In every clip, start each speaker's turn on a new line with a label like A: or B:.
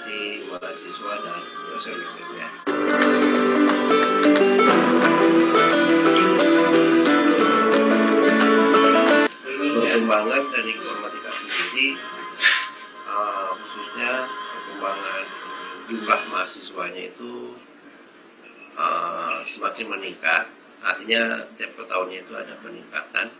A: organisasi mahasiswa dan dosen-dosennya. Perkembangan teknik informatika sendiri, khususnya perkembangan jumlah mahasiswanya itu semakin meningkat, artinya tiap tahunnya itu ada peningkatan.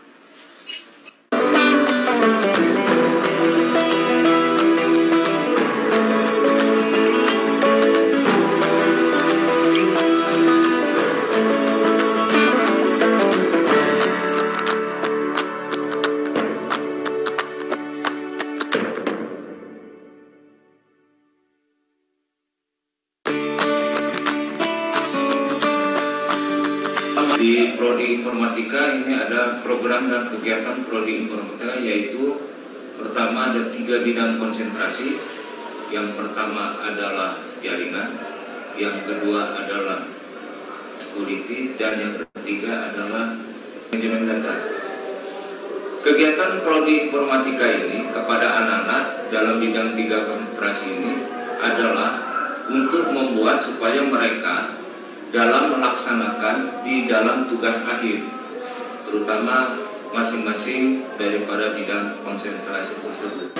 B: Di Prodi Informatika ini ada program dan kegiatan Prodi Informatika, yaitu pertama ada 3 bidang konsentrasi. Yang pertama adalah jaringan, yang kedua adalah security, dan yang ketiga adalah manajemen data. Kegiatan Prodi Informatika ini kepada anak-anak dalam bidang 3 konsentrasi ini adalah untuk membuat supaya mereka dalam melaksanakan di dalam tugas akhir, terutama masing-masing daripada bidang konsentrasi tersebut.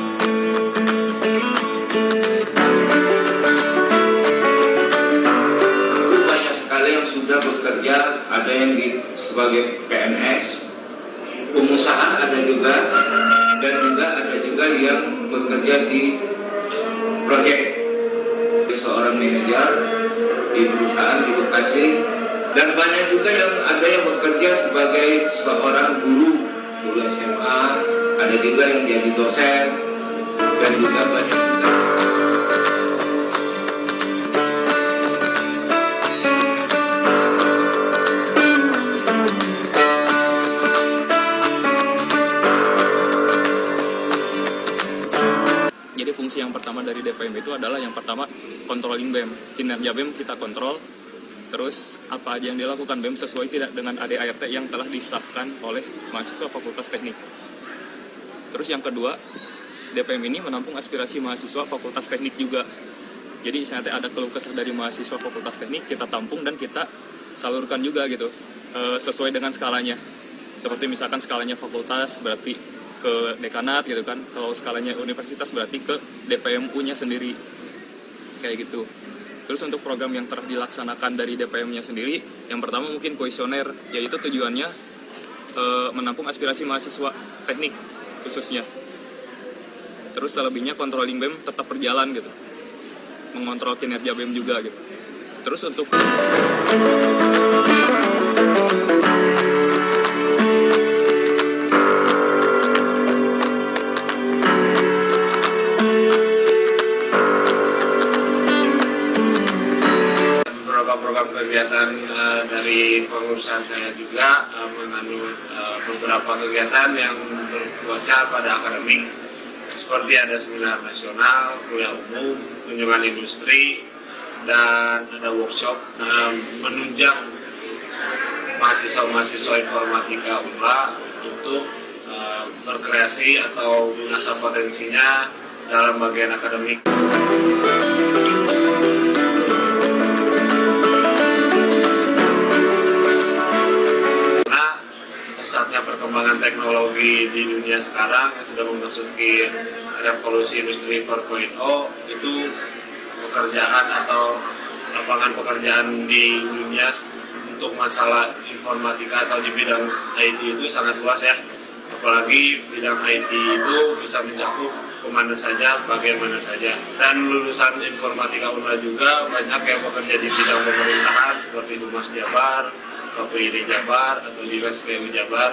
B: Banyak sekali yang sudah bekerja, ada yang sebagai PNS, pengusaha ada juga, dan juga ada juga yang bekerja di proyek, seorang manajer di perusahaan di Bekasi, dan banyak juga yang ada yang bekerja sebagai seorang guru SMA, ada juga yang jadi dosen, dan juga banyak juga.
C: Jadi fungsi yang pertama dari DPM itu adalah yang pertama controlling BEM, kinerja BEM kita kontrol, terus apa aja yang dilakukan BEM sesuai tidak dengan ADART yang telah disahkan oleh mahasiswa Fakultas Teknik. Terus yang kedua, DPM ini menampung aspirasi mahasiswa Fakultas Teknik juga. Jadi misalnya ada keluh kesah dari mahasiswa Fakultas Teknik, kita tampung dan kita salurkan juga gitu, sesuai dengan skalanya. Seperti misalkan skalanya fakultas berarti ke dekanat gitu kan, kalau skalanya universitas berarti ke DPMU-nya sendiri, kayak gitu. Terus untuk program yang telah dilaksanakan dari DPM-nya sendiri, yang pertama mungkin kuesioner, yaitu tujuannya menampung aspirasi mahasiswa teknik khususnya. Terus selebihnya controlling BEM tetap berjalan gitu, mengontrol kinerja BEM juga gitu. Terus untuk
D: program kegiatan dari pengurusan saya juga mengandung beberapa kegiatan yang berbocor pada akademik, seperti ada seminar nasional, kuliah umum, kunjungan industri, dan ada workshop menunjang mahasiswa-mahasiswa informatika UNLA untuk berkreasi atau mengasah potensinya dalam bagian akademik. Pesatnya perkembangan teknologi di dunia sekarang yang sudah memasuki revolusi industri 4.0, itu pekerjaan atau lapangan pekerjaan di dunia untuk masalah informatika atau di bidang IT itu sangat luas ya. Apalagi bidang IT itu bisa mencakup kemana saja, bagaimana saja. Dan lulusan informatika UNLA juga banyak yang bekerja di bidang pemerintahan seperti Humas Jabar, KPID Jabar, atau Dinas PU Jabar.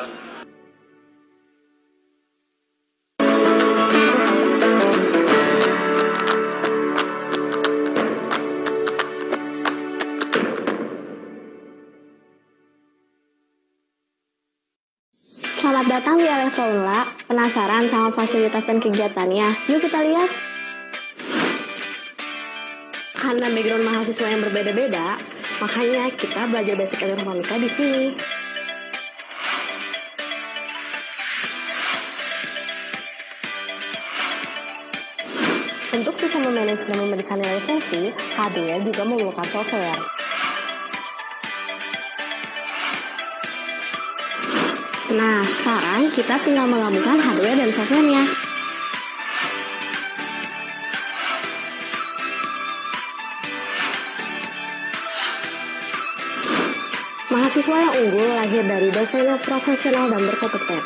E: Selamat datang di Elektro UNLA. Penasaran sama fasilitas dan kegiatannya? Yuk kita lihat. Karena background mahasiswa yang berbeda-beda, makanya kita belajar basic elektronika di sini. Untuk bisa memanage dan memberikan nilai fungsi, hardware juga memerlukan software. Nah, sekarang kita tinggal menggabungkan hardware dan software-nya. Mahasiswa yang unggul lahir dari dosen yang profesional dan berkompeten.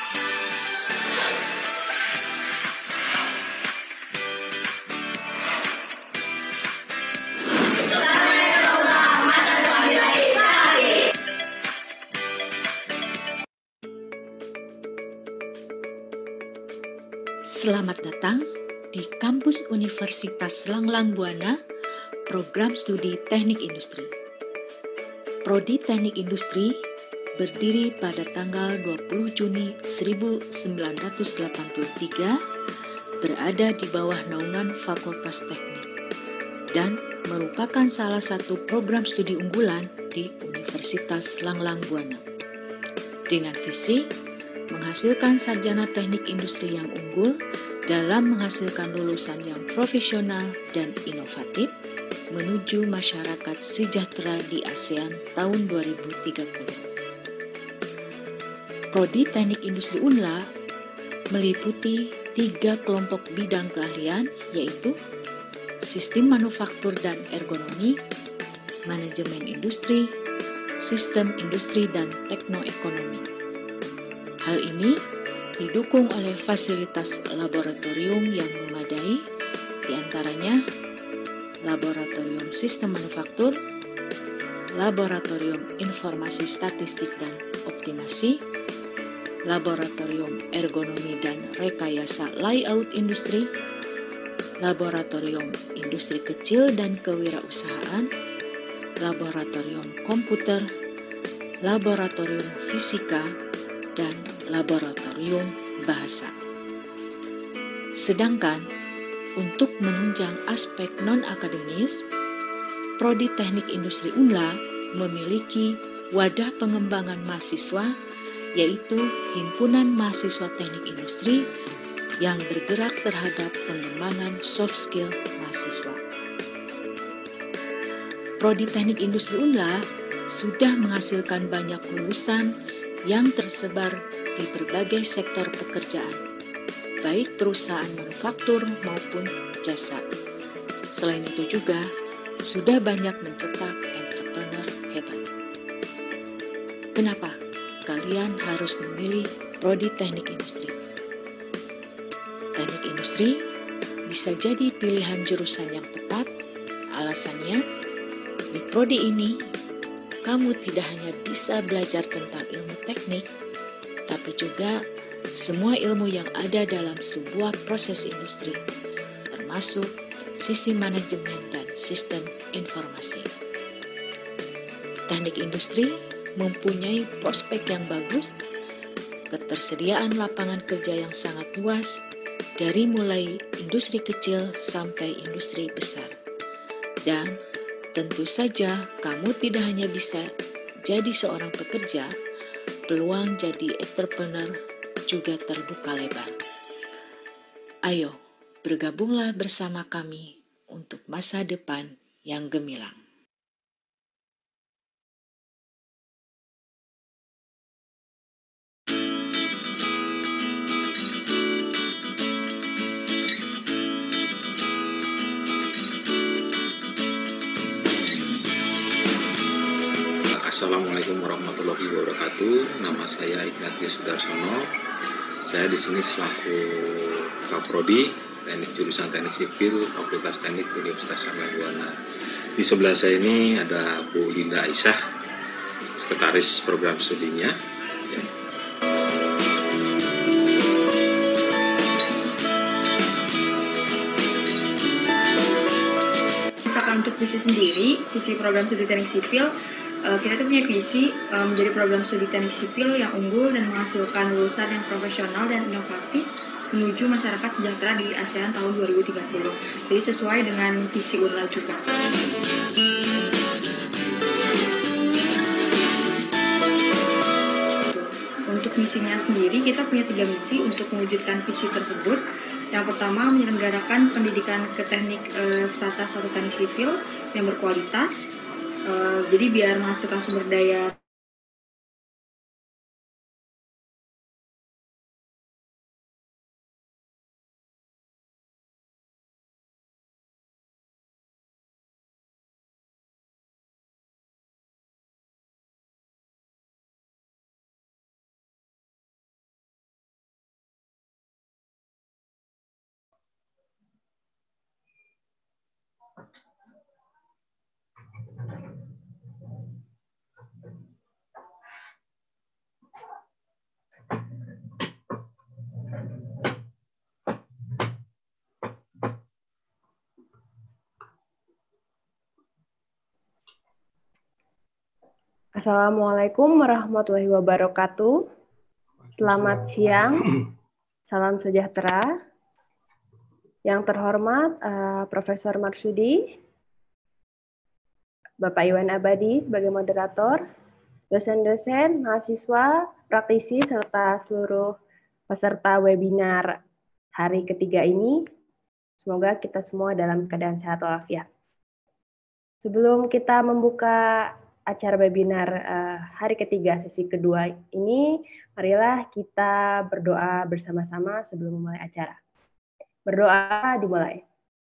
F: Selamat datang di Kampus Universitas Langlang Buana, Program Studi Teknik Industri. Prodi Teknik Industri berdiri pada tanggal 20 Juni 1983, berada di bawah naungan Fakultas Teknik, dan merupakan salah satu program studi unggulan di Universitas Langlang Buana. Dengan visi menghasilkan sarjana teknik industri yang unggul dalam menghasilkan lulusan yang profesional dan inovatif menuju masyarakat sejahtera di ASEAN tahun 2030. Prodi Teknik Industri UNLA meliputi 3 kelompok bidang keahlian, yaitu Sistem Manufaktur dan Ergonomi, Manajemen Industri, Sistem Industri dan Teknoekonomi. Hal ini didukung oleh fasilitas laboratorium yang memadai, diantaranya Laboratorium Sistem Manufaktur, Laboratorium Informasi Statistik dan Optimasi, Laboratorium Ergonomi dan Rekayasa Layout Industri, Laboratorium Industri Kecil dan Kewirausahaan, Laboratorium Komputer, Laboratorium Fisika, dan Laboratorium Bahasa. Sedangkan untuk menunjang aspek non-akademis, Prodi Teknik Industri UNLA memiliki wadah pengembangan mahasiswa, yaitu Himpunan Mahasiswa Teknik Industri yang bergerak terhadap pengembangan soft skill mahasiswa. Prodi Teknik Industri UNLA sudah menghasilkan banyak lulusan yang tersebar di berbagai sektor pekerjaan, baik perusahaan manufaktur maupun jasa. Selain itu juga, sudah banyak mencetak entrepreneur hebat. Kenapa kalian harus memilih Prodi Teknik Industri? Teknik Industri bisa jadi pilihan jurusan yang tepat. Alasannya, di prodi ini kamu tidak hanya bisa belajar tentang ilmu teknik, tapi juga semua ilmu yang ada dalam sebuah proses industri, termasuk sisi manajemen dan sistem informasi. Teknik industri mempunyai prospek yang bagus, ketersediaan lapangan kerja yang sangat luas, dari mulai industri kecil sampai industri besar. Dan tentu saja kamu tidak hanya bisa jadi seorang pekerja, peluang jadi entrepreneur juga terbuka lebar. Ayo, bergabunglah bersama kami untuk masa depan yang gemilang.
G: Assalamualaikum warahmatullahi wabarakatuh. Nama saya Ignatius Sudarsono. Saya di sini selaku Kaprodi Teknik Jurusan Teknik Sipil Fakultas Teknik Universitas Langlang Buana. Di sebelah saya ini ada Bu Linda Aisyah, sekretaris program studinya.
H: Misalkan untuk visi sendiri, visi program studi teknik sipil, kita tuh punya visi menjadi program studi teknik sipil yang unggul dan menghasilkan lulusan yang profesional dan inovatif menuju masyarakat sejahtera di ASEAN tahun 2030. Jadi sesuai dengan visi UNLA juga. Untuk misinya sendiri, kita punya 3 misi untuk mewujudkan visi tersebut. Yang pertama, menyelenggarakan pendidikan ke teknik strata 1 teknik sipil yang berkualitas. Jadi biar menghasilkan sumber daya
I: Assalamualaikum warahmatullahi wabarakatuh. Selamat siang, salam sejahtera. Yang terhormat Profesor Marsudi, Bapak Iwan Abadi sebagai moderator, dosen-dosen, mahasiswa, praktisi, serta seluruh peserta webinar hari ketiga ini. Semoga kita semua dalam keadaan sehat walafiat. Sebelum kita membuka acara webinar hari ketiga sesi kedua ini, marilah kita berdoa bersama-sama sebelum memulai acara. Berdoa dimulai.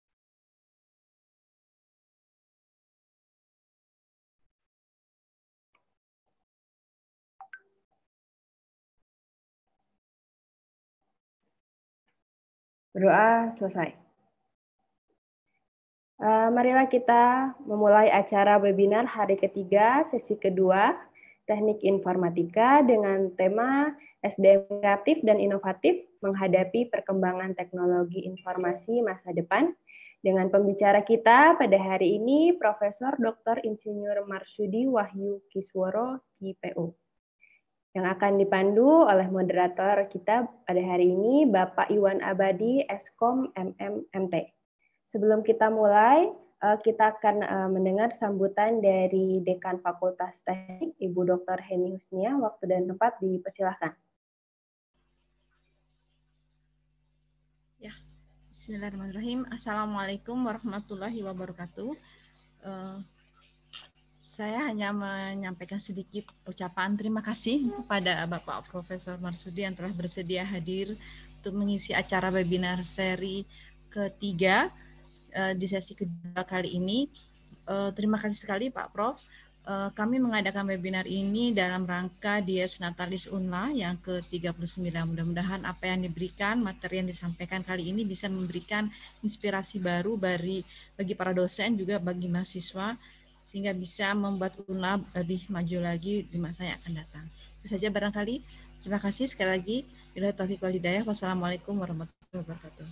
I: Berdoa selesai. Marilah kita memulai acara webinar hari ketiga, sesi kedua, Teknik Informatika dengan tema SDM Kreatif dan Inovatif menghadapi perkembangan teknologi informasi masa depan. Dengan pembicara kita pada hari ini, Profesor Dr. Insinyur Marsudi Wahyu Kisworo, IPO. Yang akan dipandu oleh moderator kita pada hari ini, Bapak Iwan Abadi, Eskom MMMT. Sebelum kita mulai, kita akan mendengar sambutan dari Dekan Fakultas Teknik, Ibu Dr. Heni Husnia. Waktu dan tempat dipersilahkan.
J: Ya, Bismillahirrahmanirrahim. Assalamualaikum warahmatullahi wabarakatuh. Saya hanya menyampaikan sedikit ucapan terima kasih kepada Bapak Profesor Marsudi yang telah bersedia hadir untuk mengisi acara webinar seri ketiga di sesi kedua kali ini. Terima kasih sekali Pak Prof. Kami mengadakan webinar ini dalam rangka Dies Natalis Unla yang ke-39. Mudah-mudahan apa yang diberikan, materi yang disampaikan kali ini bisa memberikan inspirasi baru bagi para dosen, juga bagi mahasiswa, sehingga bisa membuat Unla lebih maju lagi di masa yang akan datang. Itu saja barangkali. Terima kasih sekali lagi. Billahi taufiq wal hidayah. Wassalamualaikum warahmatullahi wabarakatuh.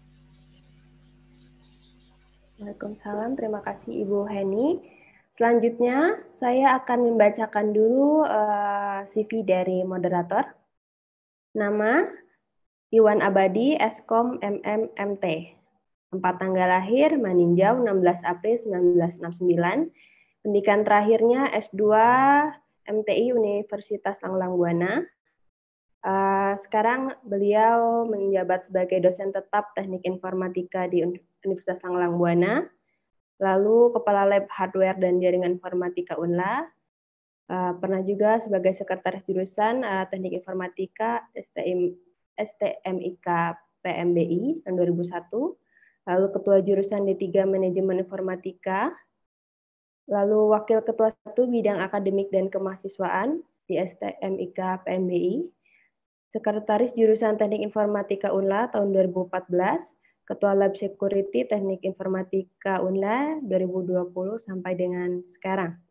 I: Waalaikumsalam, terima kasih Ibu Heni. Selanjutnya, saya akan membacakan dulu CV dari moderator. Nama, Iwan Abadi, Eskom MMMT. Tempat tanggal lahir, Maninjau, 16 April 1969. Pendidikan terakhirnya S2 MTI Universitas Langlang Buana. Sekarang beliau menjabat sebagai dosen tetap Teknik Informatika di Universitas Langlang Buana, lalu Kepala Lab Hardware dan Jaringan Informatika UNLA, pernah juga sebagai Sekretaris Jurusan Teknik Informatika STMIK PMBI tahun 2001, lalu Ketua Jurusan D3 Manajemen Informatika, lalu Wakil Ketua 1 Bidang Akademik dan Kemahasiswaan di STMIK PMBI, Sekretaris Jurusan Teknik Informatika UNLA tahun 2014, Ketua Lab Security Teknik Informatika UNLA 2020 sampai dengan sekarang.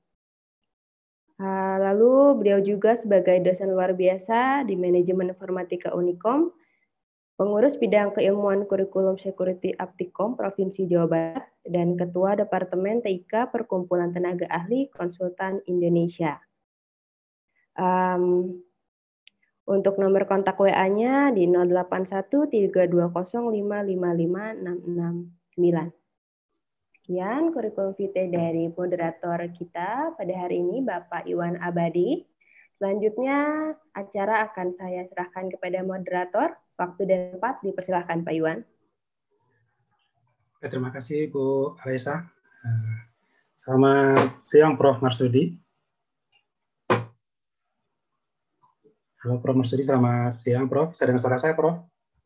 I: Lalu beliau juga sebagai dosen luar biasa di Manajemen Informatika Unikom, pengurus bidang keilmuan kurikulum Security Aptikom Provinsi Jawa Barat, dan Ketua Departemen TIK Perkumpulan Tenaga Ahli Konsultan Indonesia. Untuk nomor kontak WA-nya di 081320555669. Sekian kurikulum vitae dari moderator kita pada hari ini, Bapak Iwan Abadi. Selanjutnya, acara akan saya serahkan kepada moderator, Waktu dan tempat dipersilahkan Pak Iwan.
K: Terima kasih Bu Raisa. Selamat siang Prof. Marsudi. Halo Prof. Marsudi, selamat siang Prof. Bisa dengar suara saya Prof?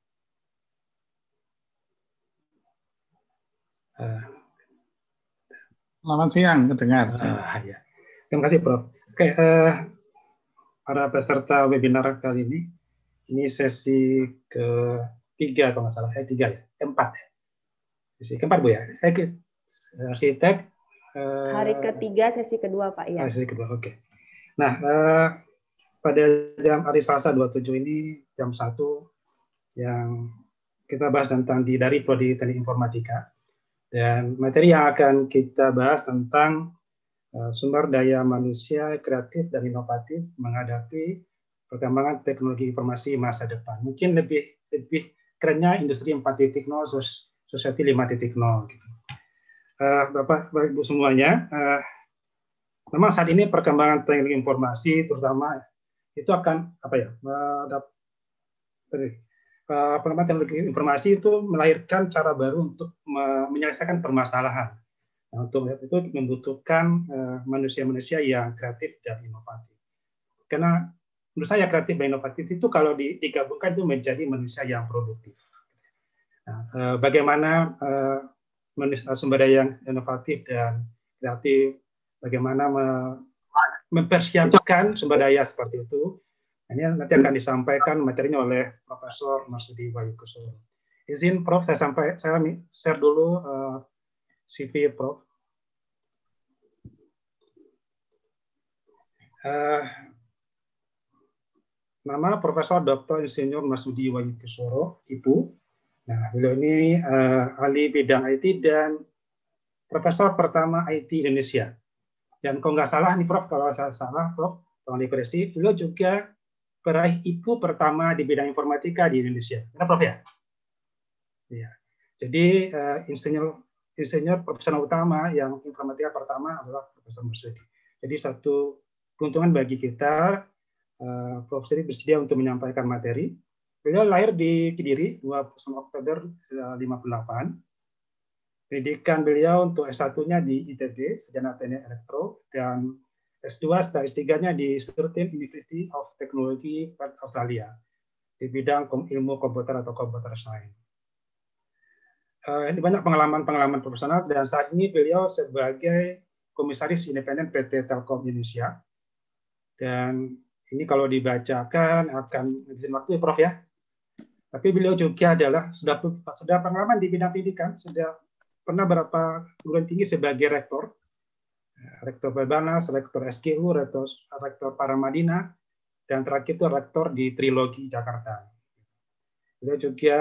L: Selamat siang, kedengar.
K: Ya. Terima kasih Prof. Oke, para peserta webinar kali ini sesi ketiga kalau nggak salah, tiga ya, keempat. Sesi keempat Bu ya. Arsitek.
I: Hari ketiga, sesi kedua Pak Iwan.
K: Sesi kedua, oke. Nah, pada hari Selasa 27 ini jam 1 yang kita bahas tentang dari Prodi Teknik Informatika, dan materi yang akan kita bahas tentang sumber daya manusia kreatif dan inovatif menghadapi perkembangan teknologi informasi masa depan. Mungkin lebih kerennya industri 4.0, society 5.0 gitu. Bapak Ibu semuanya, memang saat ini perkembangan teknologi informasi terutama itu akan pengembangan teknologi informasi itu melahirkan cara baru untuk menyelesaikan permasalahan. Nah, untuk itu membutuhkan manusia-manusia yang kreatif dan inovatif. Karena menurut saya kreatif dan inovatif itu kalau digabungkan itu menjadi manusia yang produktif. Nah, bagaimana sumber daya yang inovatif dan kreatif, bagaimana mempersiapkan sumber daya seperti itu. Ini nanti akan disampaikan materinya oleh Profesor Marsudi Wahyukusuro. Izin Prof, saya share dulu CV Prof. Nama Profesor Dr. Insinyur Marsudi Wahyukusuro, Ibu. Nah, beliau ini ahli bidang IT dan Profesor pertama IT Indonesia. Dan kalau nggak salah nih Prof, kalau saya salah Prof, tolong dikoreksi, beliau juga peraih IPU pertama di bidang informatika di Indonesia. Benar Prof ya? Iya. Jadi insinyur profesional utama yang informatika pertama adalah Profesor Marsudi. Jadi satu keuntungan bagi kita, Prof. Marsudi bersedia untuk menyampaikan materi. Beliau lahir di Kediri 29 Oktober 1958. Pendidikan beliau untuk S1-nya di ITB, Sarjana Teknik Elektro, dan S2 serta S3-nya di Curtin University of Technology, Australia, di bidang ilmu komputer atau computer science. Ini banyak pengalaman profesional, dan saat ini beliau sebagai Komisaris Independen PT Telkom Indonesia. Dan ini kalau dibacakan akan menghabiskan waktu ya Prof ya. Tapi beliau juga sudah pengalaman di bidang pendidikan, sudah pernah beberapa perguruan tinggi sebagai rektor. Rektor Perbanas, Rektor SKU, Rektor Paramadina, dan terakhir itu Rektor di Trilogi Jakarta. Beliau juga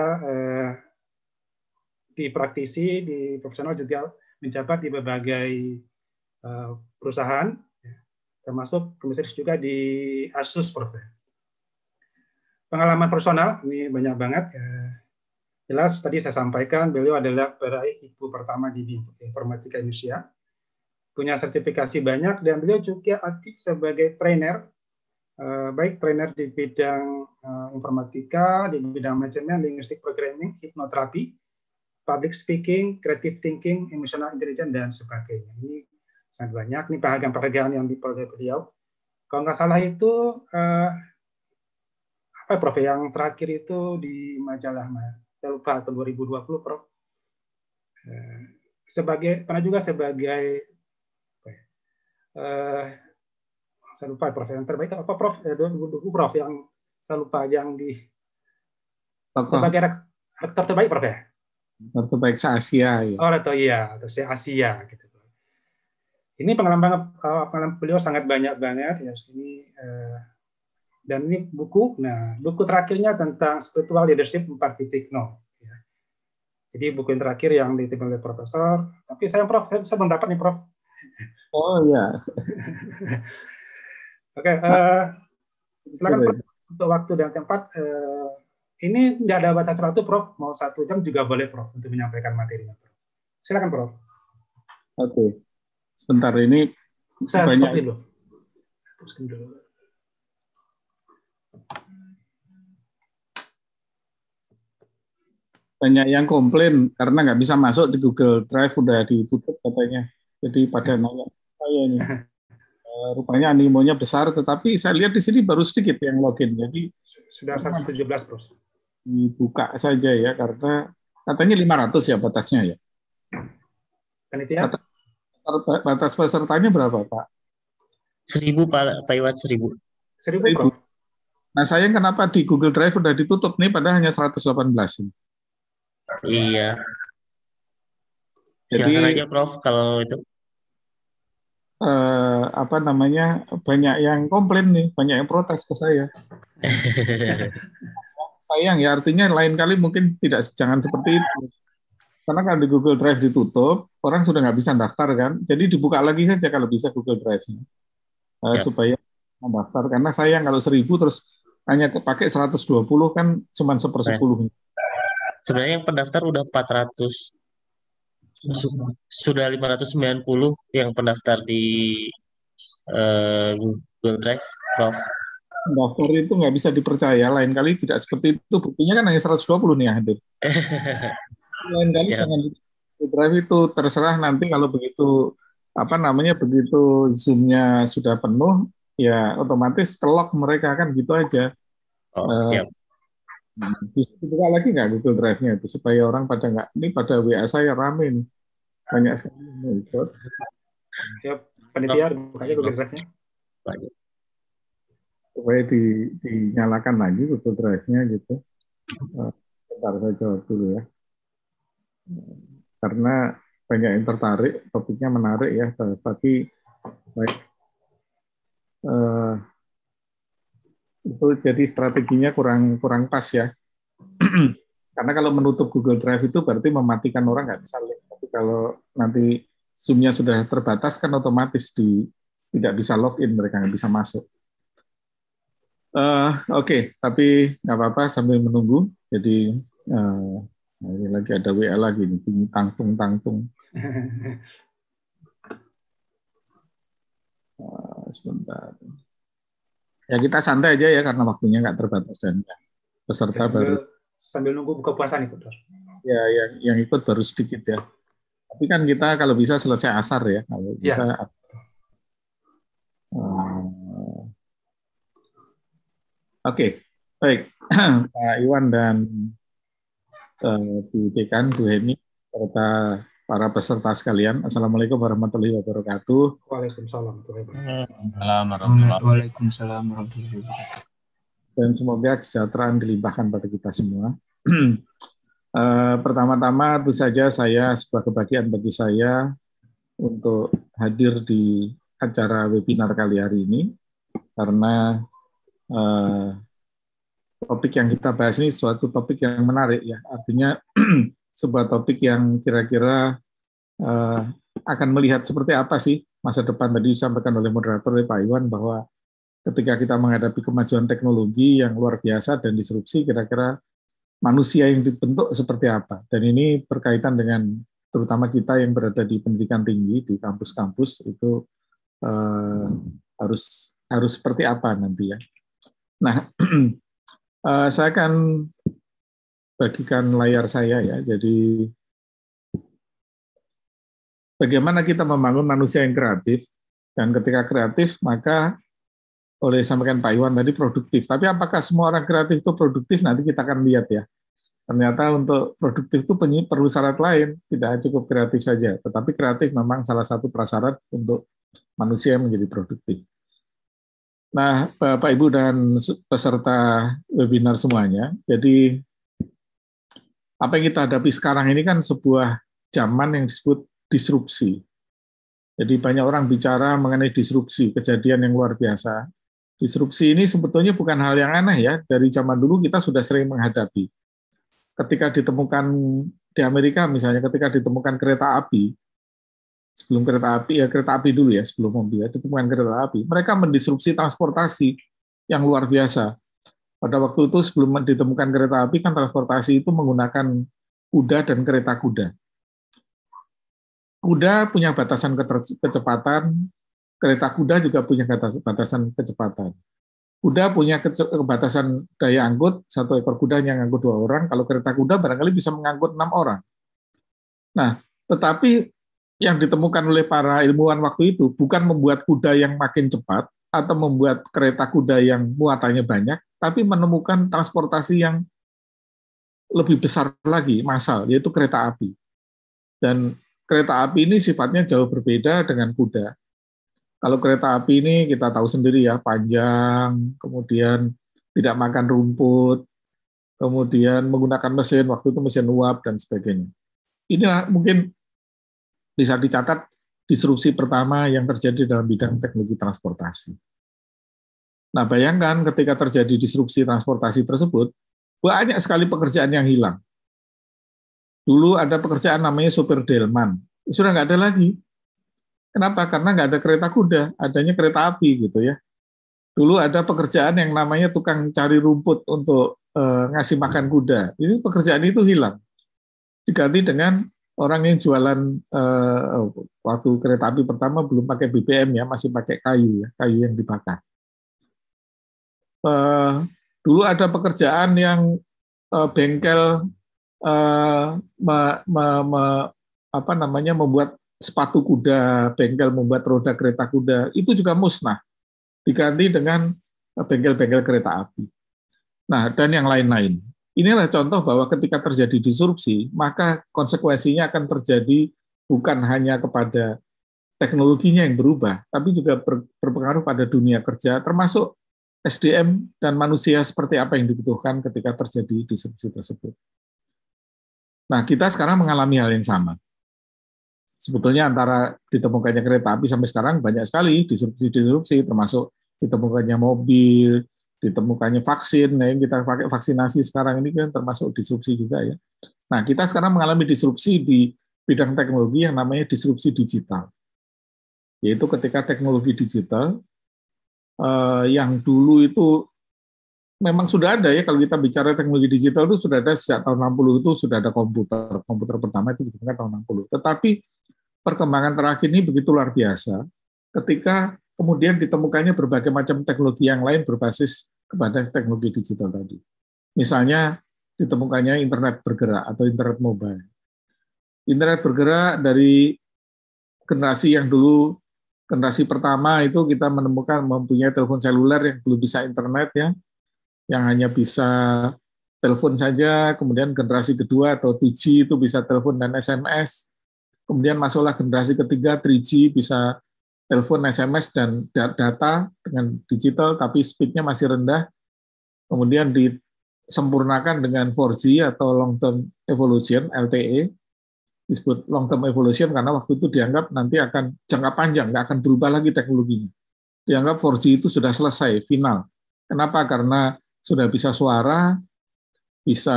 K: di praktisi, di profesional juga menjabat di berbagai perusahaan, termasuk komisaris juga di ASUS, Prof. Pengalaman personal ini banyak banget. Jelas tadi saya sampaikan beliau adalah peraih IPU pertama di Informatika Indonesia. Punya sertifikasi banyak, dan beliau juga aktif sebagai trainer, baik trainer di bidang informatika, di bidang manajemen, linguistic programming, hipnoterapi, public speaking, creative thinking, emotional intelligence, dan sebagainya. Ini sangat banyak, ini penghargaan-penghargaan yang diperoleh beliau. Kalau nggak salah itu, apa Prof, yang terakhir itu di majalah, saya lupa, tahun 2020, Prof. Pernah juga sebagai saya lupa Prof, yang terbaik apa Prof? Prof yang saya lupa yang di sebagai rektor terbaik Prof ya?
L: Rektor terbaik se-Asia ya.
K: Oh, rektor iya, rektor se-Asia gitu. Ini pengalaman beliau sangat banyak banget ya ini, dan ini buku. Nah, buku terakhirnya tentang spiritual leadership 4.0 ya. Jadi buku yang terakhir yang ditulis oleh Profesor, tapi saya Prof, saya belum dapat nih Prof.
L: Oh ya.
K: Oke, silakan untuk waktu dan tempat. Ini nggak ada batas waktu, Prof. Mau 1 jam juga boleh, Prof, untuk menyampaikan materinya, Prof. Silakan, Prof.
L: Oke. Sebentar ini
K: saya
L: banyak.
K: Stop dulu. Teruskan dulu.
L: banyak yang komplain karena nggak bisa masuk di Google Drive, udah ditutup katanya. Jadi pada nanya saya ini, rupanya animonya besar, tetapi saya lihat di sini baru sedikit yang login. Jadi
K: sudah 117, Bros.
L: Dibuka saja ya, karena katanya 500 ya batasnya ya.
K: Panitia?
L: Batas pesertanya berapa, Pak?
M: 1.000, Pak Iwan, 1.000.
K: 1.000, Bro.
L: Nah, sayang kenapa di Google Drive udah ditutup nih, padahal hanya 118.
M: Iya.
L: Jadi,
M: silakan aja, Prof, kalau itu.
L: Apa namanya, banyak yang komplain nih, banyak yang protes ke saya. Sayang ya, artinya lain kali mungkin jangan seperti itu. Karena kalau di Google Drive ditutup, orang sudah nggak bisa daftar kan. Jadi dibuka lagi saja kalau bisa Google Drive-nya. Supaya mendaftar. Karena sayang kalau 1.000 terus hanya pakai 120 kan cuma 1/10.
M: Sebenarnya yang pendaftar udah 400. Sudah 590 yang pendaftar di Google Drive, Prof.
L: Daftar itu nggak bisa dipercaya, lain kali tidak seperti itu. Buktinya kan hanya 120 nih yang hadir. Lain kali jangan di Drive itu, terserah nanti kalau begitu begitu Zoom-nya sudah penuh, ya otomatis ke-lock mereka kan gitu aja.
M: Siap.
L: Bisa dibuka lagi nggak Google Drive-nya itu supaya orang pada nggak, ini pada WA saya rame nih, banyak sekali yang ikut.
K: Siap, panitia bukanya Google Drive-nya.
L: Supaya dinyalakan lagi Google Drive-nya gitu. Bentar saya jawab dulu ya. Karena banyak yang tertarik, topiknya menarik ya, tapi baik. Itu jadi strateginya kurang pas ya. Karena kalau menutup Google Drive itu berarti mematikan orang nggak bisa link. Tapi kalau nanti Zoom-nya sudah terbatas kan otomatis tidak bisa login, mereka nggak bisa masuk. Oke, tapi nggak apa-apa sambil menunggu. Jadi ini lagi ada WA lagi nih, bunyi tangtung. Sebentar. Ya kita santai aja ya karena waktunya nggak terbatas dan peserta
K: sambil nunggu buka puasa nih, Dr.
L: Ya, yang ikut baru sedikit ya. Tapi kan kita kalau bisa selesai asar ya, kalau bisa. Ya. Oke, baik. Pak Iwan dan Bu Dekan, Bu Heni, serta para peserta sekalian, Assalamualaikum warahmatullahi wabarakatuh.
K: Waalaikumsalam
N: warahmatullahi wabarakatuh.
L: Dan semoga kesejahteraan dilimpahkan pada kita semua. Pertama-tama tentu saja sebuah kebahagiaan bagi saya untuk hadir di acara webinar kali hari ini, karena topik yang kita bahas ini suatu topik yang menarik ya, artinya sebuah topik yang kira-kira akan melihat seperti apa sih masa depan. Tadi disampaikan oleh moderator oleh Pak Iwan bahwa ketika kita menghadapi kemajuan teknologi yang luar biasa dan disrupsi, kira-kira manusia yang dibentuk seperti apa. Dan ini berkaitan dengan terutama kita yang berada di pendidikan tinggi, di kampus-kampus, itu harus seperti apa nanti ya. Nah, saya akan bagikan layar saya ya. Jadi bagaimana kita membangun manusia yang kreatif, dan ketika kreatif maka oleh sampaikan Pak Iwan tadi produktif. Tapi apakah semua orang kreatif itu produktif? Nanti kita akan lihat ya. Ternyata untuk produktif itu perlu syarat lain, tidak cukup kreatif saja. Tetapi kreatif memang salah satu prasyarat untuk manusia yang menjadi produktif. Nah, Bapak, Ibu, dan peserta webinar semuanya, jadi apa yang kita hadapi sekarang ini kan sebuah zaman yang disebut disrupsi. Jadi banyak orang bicara mengenai disrupsi, kejadian yang luar biasa. Disrupsi ini sebetulnya bukan hal yang aneh ya, dari zaman dulu kita sudah sering menghadapi. Ketika ditemukan di Amerika misalnya, ketika ditemukan kereta api, sebelum kereta api dulu ya, sebelum mobil, ditemukan kereta api, mereka mendisrupsi transportasi yang luar biasa. Pada waktu itu sebelum ditemukan kereta api kan transportasi itu menggunakan kuda dan kereta kuda. Kuda punya batasan kecepatan, kereta kuda juga punya batasan kecepatan. Kuda punya kebatasan daya angkut, 1 ekor kuda yang ngangkut 2 orang, kalau kereta kuda barangkali bisa mengangkut 6 orang. Nah, tetapi yang ditemukan oleh para ilmuwan waktu itu bukan membuat kuda yang makin cepat atau membuat kereta kuda yang muatannya banyak, tapi menemukan transportasi yang lebih besar lagi, massal, yaitu kereta api. Dan kereta api ini sifatnya jauh berbeda dengan kuda. Kalau kereta api ini kita tahu sendiri ya, panjang, kemudian tidak makan rumput, kemudian menggunakan mesin, waktu itu mesin uap, dan sebagainya. Ini mungkin bisa dicatat disrupsi pertama yang terjadi dalam bidang teknologi transportasi. Nah, bayangkan ketika terjadi disrupsi transportasi tersebut, banyak sekali pekerjaan yang hilang. Dulu ada pekerjaan namanya sopir delman, sudah nggak ada lagi. Kenapa? Karena nggak ada kereta kuda, adanya kereta api gitu ya. Dulu ada pekerjaan yang namanya tukang cari rumput untuk ngasih makan kuda. Ini pekerjaan itu hilang. Diganti dengan orang yang jualan waktu kereta api pertama belum pakai BBM ya, masih pakai kayu ya, kayu yang dibakar. Dulu ada pekerjaan yang bengkel membuat sepatu kuda, bengkel membuat roda kereta kuda, itu juga musnah, diganti dengan bengkel-bengkel kereta api. Nah, dan yang lain-lain. Inilah contoh bahwa ketika terjadi disrupsi, maka konsekuensinya akan terjadi bukan hanya kepada teknologinya yang berubah, tapi juga berpengaruh pada dunia kerja, termasuk SDM dan manusia seperti apa yang dibutuhkan ketika terjadi disrupsi tersebut. Nah, kita sekarang mengalami hal yang sama. Sebetulnya antara ditemukannya kereta api sampai sekarang banyak sekali disrupsi-disrupsi, termasuk ditemukannya mobil, ditemukannya vaksin, yang kita pakai vaksinasi sekarang ini kan termasuk disrupsi juga ya. Nah, kita sekarang mengalami disrupsi di bidang teknologi yang namanya disrupsi digital. Yaitu ketika teknologi digital yang dulu itu memang sudah ada ya, kalau kita bicara teknologi digital itu sudah ada sejak tahun 60 itu sudah ada komputer. Komputer pertama itu ditemukan tahun 60. Tetapi perkembangan terakhir ini begitu luar biasa ketika kemudian ditemukannya berbagai macam teknologi yang lain berbasis kepada teknologi digital tadi. Misalnya ditemukannya internet bergerak atau internet mobile. Internet bergerak dari generasi yang dulu, generasi pertama itu kita menemukan mempunyai telepon seluler yang belum bisa internet ya, yang hanya bisa telepon saja, kemudian generasi kedua atau 2G itu bisa telepon dan SMS, kemudian masuklah generasi ketiga 3G bisa telepon, SMS, dan data dengan digital, tapi speed-nya masih rendah, kemudian disempurnakan dengan 4G atau long term evolution, LTE, disebut long term evolution karena waktu itu dianggap nanti akan jangka panjang, nggak akan berubah lagi teknologinya. Dianggap 4G itu sudah selesai, final. Kenapa? Karena sudah bisa suara, bisa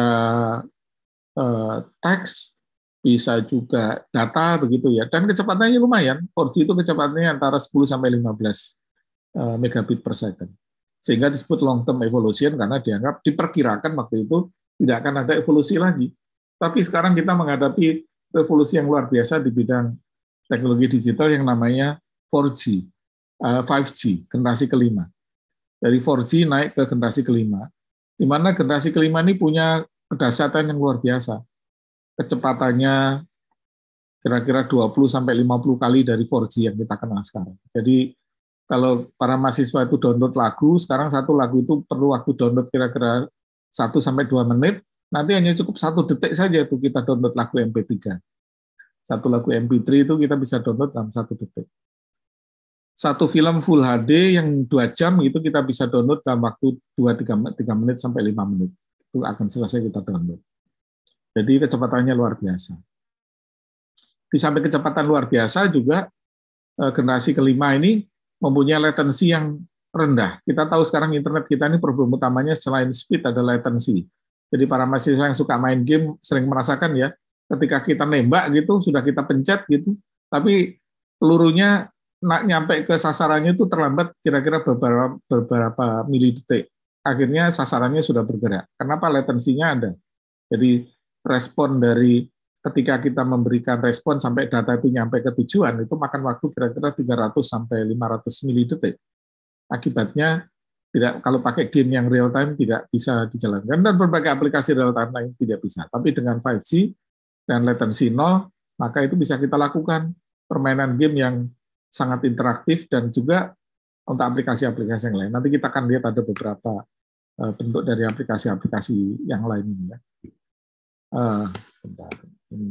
L: teks, bisa juga data, begitu ya. Dan kecepatannya lumayan, 4G itu kecepatannya antara 10 sampai 15 megabit per second. Sehingga disebut long term evolution karena dianggap diperkirakan waktu itu tidak akan ada evolusi lagi. Tapi sekarang kita menghadapi revolusi yang luar biasa di bidang teknologi digital yang namanya 4G, 5G, generasi kelima. Dari 4G naik ke generasi kelima, di mana generasi kelima ini punya kedahsyatan yang luar biasa. Kecepatannya kira-kira 20-50 kali dari 4G yang kita kenal sekarang. Jadi kalau para mahasiswa itu download lagu, sekarang satu lagu itu perlu waktu download kira-kira 1-2 menit, nanti hanya cukup 1 detik saja itu kita download lagu MP3. Satu lagu MP3 itu kita bisa download dalam 1 detik. Satu film Full HD yang 2 jam itu kita bisa download dalam waktu 2-3 menit sampai 5 menit. Itu akan selesai kita download. Jadi kecepatannya luar biasa. Di samping kecepatan luar biasa juga generasi kelima ini mempunyai latensi yang rendah. Kita tahu sekarang internet kita ini problem utamanya selain speed ada latensi. Jadi para mahasiswa yang suka main game sering merasakan ya, ketika kita nembak gitu, sudah kita pencet gitu, tapi pelurunya nyampe ke sasarannya itu terlambat kira-kira beberapa milidetik. Akhirnya sasarannya sudah bergerak. Kenapa? Latensinya ada. Jadi respon dari ketika kita memberikan respon sampai data itu nyampe ke tujuan, itu makan waktu kira-kira 300 sampai 500 milidetik. Akibatnya kalau pakai game yang real time tidak bisa dijalankan, dan berbagai aplikasi real time lain tidak bisa. Tapi dengan 5G dan latency 0, maka itu bisa kita lakukan permainan game yang sangat interaktif dan juga untuk aplikasi-aplikasi yang lain. Nanti kita akan lihat ada beberapa bentuk dari aplikasi-aplikasi yang lain ini ya. Bentar. Ini.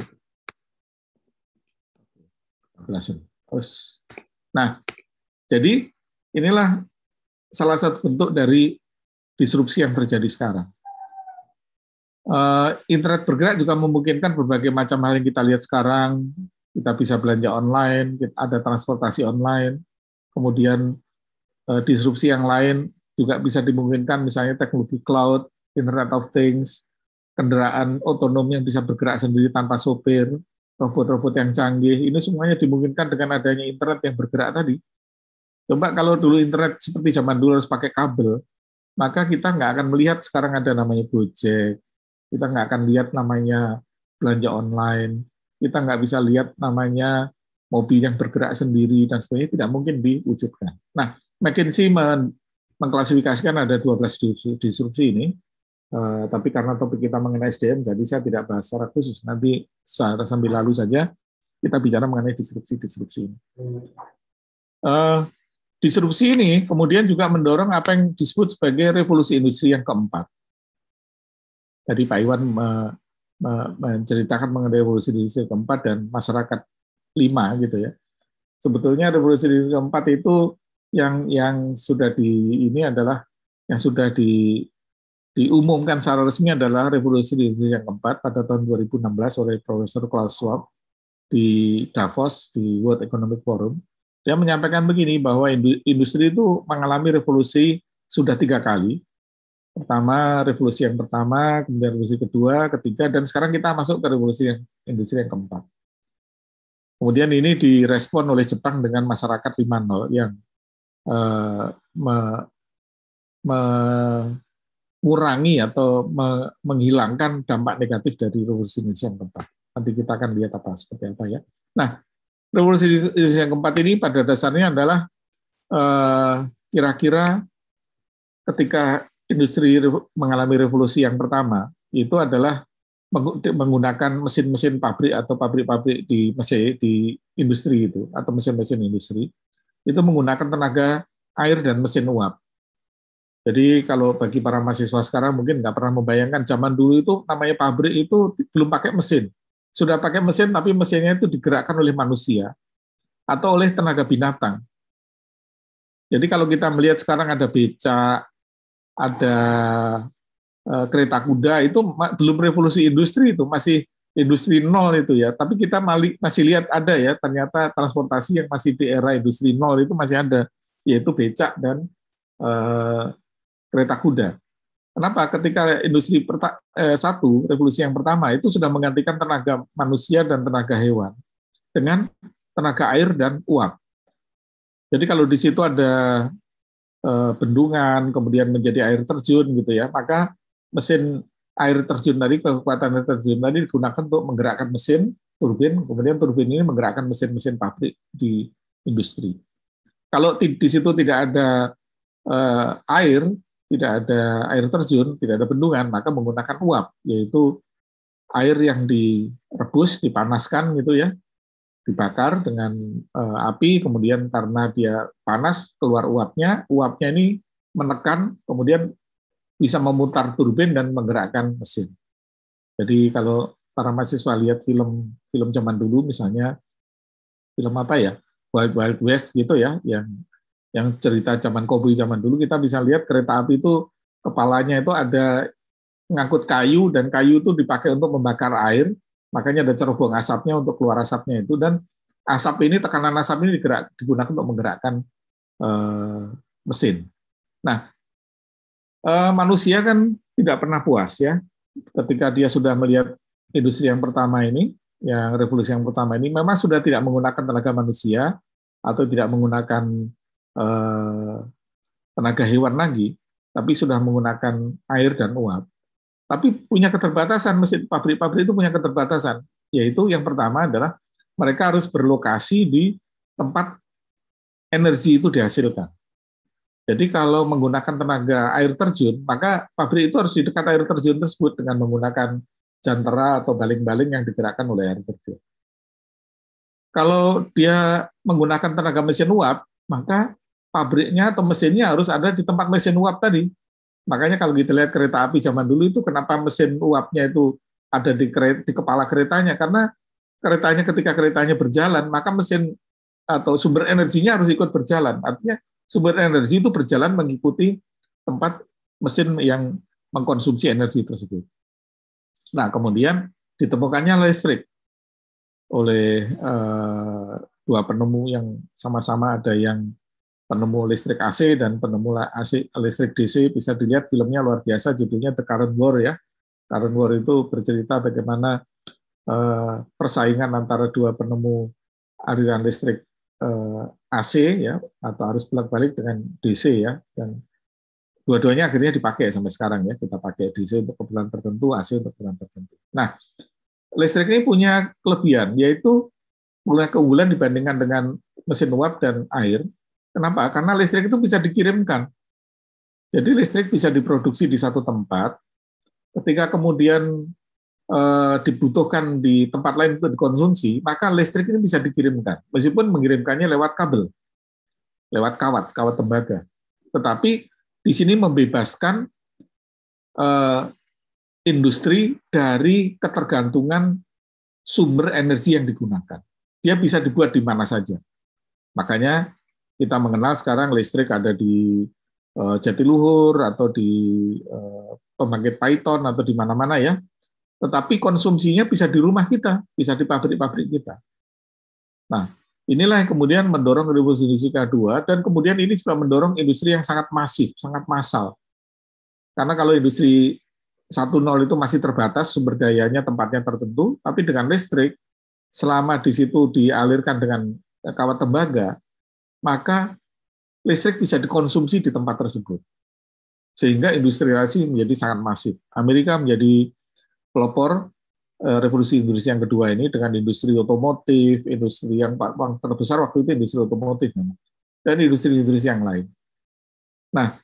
L: Nah, jadi inilah salah satu bentuk dari disrupsi yang terjadi sekarang. Internet bergerak juga memungkinkan berbagai macam hal yang kita lihat sekarang. Kita bisa belanja online, ada transportasi online, kemudian disrupsi yang lain juga bisa dimungkinkan, misalnya teknologi cloud, Internet of Things, kendaraan otonom yang bisa bergerak sendiri tanpa sopir, robot-robot yang canggih, ini semuanya dimungkinkan dengan adanya internet yang bergerak tadi. Coba kalau dulu internet seperti zaman dulu harus pakai kabel, maka kita nggak akan melihat sekarang ada namanya Gojek, kita nggak akan lihat namanya belanja online, kita nggak bisa lihat namanya mobil yang bergerak sendiri, dan sebagainya, tidak mungkin diwujudkan. Nah, McKinsey mengklasifikasikan ada 12 disrupsi ini, tapi karena topik kita mengenai SDM, jadi saya tidak bahas secara khusus. Nanti sambil lalu saja kita bicara mengenai disrupsi ini. Disrupsi ini kemudian juga mendorong apa yang disebut sebagai revolusi industri yang keempat. Tadi Pak Iwan menceritakan mengenai revolusi industri keempat dan masyarakat 5 gitu ya. Sebetulnya revolusi industri keempat itu yang sudah yang sudah diumumkan secara resmi adalah revolusi industri yang keempat pada tahun 2016 oleh Profesor Klaus Schwab di Davos di World Economic Forum. Dia menyampaikan begini, bahwa industri itu mengalami revolusi sudah 3 kali. Pertama, revolusi yang pertama, kemudian revolusi kedua, ketiga, dan sekarang kita masuk ke revolusi industri yang keempat. Kemudian ini direspon oleh Jepang dengan masyarakat 5.0 yang mengurangi atau menghilangkan dampak negatif dari revolusi industri yang keempat. Nanti kita akan lihat seperti apa ya. Nah, revolusi industri yang keempat ini pada dasarnya adalah kira-kira ketika industri mengalami revolusi yang pertama, itu adalah menggunakan mesin-mesin pabrik atau pabrik-pabrik di industri itu, atau mesin-mesin industri, itu menggunakan tenaga air dan mesin uap. Jadi kalau bagi para mahasiswa sekarang mungkin nggak pernah membayangkan, zaman dulu itu namanya pabrik itu belum pakai mesin. Sudah pakai mesin, tapi mesinnya itu digerakkan oleh manusia atau oleh tenaga binatang. Jadi kalau kita melihat sekarang ada becak, ada kereta kuda, itu belum revolusi industri, itu masih industri 0 itu ya. Tapi kita masih lihat ada ya, ternyata transportasi yang masih di era industri 0 itu masih ada, yaitu becak dan kereta kuda. Kenapa? Ketika industri revolusi yang pertama itu sudah menggantikan tenaga manusia dan tenaga hewan dengan tenaga air dan uap. Jadi kalau di situ ada bendungan, kemudian menjadi air terjun gitu ya, maka mesin air terjun tadi, kekuatan air terjun tadi digunakan untuk menggerakkan mesin turbin, kemudian turbin ini menggerakkan mesin-mesin pabrik di industri. Kalau di situ tidak ada air, tidak ada air terjun, tidak ada bendungan, maka menggunakan uap, yaitu air yang direbus, dipanaskan gitu ya, dibakar dengan api, kemudian karena dia panas keluar uapnya ini menekan, kemudian bisa memutar turbin dan menggerakkan mesin. Jadi kalau para mahasiswa lihat film zaman dulu, misalnya film apa ya, Wild Wild West gitu ya, yang cerita zaman cowboy zaman dulu, kita bisa lihat kereta api itu kepalanya itu ada ngangkut kayu, dan kayu itu dipakai untuk membakar air, makanya ada cerobong asapnya untuk keluar asapnya itu, dan asap ini, tekanan asap ini digunakan untuk menggerakkan mesin. Nah, manusia kan tidak pernah puas ya, ketika dia sudah melihat industri yang pertama ini, yang revolusi yang pertama ini, memang sudah tidak menggunakan tenaga manusia atau tidak menggunakan tenaga hewan lagi, tapi sudah menggunakan air dan uap. Tapi punya keterbatasan, mesin pabrik-pabrik itu punya keterbatasan, yaitu yang pertama adalah mereka harus berlokasi di tempat energi itu dihasilkan. Jadi kalau menggunakan tenaga air terjun, maka pabrik itu harus di dekat air terjun tersebut dengan menggunakan jantera atau baling-baling yang digerakkan oleh air terjun. Kalau dia menggunakan tenaga mesin uap, maka pabriknya atau mesinnya harus ada di tempat mesin uap tadi. Makanya kalau kita lihat kereta api zaman dulu itu kenapa mesin uapnya itu ada di kepala keretanya, karena ketika keretanya berjalan, maka mesin atau sumber energinya harus ikut berjalan. Artinya sumber energi itu berjalan mengikuti tempat mesin yang mengkonsumsi energi tersebut. Nah, kemudian ditemukannya listrik oleh dua penemu yang sama-sama, ada yang penemu listrik AC dan penemu AC listrik DC. Bisa dilihat filmnya luar biasa, judulnya The Current War ya. Current War itu bercerita bagaimana persaingan antara dua penemu aliran listrik AC ya, atau arus bolak-balik dengan DC ya, dan dua-duanya akhirnya dipakai sampai sekarang ya. Kita pakai DC untuk keperluan tertentu, AC untuk keperluan tertentu. Nah, listrik ini punya kelebihan, yaitu punya keunggulan dibandingkan dengan mesin uap dan air. Kenapa? Karena listrik itu bisa dikirimkan. Jadi listrik bisa diproduksi di satu tempat, ketika kemudian dibutuhkan di tempat lain untuk dikonsumsi, maka listrik ini bisa dikirimkan, meskipun mengirimkannya lewat kabel, lewat kawat tembaga. Tetapi di sini membebaskan industri dari ketergantungan sumber energi yang digunakan. Dia bisa dibuat di mana saja. Makanya kita mengenal sekarang listrik ada di Jatiluhur atau di pembangkit Python atau di mana-mana ya. Tetapi konsumsinya bisa di rumah kita, bisa di pabrik-pabrik kita. Nah, inilah yang kemudian mendorong revolusi industri kedua, dan kemudian ini juga mendorong industri yang sangat masif, sangat massal. Karena kalau industri 1.0 itu masih terbatas sumber dayanya, tempatnya tertentu, tapi dengan listrik, selama di situ dialirkan dengan kawat tembaga, maka listrik bisa dikonsumsi di tempat tersebut. Sehingga industrialisasi menjadi sangat masif. Amerika menjadi pelopor revolusi industri yang kedua ini dengan industri otomotif, industri yang terbesar waktu itu industri otomotif, dan industri-industri yang lain. Nah,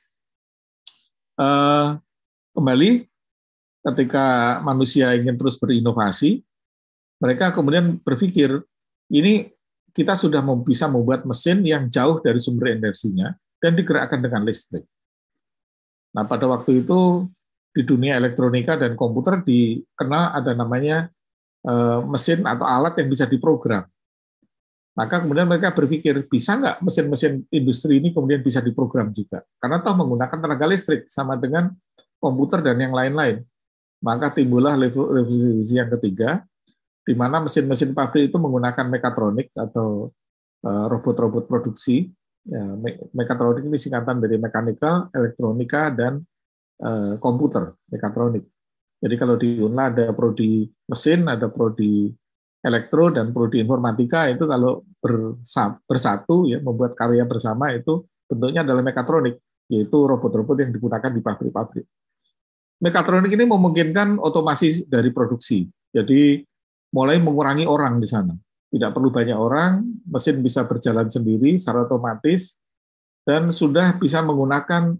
L: kembali ketika manusia ingin terus berinovasi, mereka kemudian berpikir, ini kita sudah bisa membuat mesin yang jauh dari sumber energinya dan digerakkan dengan listrik. Nah, pada waktu itu di dunia elektronika dan komputer dikenal ada namanya mesin atau alat yang bisa diprogram. Maka kemudian mereka berpikir, bisa nggak mesin-mesin industri ini kemudian bisa diprogram juga? Karena toh menggunakan tenaga listrik sama dengan komputer dan yang lain-lain. Maka timbullah revolusi yang ketiga, di mana mesin-mesin pabrik itu menggunakan mekatronik atau robot-robot produksi. Ya, mekatronik ini singkatan dari mechanical, elektronika, dan komputer, mekatronik. Jadi kalau di UNLA ada prodi mesin, ada prodi elektro, dan prodi informatika, itu kalau bersatu ya membuat karya bersama itu bentuknya adalah mekatronik, yaitu robot-robot yang digunakan di pabrik-pabrik. Mekatronik ini memungkinkan otomasi dari produksi. Jadi mulai mengurangi orang di sana. Tidak perlu banyak orang, mesin bisa berjalan sendiri secara otomatis, dan sudah bisa menggunakan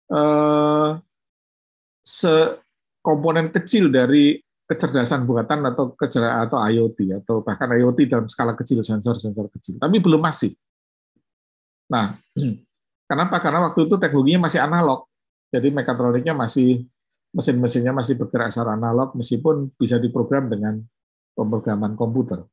L: komponen kecil dari kecerdasan buatan atau IoT, atau bahkan IoT dalam skala kecil, sensor-sensor kecil. Tapi belum masif. Nah, kenapa? Karena waktu itu teknologinya masih analog. Jadi mekatroniknya mesin-mesinnya masih bergerak secara analog, meskipun bisa diprogram dengan pemrograman komputer.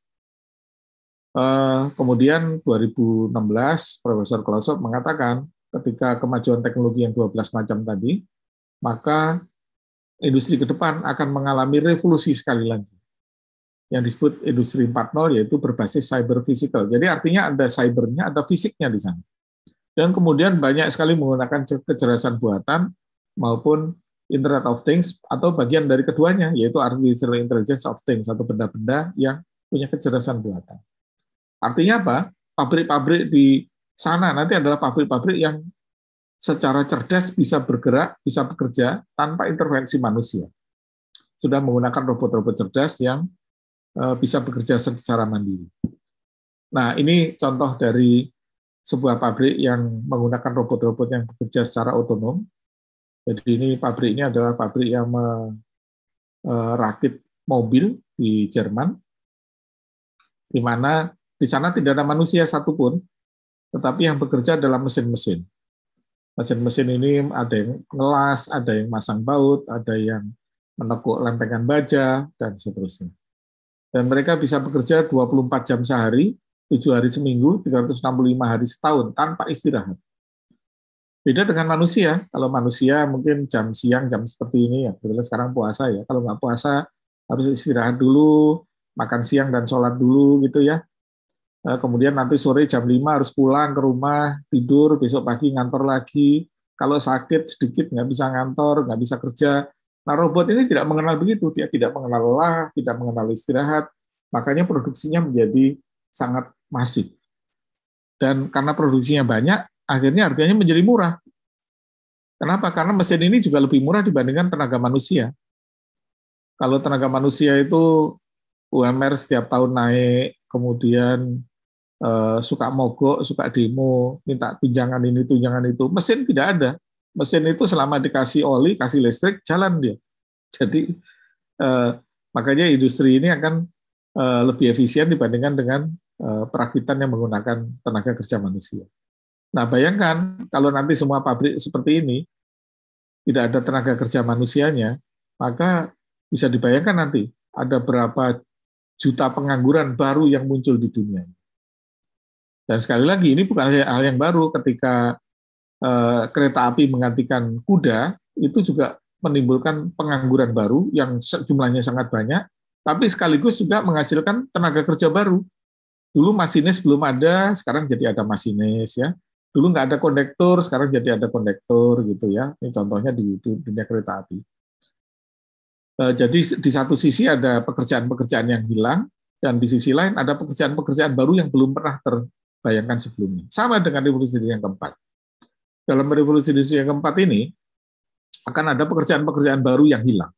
L: Kemudian 2016, Profesor Clausewitz mengatakan ketika kemajuan teknologi yang 12 macam tadi, maka industri ke depan akan mengalami revolusi sekali lagi. Yang disebut industri 4.0, yaitu berbasis cyber physical. Jadi artinya ada cybernya, ada fisiknya di sana. Dan kemudian banyak sekali menggunakan kecerdasan buatan maupun Internet of Things, atau bagian dari keduanya, yaitu Artificial Intelligence of Things, atau benda-benda yang punya kecerdasan buatan. Artinya apa? Pabrik-pabrik di sana nanti adalah pabrik-pabrik yang secara cerdas bisa bergerak, bisa bekerja tanpa intervensi manusia. Sudah menggunakan robot-robot cerdas yang bisa bekerja secara mandiri. Nah, ini contoh dari sebuah pabrik yang menggunakan robot-robot yang bekerja secara otonom. Jadi ini pabrik ini adalah pabrik yang merakit mobil di Jerman, di mana di sana tidak ada manusia satupun, tetapi yang bekerja adalah mesin-mesin. Mesin-mesin ini ada yang ngelas, ada yang masang baut, ada yang menekuk lempengan baja, dan seterusnya. Dan mereka bisa bekerja 24 jam sehari, 7 hari seminggu, 365 hari setahun, tanpa istirahat. Beda dengan manusia. Kalau manusia mungkin jam siang, jam seperti ini, ya kebetulan sekarang puasa ya. Kalau nggak puasa, harus istirahat dulu, makan siang dan sholat dulu gitu ya. Kemudian nanti sore jam 5 harus pulang ke rumah, tidur, besok pagi ngantor lagi. Kalau sakit sedikit nggak bisa ngantor, nggak bisa kerja. Nah, robot ini tidak mengenal begitu. Dia tidak mengenal lelah, tidak mengenal istirahat. Makanya produksinya menjadi sangat masif. Dan karena produksinya banyak, akhirnya harganya menjadi murah. Kenapa? Karena mesin ini juga lebih murah dibandingkan tenaga manusia. Kalau tenaga manusia itu UMR setiap tahun naik, kemudian suka mogok, suka demo, minta tunjangan ini, tunjangan itu. Mesin tidak ada. Mesin itu selama dikasih oli, kasih listrik, jalan dia. Jadi makanya industri ini akan lebih efisien dibandingkan dengan perakitan yang menggunakan tenaga kerja manusia. Nah, bayangkan kalau nanti semua pabrik seperti ini tidak ada tenaga kerja manusianya, maka bisa dibayangkan nanti ada berapa juta pengangguran baru yang muncul di dunia. Dan sekali lagi ini bukan hal yang baru. Ketika kereta api menggantikan kuda, itu juga menimbulkan pengangguran baru yang jumlahnya sangat banyak, tapi sekaligus juga menghasilkan tenaga kerja baru. Dulu masinis belum ada, sekarang jadi ada masinis ya. Dulu nggak ada kondektur, sekarang jadi ada kondektur gitu ya. Ini contohnya di dunia kereta api. Jadi di satu sisi ada pekerjaan-pekerjaan yang hilang, dan di sisi lain ada pekerjaan-pekerjaan baru yang belum pernah terbayangkan sebelumnya. Sama dengan revolusi industri yang keempat. Dalam revolusi industri yang keempat ini akan ada pekerjaan-pekerjaan baru yang hilang.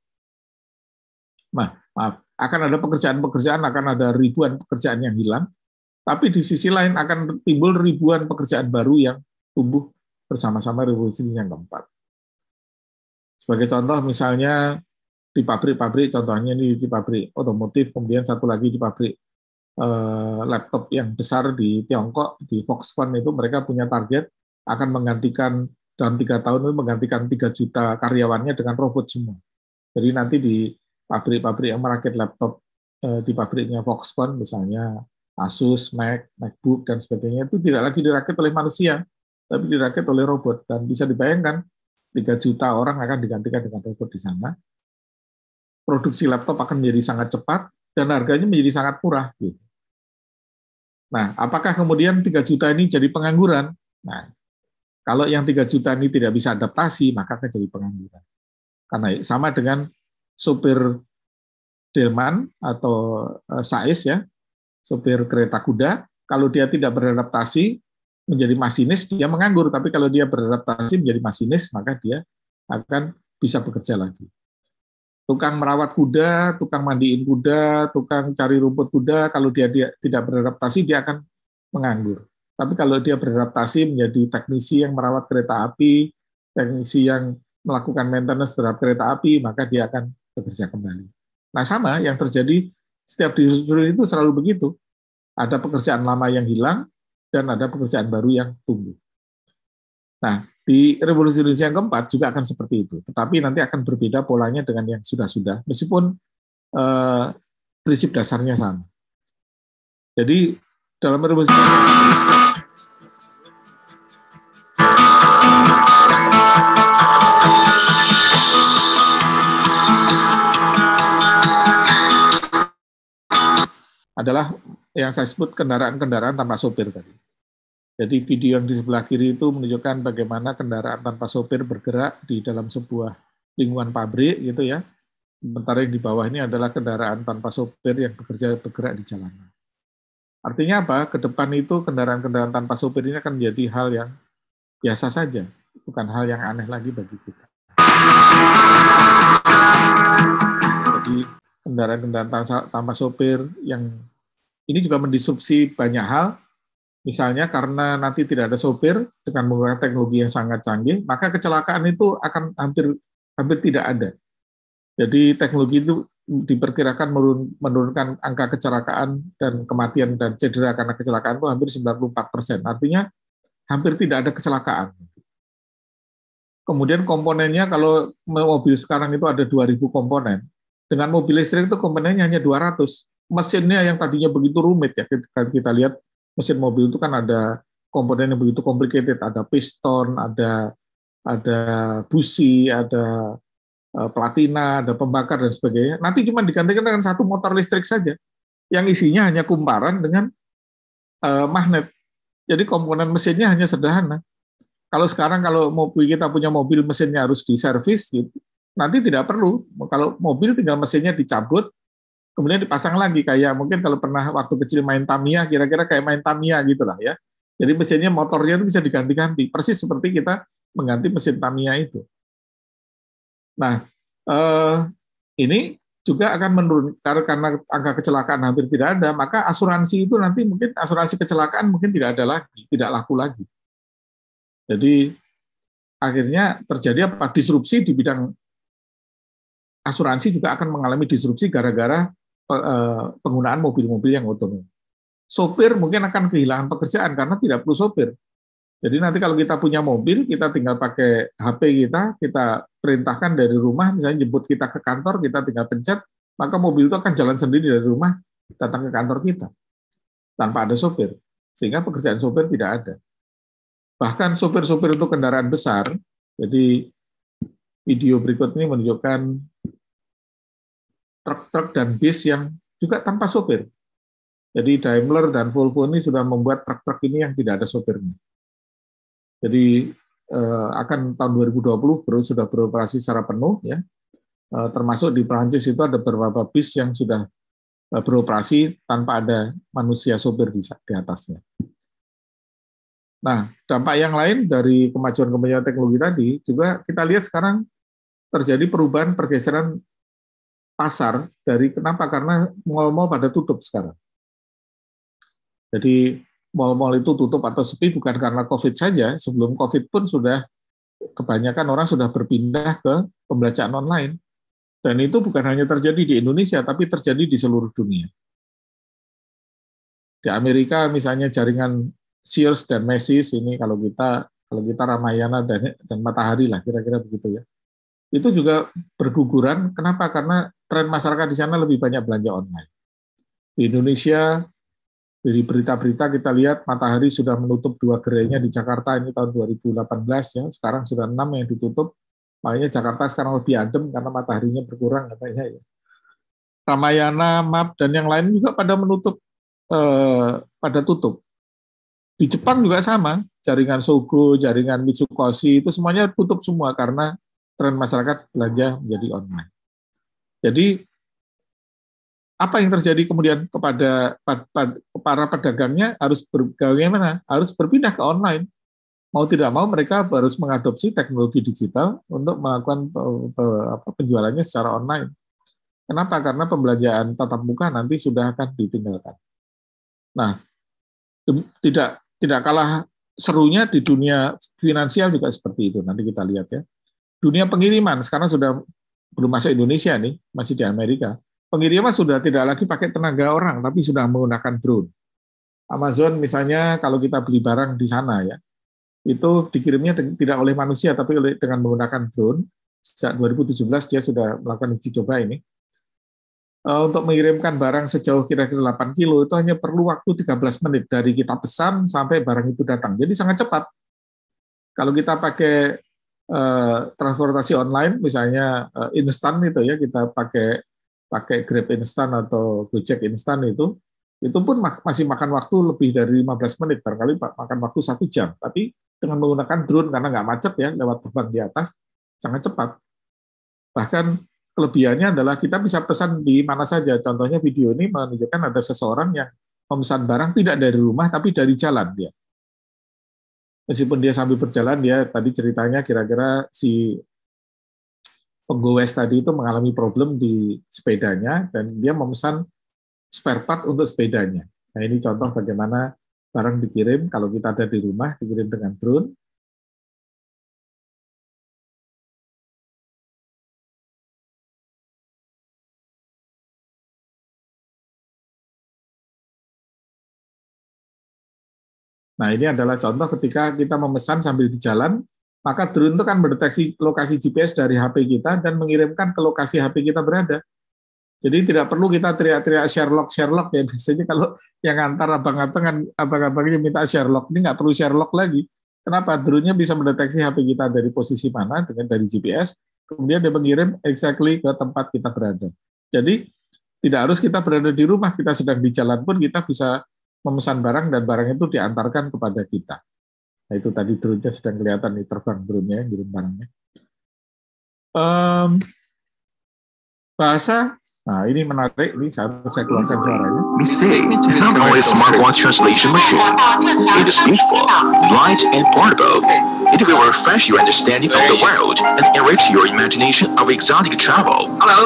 L: Akan ada pekerjaan-pekerjaan, akan ada ribuan pekerjaan yang hilang. Tapi di sisi lain akan timbul ribuan pekerjaan baru yang tumbuh bersama-sama revolusi yang keempat. Sebagai contoh misalnya di pabrik-pabrik, contohnya ini di pabrik otomotif, kemudian satu lagi di pabrik laptop yang besar di Tiongkok, di Foxconn itu mereka punya target akan menggantikan dalam 3 tahun itu menggantikan 3 juta karyawannya dengan robot semua. Jadi nanti di pabrik-pabrik yang merakit laptop di pabriknya Foxconn misalnya Asus, Mac, MacBook, dan sebagainya, itu tidak lagi dirakit oleh manusia, tapi dirakit oleh robot. Dan bisa dibayangkan, 3 juta orang akan digantikan dengan robot di sana. Produksi laptop akan menjadi sangat cepat, dan harganya menjadi sangat murah. Gitu. Nah, apakah kemudian 3 juta ini jadi pengangguran? Nah, kalau yang 3 juta ini tidak bisa adaptasi, maka akan jadi pengangguran. Karena sama dengan sopir delman atau sais ya, sopir kereta kuda, kalau dia tidak beradaptasi menjadi masinis, dia menganggur. Tapi kalau dia beradaptasi menjadi masinis, maka dia akan bisa bekerja lagi. Tukang merawat kuda, tukang mandiin kuda, tukang cari rumput kuda, kalau dia tidak beradaptasi, dia akan menganggur. Tapi kalau dia beradaptasi menjadi teknisi yang merawat kereta api, teknisi yang melakukan maintenance terhadap kereta api, maka dia akan bekerja kembali. Nah, sama yang terjadi setiap di industri itu selalu begitu. Ada pekerjaan lama yang hilang dan ada pekerjaan baru yang tumbuh. Nah, di revolusi industri yang keempat juga akan seperti itu. Tetapi nanti akan berbeda polanya dengan yang sudah-sudah, meskipun prinsip dasarnya sama. Jadi dalam revolusi adalah yang saya sebut kendaraan-kendaraan tanpa sopir tadi. Jadi video yang di sebelah kiri itu menunjukkan bagaimana kendaraan tanpa sopir bergerak di dalam sebuah lingkungan pabrik gitu ya. Sementara yang di bawah ini adalah kendaraan tanpa sopir yang bergerak di jalanan. Artinya apa? Ke depan itu kendaraan-kendaraan tanpa sopir ini akan menjadi hal yang biasa saja, bukan hal yang aneh lagi bagi kita. Jadi kendaraan-kendaraan tanpa sopir yang ini juga mendisrupsi banyak hal, Misalnya karena nanti tidak ada sopir dengan menggunakan teknologi yang sangat canggih, maka kecelakaan itu akan hampir tidak ada. Jadi teknologi itu diperkirakan menurunkan angka kecelakaan dan kematian dan cedera karena kecelakaan itu hampir 94%. Artinya hampir tidak ada kecelakaan. Kemudian komponennya, kalau mobil sekarang itu ada 2.000 komponen, dengan mobil listrik itu komponennya hanya 200. Mesinnya yang tadinya begitu rumit ya, kita lihat mesin mobil itu kan ada komponen yang begitu complicated, ada piston, ada busi, ada platina, ada pembakar dan sebagainya. Nanti cuma digantikan dengan satu motor listrik saja, yang isinya hanya kumparan dengan magnet. Jadi komponen mesinnya hanya sederhana. Kalau sekarang kalau kita punya mobil mesinnya harus diservis, gitu, nanti tidak perlu. Kalau mobil tinggal mesinnya dicabut, kemudian dipasang lagi, kayak mungkin kalau pernah waktu kecil main Tamiya, kira-kira kayak main Tamiya gitulah ya. Jadi mesinnya, motornya itu bisa diganti-ganti, persis seperti kita mengganti mesin Tamiya itu. Nah, ini juga akan menurun karena angka kecelakaan hampir tidak ada, maka asuransi itu nanti mungkin asuransi kecelakaan mungkin tidak ada lagi, tidak laku lagi. Jadi akhirnya terjadi apa? Disrupsi di bidang asuransi juga akan mengalami disrupsi gara-gara penggunaan mobil-mobil yang otonom. Sopir mungkin akan kehilangan pekerjaan karena tidak perlu sopir. Jadi nanti kalau kita punya mobil, kita tinggal pakai HP kita perintahkan dari rumah, misalnya jemput kita ke kantor, kita tinggal pencet, maka mobil itu akan jalan sendiri dari rumah datang ke kantor kita tanpa ada sopir, sehingga pekerjaan sopir tidak ada. Bahkan sopir-sopir untuk kendaraan besar, jadi video berikut ini menunjukkan truk-truk dan bis yang juga tanpa sopir. Jadi Daimler dan Volvo ini sudah membuat truk-truk ini yang tidak ada sopirnya. Jadi akan tahun 2020 sudah beroperasi secara penuh, ya. Termasuk di Prancis itu ada beberapa bis yang sudah beroperasi tanpa ada manusia sopir di atasnya. Nah, dampak yang lain dari kemajuan teknologi tadi juga kita lihat sekarang terjadi perubahan pergeseran pasar dari kenapa? Karena mal-mal pada tutup sekarang. Jadi mal-mal itu tutup atau sepi bukan karena COVID saja, sebelum COVID pun sudah kebanyakan orang sudah berpindah ke pembelajaran online. Dan itu bukan hanya terjadi di Indonesia, tapi terjadi di seluruh dunia. Di Amerika misalnya jaringan Sears dan Macy's ini kalau kita Ramayana dan Matahari lah kira-kira begitu ya. Itu juga berguguran. Kenapa? Karena tren masyarakat di sana lebih banyak belanja online. Di Indonesia, dari berita-berita kita lihat Matahari sudah menutup 2 gerainya di Jakarta ini tahun 2018 ya. Sekarang sudah 6 yang ditutup. Makanya Jakarta sekarang lebih adem karena mataharinya berkurang katanya ya. Ramayana, MAP dan yang lain juga pada menutup, pada tutup. Di Jepang juga sama, jaringan Sogo, jaringan Mitsukoshi itu semuanya tutup semua karena tren masyarakat belanja menjadi online. Jadi apa yang terjadi kemudian kepada para pedagangnya harus bagaimana? Harus berpindah ke online. Mau tidak mau mereka harus mengadopsi teknologi digital untuk melakukan penjualannya secara online. Kenapa? Karena pembelanjaan tatap muka nanti sudah akan ditinggalkan. Nah, tidak kalah serunya di dunia finansial juga seperti itu. Nanti kita lihat ya. Dunia pengiriman sekarang sudah belum masuk Indonesia nih, masih di Amerika. Pengiriman sudah tidak lagi pakai tenaga orang, tapi sudah menggunakan drone. Amazon misalnya kalau kita beli barang di sana ya, itu dikirimnya tidak oleh manusia, tapi dengan menggunakan drone. Sejak 2017 dia sudah melakukan uji coba ini. Untuk mengirimkan barang sejauh kira-kira 8 kilo itu hanya perlu waktu 13 menit dari kita pesan sampai barang itu datang. Jadi sangat cepat. Kalau kita pakai transportasi online, misalnya instan itu ya, kita pakai Grab instan atau Gojek instan itu pun masih makan waktu lebih dari 15 menit, barangkali makan waktu 1 jam. Tapi dengan menggunakan drone karena nggak macet ya, lewat terbang di atas, sangat cepat. Bahkan kelebihannya adalah kita bisa pesan di mana saja. Contohnya video ini menunjukkan ada seseorang yang memesan barang tidak dari rumah tapi dari jalan dia. Meskipun dia sambil berjalan, dia tadi ceritanya kira-kira si penggowes tadi itu mengalami problem di sepedanya dan dia memesan spare part untuk sepedanya. Nah ini contoh bagaimana barang dikirim, kalau kita ada di rumah, dikirim dengan drone. Nah, ini adalah contoh ketika kita memesan sambil di jalan, maka drone itu kan mendeteksi lokasi GPS dari HP kita dan mengirimkan ke lokasi HP kita berada. Jadi tidak perlu kita teriak-teriak Sherlock ya. Biasanya kalau yang antar abang-abangnya minta Sherlock, ini nggak perlu Sherlock lagi. Kenapa? Drone-nya bisa mendeteksi HP kita dari posisi mana dengan dari GPS, kemudian dia mengirim exactly ke tempat kita berada. Jadi tidak harus kita berada di rumah, kita sedang di jalan pun kita bisa memesan barang dan barang itu diantarkan kepada kita. Nah, itu tadi drone-nya sedang kelihatan nih, terbang drone-nya, ngirim barangnya. Bahasa, nah ini menarik, ini saya keluarkan suaranya.
O: Mistake is not only a smartwatch translation machine. It is beautiful, light, and portable. It will refresh your understanding of the world and enrich your imagination of exotic travel.
P: Hello.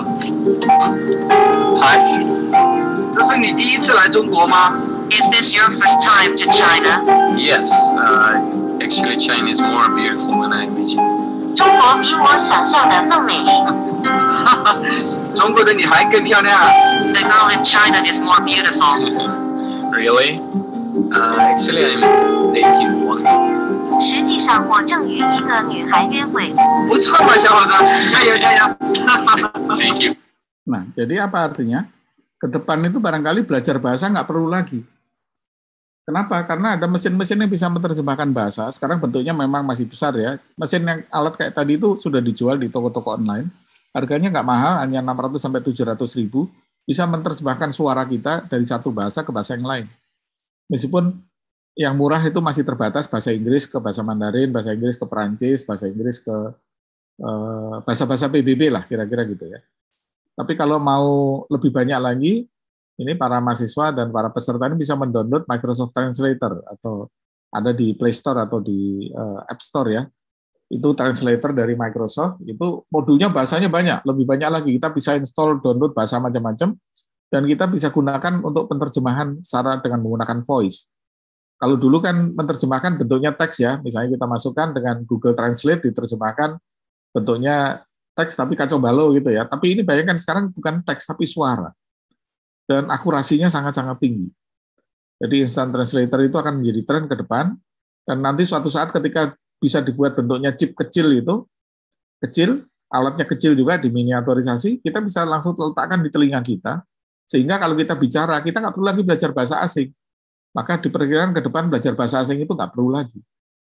P: Hi. 这是你第一次来中国吗？
Q: Is this your first time to China?
N: Yes, actually China is more beautiful than I imagined.
Q: 中国比我想象的更美丽。
P: 中国的女孩更漂亮。
Q: The girl in China is more beautiful.
N: Really? Actually, I'm dating one.
Q: 实际上，我正与一个女孩约会。
P: 不错嘛，小伙子，加油加油。
N: Thank you.
L: Nah, jadi apa artinya? Ke depan itu barangkali belajar bahasa nggak perlu lagi. Kenapa? Karena ada mesin-mesin yang bisa menerjemahkan bahasa. Sekarang bentuknya memang masih besar ya. Mesin yang alat kayak tadi itu sudah dijual di toko-toko online. Harganya nggak mahal, hanya 600 sampai 700 ribu. Bisa menerjemahkan suara kita dari satu bahasa ke bahasa yang lain. Meskipun yang murah itu masih terbatas bahasa Inggris ke bahasa Mandarin, bahasa Inggris ke Perancis, bahasa Inggris ke bahasa-bahasa PBB lah kira-kira gitu ya. Tapi kalau mau lebih banyak lagi, ini para mahasiswa dan para peserta ini bisa mendownload Microsoft Translator atau ada di Play Store atau di App Store ya. Itu translator dari Microsoft, itu modulnya bahasanya banyak, lebih banyak lagi. Kita bisa install, download bahasa macam-macam, dan kita bisa gunakan untuk penerjemahan secara dengan menggunakan voice. Kalau dulu kan menerjemahkan bentuknya teks ya, misalnya kita masukkan dengan Google Translate, diterjemahkan bentuknya teks tapi kacau balau gitu ya. Tapi ini bayangkan sekarang bukan teks tapi suara. Dan akurasinya sangat-sangat tinggi. Jadi instant translator itu akan menjadi tren ke depan, dan nanti suatu saat ketika bisa dibuat bentuknya chip kecil itu, kecil, alatnya kecil juga, diminiaturisasi, kita bisa langsung letakkan di telinga kita, sehingga kalau kita bicara, kita nggak perlu lagi belajar bahasa asing. Maka diperkirakan ke depan belajar bahasa asing itu nggak perlu lagi.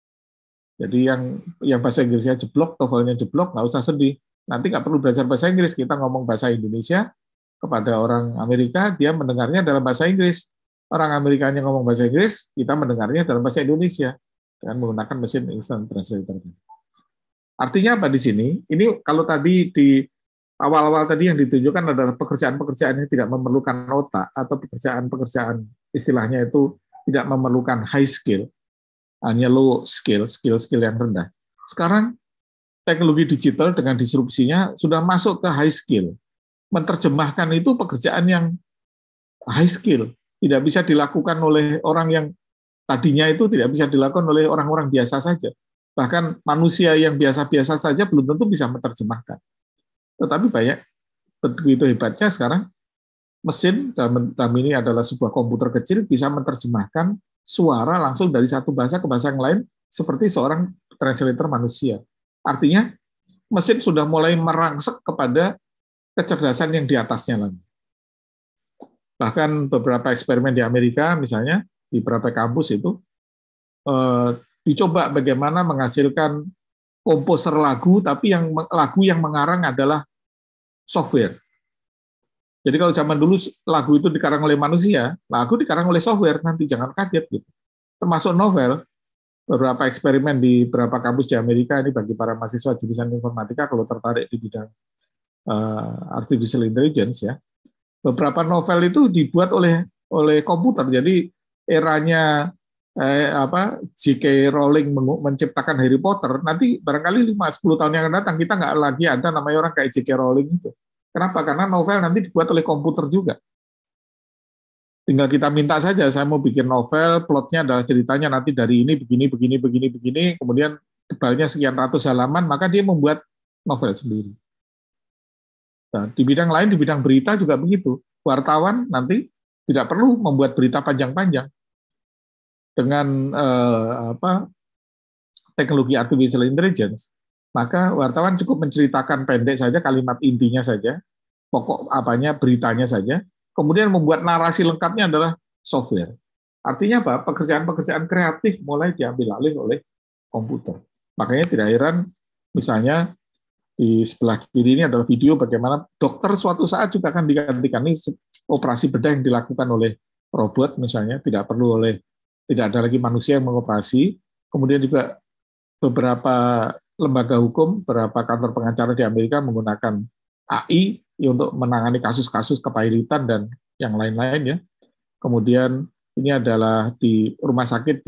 L: Jadi yang bahasa Inggrisnya jeblok, TOEFL-nya jeblok, nggak usah sedih. Nanti nggak perlu belajar bahasa Inggris, kita ngomong bahasa Indonesia, kepada orang Amerika, dia mendengarnya dalam bahasa Inggris. Orang Amerikanya ngomong bahasa Inggris, kita mendengarnya dalam bahasa Indonesia dengan menggunakan mesin instant translator. Artinya apa di sini? Ini kalau tadi di awal-awal tadi yang ditunjukkan adalah pekerjaan-pekerjaan yang tidak memerlukan otak atau pekerjaan-pekerjaan istilahnya itu tidak memerlukan high skill, hanya low skill, skill-skill yang rendah. Sekarang teknologi digital dengan disrupsinya sudah masuk ke high skill. Menerjemahkan itu pekerjaan yang high skill, tidak bisa dilakukan oleh orang yang tadinya itu tidak bisa dilakukan oleh orang-orang biasa saja. Bahkan manusia yang biasa-biasa saja belum tentu bisa menerjemahkan. Tetapi banyak, begitu hebatnya sekarang, mesin, dalam ini adalah sebuah komputer kecil, bisa menerjemahkan suara langsung dari satu bahasa ke bahasa yang lain, seperti seorang translator manusia. Artinya, mesin sudah mulai merangsek kepada kecerdasan yang di atasnya lagi. Bahkan beberapa eksperimen di Amerika, misalnya di beberapa kampus itu, dicoba bagaimana menghasilkan komposer lagu, tapi lagu yang mengarang adalah software. Jadi kalau zaman dulu lagu itu dikarang oleh manusia, lagu dikarang oleh software, nanti jangan kaget gitu. Termasuk novel, beberapa eksperimen di beberapa kampus di Amerika, ini bagi para mahasiswa jurusan informatika kalau tertarik di bidang artificial intelligence ya. Beberapa novel itu dibuat oleh komputer. Jadi eranya J.K. Rowling menciptakan Harry Potter, nanti barangkali 5-10 tahun yang akan datang kita nggak lagi ada namanya orang kayak J.K. Rowling itu. Kenapa? Karena novel nanti dibuat oleh komputer juga. Tinggal kita minta saja, saya mau bikin novel, plotnya adalah ceritanya nanti dari ini begini, kemudian tebalnya sekian ratus halaman, maka dia membuat novel sendiri. Nah, di bidang lain, di bidang berita juga begitu. Wartawan nanti tidak perlu membuat berita panjang-panjang. Dengan teknologi artificial intelligence, maka wartawan cukup menceritakan pendek saja, kalimat intinya saja, pokok apanya, beritanya saja, kemudian membuat narasi lengkapnya adalah software. Artinya apa? Pekerjaan-pekerjaan kreatif mulai diambil alih oleh komputer. Makanya tidak heran, misalnya di sebelah kiri ini adalah video bagaimana dokter suatu saat juga akan digantikan. Ini operasi bedah yang dilakukan oleh robot misalnya, tidak ada lagi manusia yang mengoperasi. Kemudian juga beberapa lembaga hukum, beberapa kantor pengacara di Amerika menggunakan AI untuk menangani kasus-kasus kepailitan dan yang lain-lain ya. Kemudian ini adalah di rumah sakit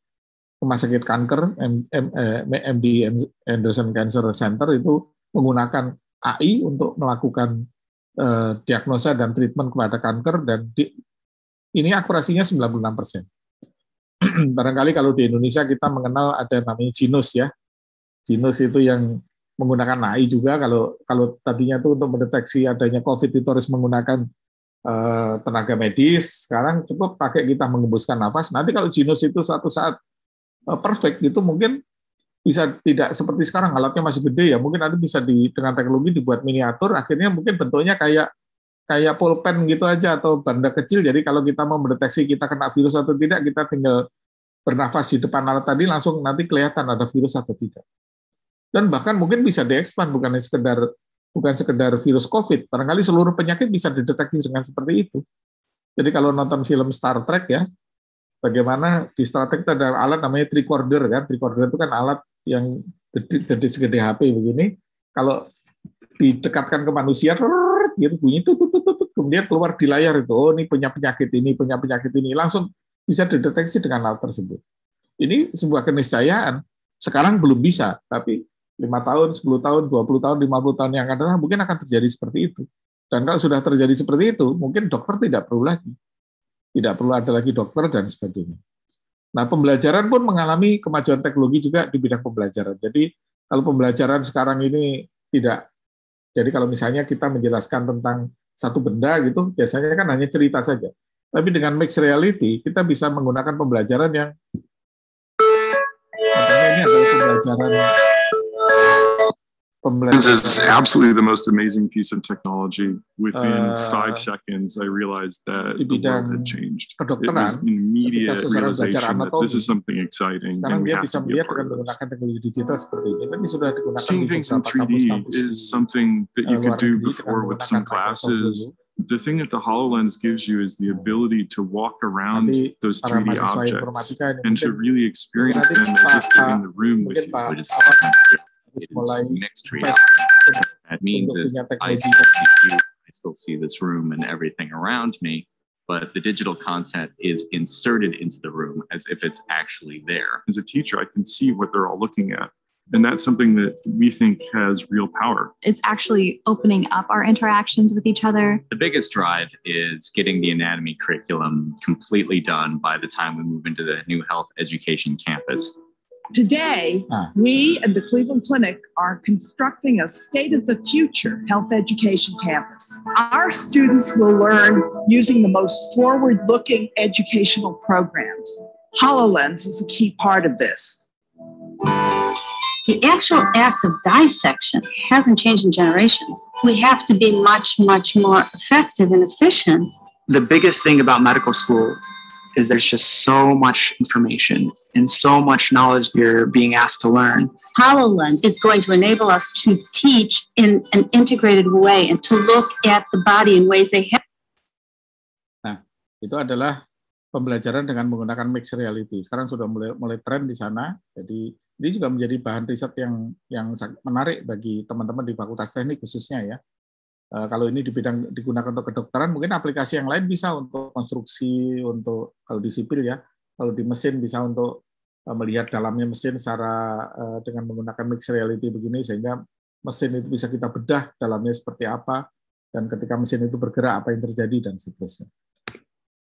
L: kanker MD Anderson Cancer Center itu menggunakan AI untuk melakukan diagnosa dan treatment kepada kanker, dan ini akurasinya 96%. Barangkali kalau di Indonesia kita mengenal ada namanya Jinus ya. Jinus itu yang menggunakan AI juga. Kalau tadinya itu untuk mendeteksi adanya COVID itu harus menggunakan tenaga medis, sekarang cukup pakai kita mengembuskan nafas. Nanti kalau Jinus itu suatu saat perfect itu mungkin bisa tidak seperti sekarang, alatnya masih gede ya, mungkin nanti bisa dengan teknologi dibuat miniatur, akhirnya mungkin bentuknya kayak pulpen gitu aja atau benda kecil. Jadi kalau kita mau mendeteksi kita kena virus atau tidak, kita tinggal bernafas di depan alat tadi, langsung nanti kelihatan ada virus atau tidak. Dan bahkan mungkin bisa diekspand, bukan sekedar virus COVID, barangkali seluruh penyakit bisa dideteksi dengan seperti itu. Jadi kalau nonton film Star Trek ya, bagaimana di Star Trek ada alat namanya tricorder kan, tricorder itu kan alat yang gede segede HP begini, kalau didekatkan ke manusia, gitu bunyi tutut, kemudian keluar di layar itu, oh ini punya penyakit ini, langsung bisa dideteksi dengan alat tersebut. Ini sebuah keniscayaan. Sekarang belum bisa, tapi 5 tahun, 10 tahun, 20 tahun, 50 tahun yang akan datang mungkin akan terjadi seperti itu. Dan kalau sudah terjadi seperti itu, mungkin dokter tidak perlu lagi. Tidak perlu ada lagi dokter dan sebagainya. Nah, pembelajaran pun mengalami kemajuan teknologi juga di bidang pembelajaran. Jadi, kalau pembelajaran sekarang ini tidak, jadi kalau misalnya kita menjelaskan tentang satu benda gitu, biasanya kan hanya cerita saja. Tapi dengan mixed reality, kita bisa menggunakan pembelajaran yang, makanya ini adalah
R: This is absolutely the most amazing piece of technology. Within 5 seconds, I realized that the world had changed. It was an immediate realization that this is something exciting and we have to be a part of this. Seeing things in 3D is something that you could do before with some classes. The thing that the HoloLens gives you is the ability to walk around those 3D objects and to really experience them as if they're in the room with you.
S: It is mixed reality. That means is I still see this room and everything around me, but the digital content is inserted into the room as if it's actually there.
R: As a teacher, I can see what they're all looking at. And that's something that we think has real power.
T: It's actually opening up our interactions with each other.
S: The biggest drive is getting the anatomy curriculum completely done by the time we move into the new health education campus.
U: Today, we at the Cleveland Clinic are constructing a state-of-the-future health education campus. Our students will learn using the most forward-looking educational programs. HoloLens is a key part of this.
V: The actual act of dissection hasn't changed in generations. We have to be much, much more effective and efficient.
W: The biggest thing about medical school is there's just so much information and so much knowledge you're being asked to learn.
V: HoloLens is going to enable us to teach in an integrated way and to look at the body in ways they have.
L: Nah, itu adalah pembelajaran dengan menggunakan mixed reality. Sekarang sudah mulai tren di sana. Jadi ini juga menjadi bahan riset yang sangat menarik bagi teman-teman di Fakultas Teknik khususnya ya. Kalau ini digunakan untuk kedokteran, mungkin aplikasi yang lain bisa untuk konstruksi, untuk kalau di sipil ya, kalau di mesin bisa untuk melihat dalamnya mesin secara dengan menggunakan mixed reality begini, sehingga mesin itu bisa kita bedah dalamnya seperti apa, dan ketika mesin itu bergerak apa yang terjadi dan seterusnya.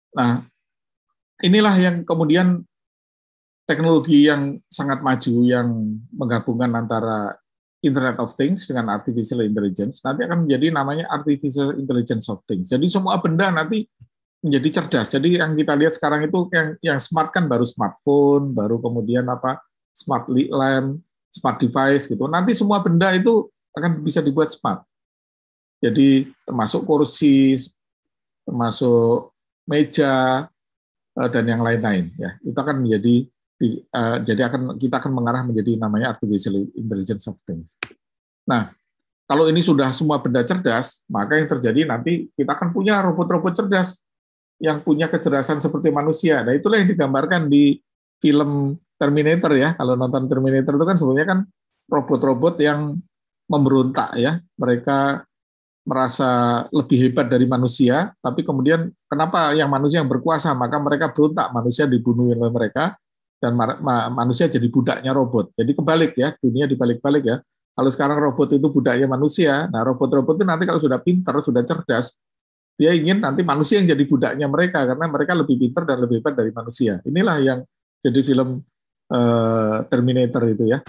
L: Nah, inilah yang kemudian teknologi yang sangat maju yang menggabungkan antara Internet of Things dengan Artificial Intelligence nanti akan menjadi namanya Artificial Intelligence of Things. Jadi semua benda nanti menjadi cerdas. Jadi yang kita lihat sekarang itu yang smart kan baru smartphone, baru kemudian smart lamp, smart device gitu. Nanti semua benda itu akan bisa dibuat smart. Jadi termasuk kursi, termasuk meja dan yang lain-lain ya. Itu akan menjadi jadi kita akan mengarah menjadi namanya Artificial Intelligence of Things. Nah, kalau ini sudah semua benda cerdas, maka yang terjadi nanti kita akan punya robot-robot cerdas yang punya kecerdasan seperti manusia. Nah, itulah yang digambarkan di film Terminator ya. Kalau nonton Terminator itu kan sebenarnya kan robot-robot yang memberontak ya. Mereka merasa lebih hebat dari manusia, tapi kemudian kenapa yang manusia yang berkuasa, maka mereka berontak, manusia dibunuh oleh mereka, dan manusia jadi budaknya robot. Jadi kebalik ya, dunia dibalik-balik ya. Kalau sekarang robot itu budaknya manusia, nah robot-robot itu nanti kalau sudah pintar, sudah cerdas, dia ingin nanti manusia yang jadi budaknya mereka, karena mereka lebih pintar dan lebih hebat dari manusia. Inilah yang jadi film Terminator itu ya.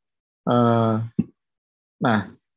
L: Nah,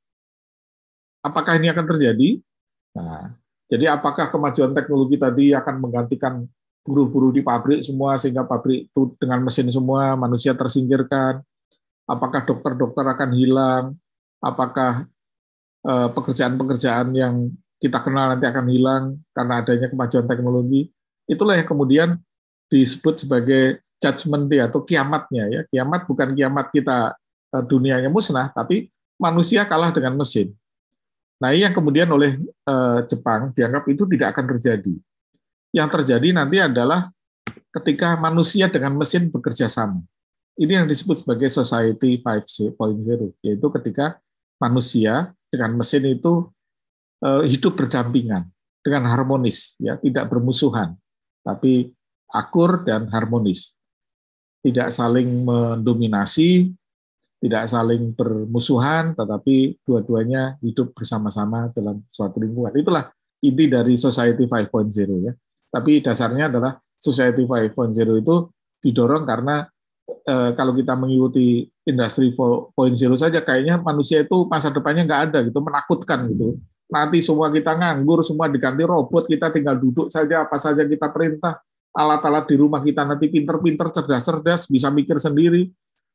L: apakah ini akan terjadi? Nah, jadi apakah kemajuan teknologi tadi akan menggantikan buruh-buruh di pabrik semua, sehingga pabrik itu dengan mesin semua, manusia tersingkirkan? Apakah dokter-dokter akan hilang? Apakah pekerjaan-pekerjaan yang kita kenal nanti akan hilang karena adanya kemajuan teknologi? Itulah yang kemudian disebut sebagai judgment day atau kiamatnya ya. Kiamat bukan kiamat kita dunianya musnah, tapi manusia kalah dengan mesin. Nah, ini yang kemudian oleh Jepang dianggap itu tidak akan terjadi. Yang terjadi nanti adalah ketika manusia dengan mesin bekerja sama. Ini yang disebut sebagai Society 5.0, yaitu ketika manusia dengan mesin itu hidup berdampingan dengan harmonis, ya, tidak bermusuhan, tapi akur dan harmonis, tidak saling mendominasi, tidak saling bermusuhan, tetapi dua-duanya hidup bersama-sama dalam suatu lingkungan. Itulah inti dari Society 5.0 ya. Tapi dasarnya adalah Society 5.0 itu didorong karena kalau kita mengikuti industri 4.0 saja, kayaknya manusia itu masa depannya nggak ada gitu, menakutkan gitu. Nanti semua kita nganggur, semua diganti robot, kita tinggal duduk saja, apa saja kita perintah, alat-alat di rumah kita nanti pinter-pinter, cerdas-cerdas, bisa mikir sendiri.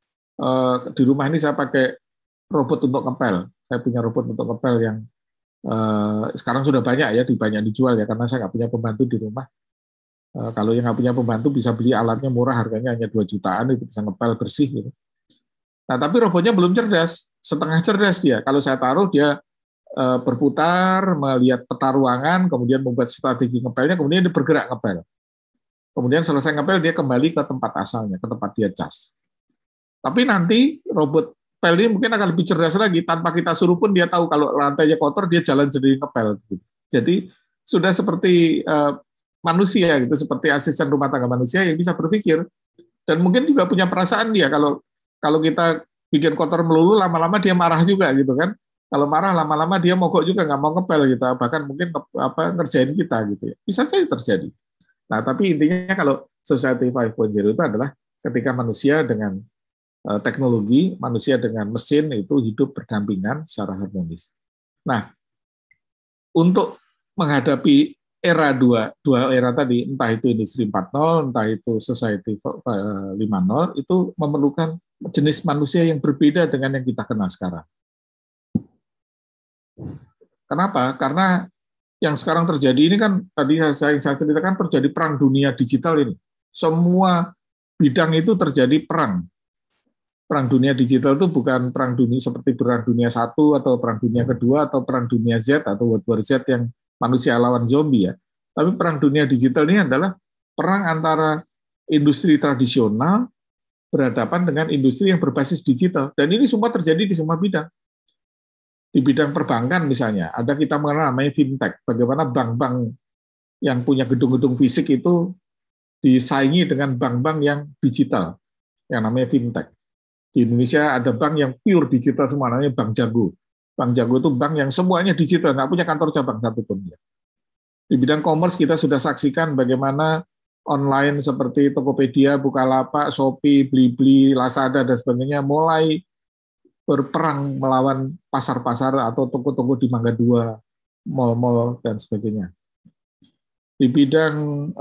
L: Di rumah ini saya pakai robot untuk ngepel. Saya punya robot untuk ngepel yang sekarang sudah banyak ya, banyak dijual ya, karena saya nggak punya pembantu di rumah. Kalau yang nggak punya pembantu bisa beli alatnya murah, harganya hanya 2 jutaan, itu bisa ngepel bersih gitu. Nah, tapi robotnya belum cerdas, setengah cerdas dia. Kalau saya taruh dia berputar, melihat peta ruangan, kemudian membuat strategi ngepelnya, kemudian dia bergerak ngepel. Kemudian selesai ngepel dia kembali ke tempat asalnya, ke tempat dia charge. Tapi nanti robot pel ini mungkin akan lebih cerdas lagi, tanpa kita suruh pun dia tahu kalau lantainya kotor, dia jalan sendiri ngepel. Jadi sudah seperti manusia gitu, seperti asisten rumah tangga manusia yang bisa berpikir dan mungkin juga punya perasaan dia. Kalau kita bikin kotor melulu, lama-lama dia marah juga gitu kan. Kalau marah lama-lama dia mogok juga, nggak mau ngepel gitu, bahkan mungkin ngerjain kita gitu ya. Bisa saja terjadi. Nah, tapi intinya kalau Society 5.0 itu adalah ketika manusia dengan teknologi, manusia dengan mesin itu hidup berdampingan secara harmonis. Nah, untuk menghadapi era dua era tadi, entah itu industri 4.0, entah itu Society 5.0, itu memerlukan jenis manusia yang berbeda dengan yang kita kenal sekarang. Kenapa? Karena yang sekarang terjadi ini kan, tadi saya ceritakan terjadi perang dunia digital ini. Semua bidang itu terjadi perang. Perang dunia digital itu bukan perang dunia seperti perang dunia 1 atau perang dunia kedua atau perang dunia Z atau World War Z yang manusia lawan zombie ya. Tapi perang dunia digital ini adalah perang antara industri tradisional berhadapan dengan industri yang berbasis digital. Dan ini semua terjadi di semua bidang. Di bidang perbankan misalnya, ada kita mengenal namanya fintech. Bagaimana bank-bank yang punya gedung-gedung fisik itu disaingi dengan bank-bank yang digital, yang namanya fintech. Di Indonesia ada bank yang pure digital semua, namanya Bank Jago. Bank Jago itu bank yang semuanya digital, nggak punya kantor cabang satupun. Di bidang commerce kita sudah saksikan bagaimana online seperti Tokopedia, Bukalapak, Shopee, Blibli, Lazada, dan sebagainya mulai berperang melawan pasar-pasar atau toko-toko di Mangga 2, mal-mal, dan sebagainya. Di bidang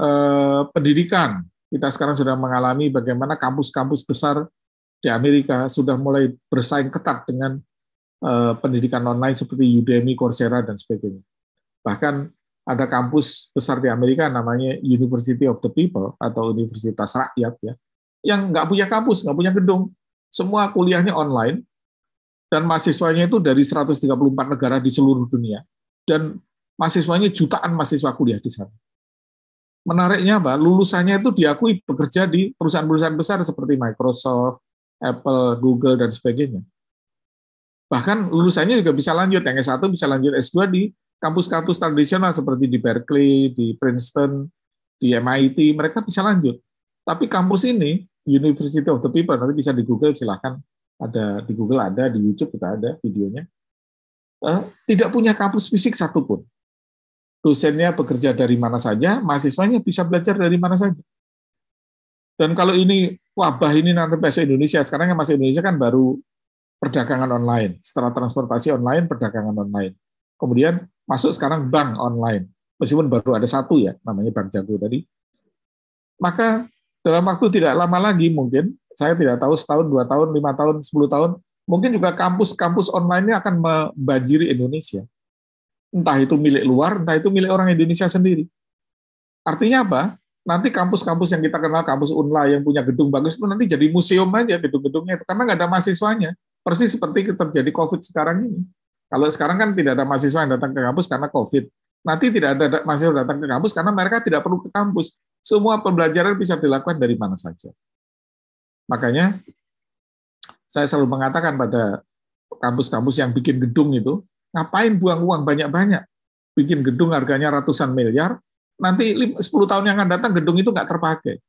L: pendidikan, kita sekarang sudah mengalami bagaimana kampus-kampus besar di Amerika sudah mulai bersaing ketat dengan pendidikan online seperti Udemy, Coursera, dan sebagainya. Bahkan ada kampus besar di Amerika namanya University of the People atau Universitas Rakyat ya, yang nggak punya kampus, nggak punya gedung, semua kuliahnya online dan mahasiswanya itu dari 134 negara di seluruh dunia dan mahasiswanya jutaan mahasiswa kuliah di sana. Menariknya apa? Lulusannya itu diakui bekerja di perusahaan-perusahaan besar seperti Microsoft, Apple, Google dan sebagainya. Bahkan lulusannya juga bisa lanjut, yang S1 bisa lanjut S2 di kampus-kampus tradisional seperti di Berkeley, di Princeton, di MIT, mereka bisa lanjut. Tapi kampus ini, University of the People, nanti bisa di Google, silahkan, ada di Google, ada di YouTube juga ada videonya, tidak punya kampus fisik satupun. Dosennya bekerja dari mana saja, mahasiswanya bisa belajar dari mana saja. Dan kalau ini, wabah ini nanti bahasa Indonesia, sekarang yang masuk Indonesia kan baru perdagangan online, setelah transportasi online, perdagangan online. Kemudian masuk sekarang bank online, meskipun baru ada satu ya, namanya Bank Jago tadi. Maka dalam waktu tidak lama lagi mungkin, saya tidak tahu setahun, 2 tahun, 5 tahun, 10 tahun, mungkin juga kampus-kampus online ini akan membanjiri Indonesia. Entah itu milik luar, entah itu milik orang Indonesia sendiri. Artinya apa? Nanti kampus-kampus yang kita kenal, kampus Unla yang punya gedung bagus, itu nanti jadi museum aja gedung-gedungnya, karena nggak ada mahasiswanya. Persis seperti terjadi COVID sekarang ini. Kalau sekarang kan tidak ada mahasiswa yang datang ke kampus karena COVID. Nanti tidak ada mahasiswa datang ke kampus karena mereka tidak perlu ke kampus. Semua pembelajaran bisa dilakukan dari mana saja. Makanya saya selalu mengatakan pada kampus-kampus yang bikin gedung itu, ngapain buang uang banyak-banyak? Bikin gedung harganya ratusan miliar, nanti 10 tahun yang akan datang gedung itu nggak terpakai.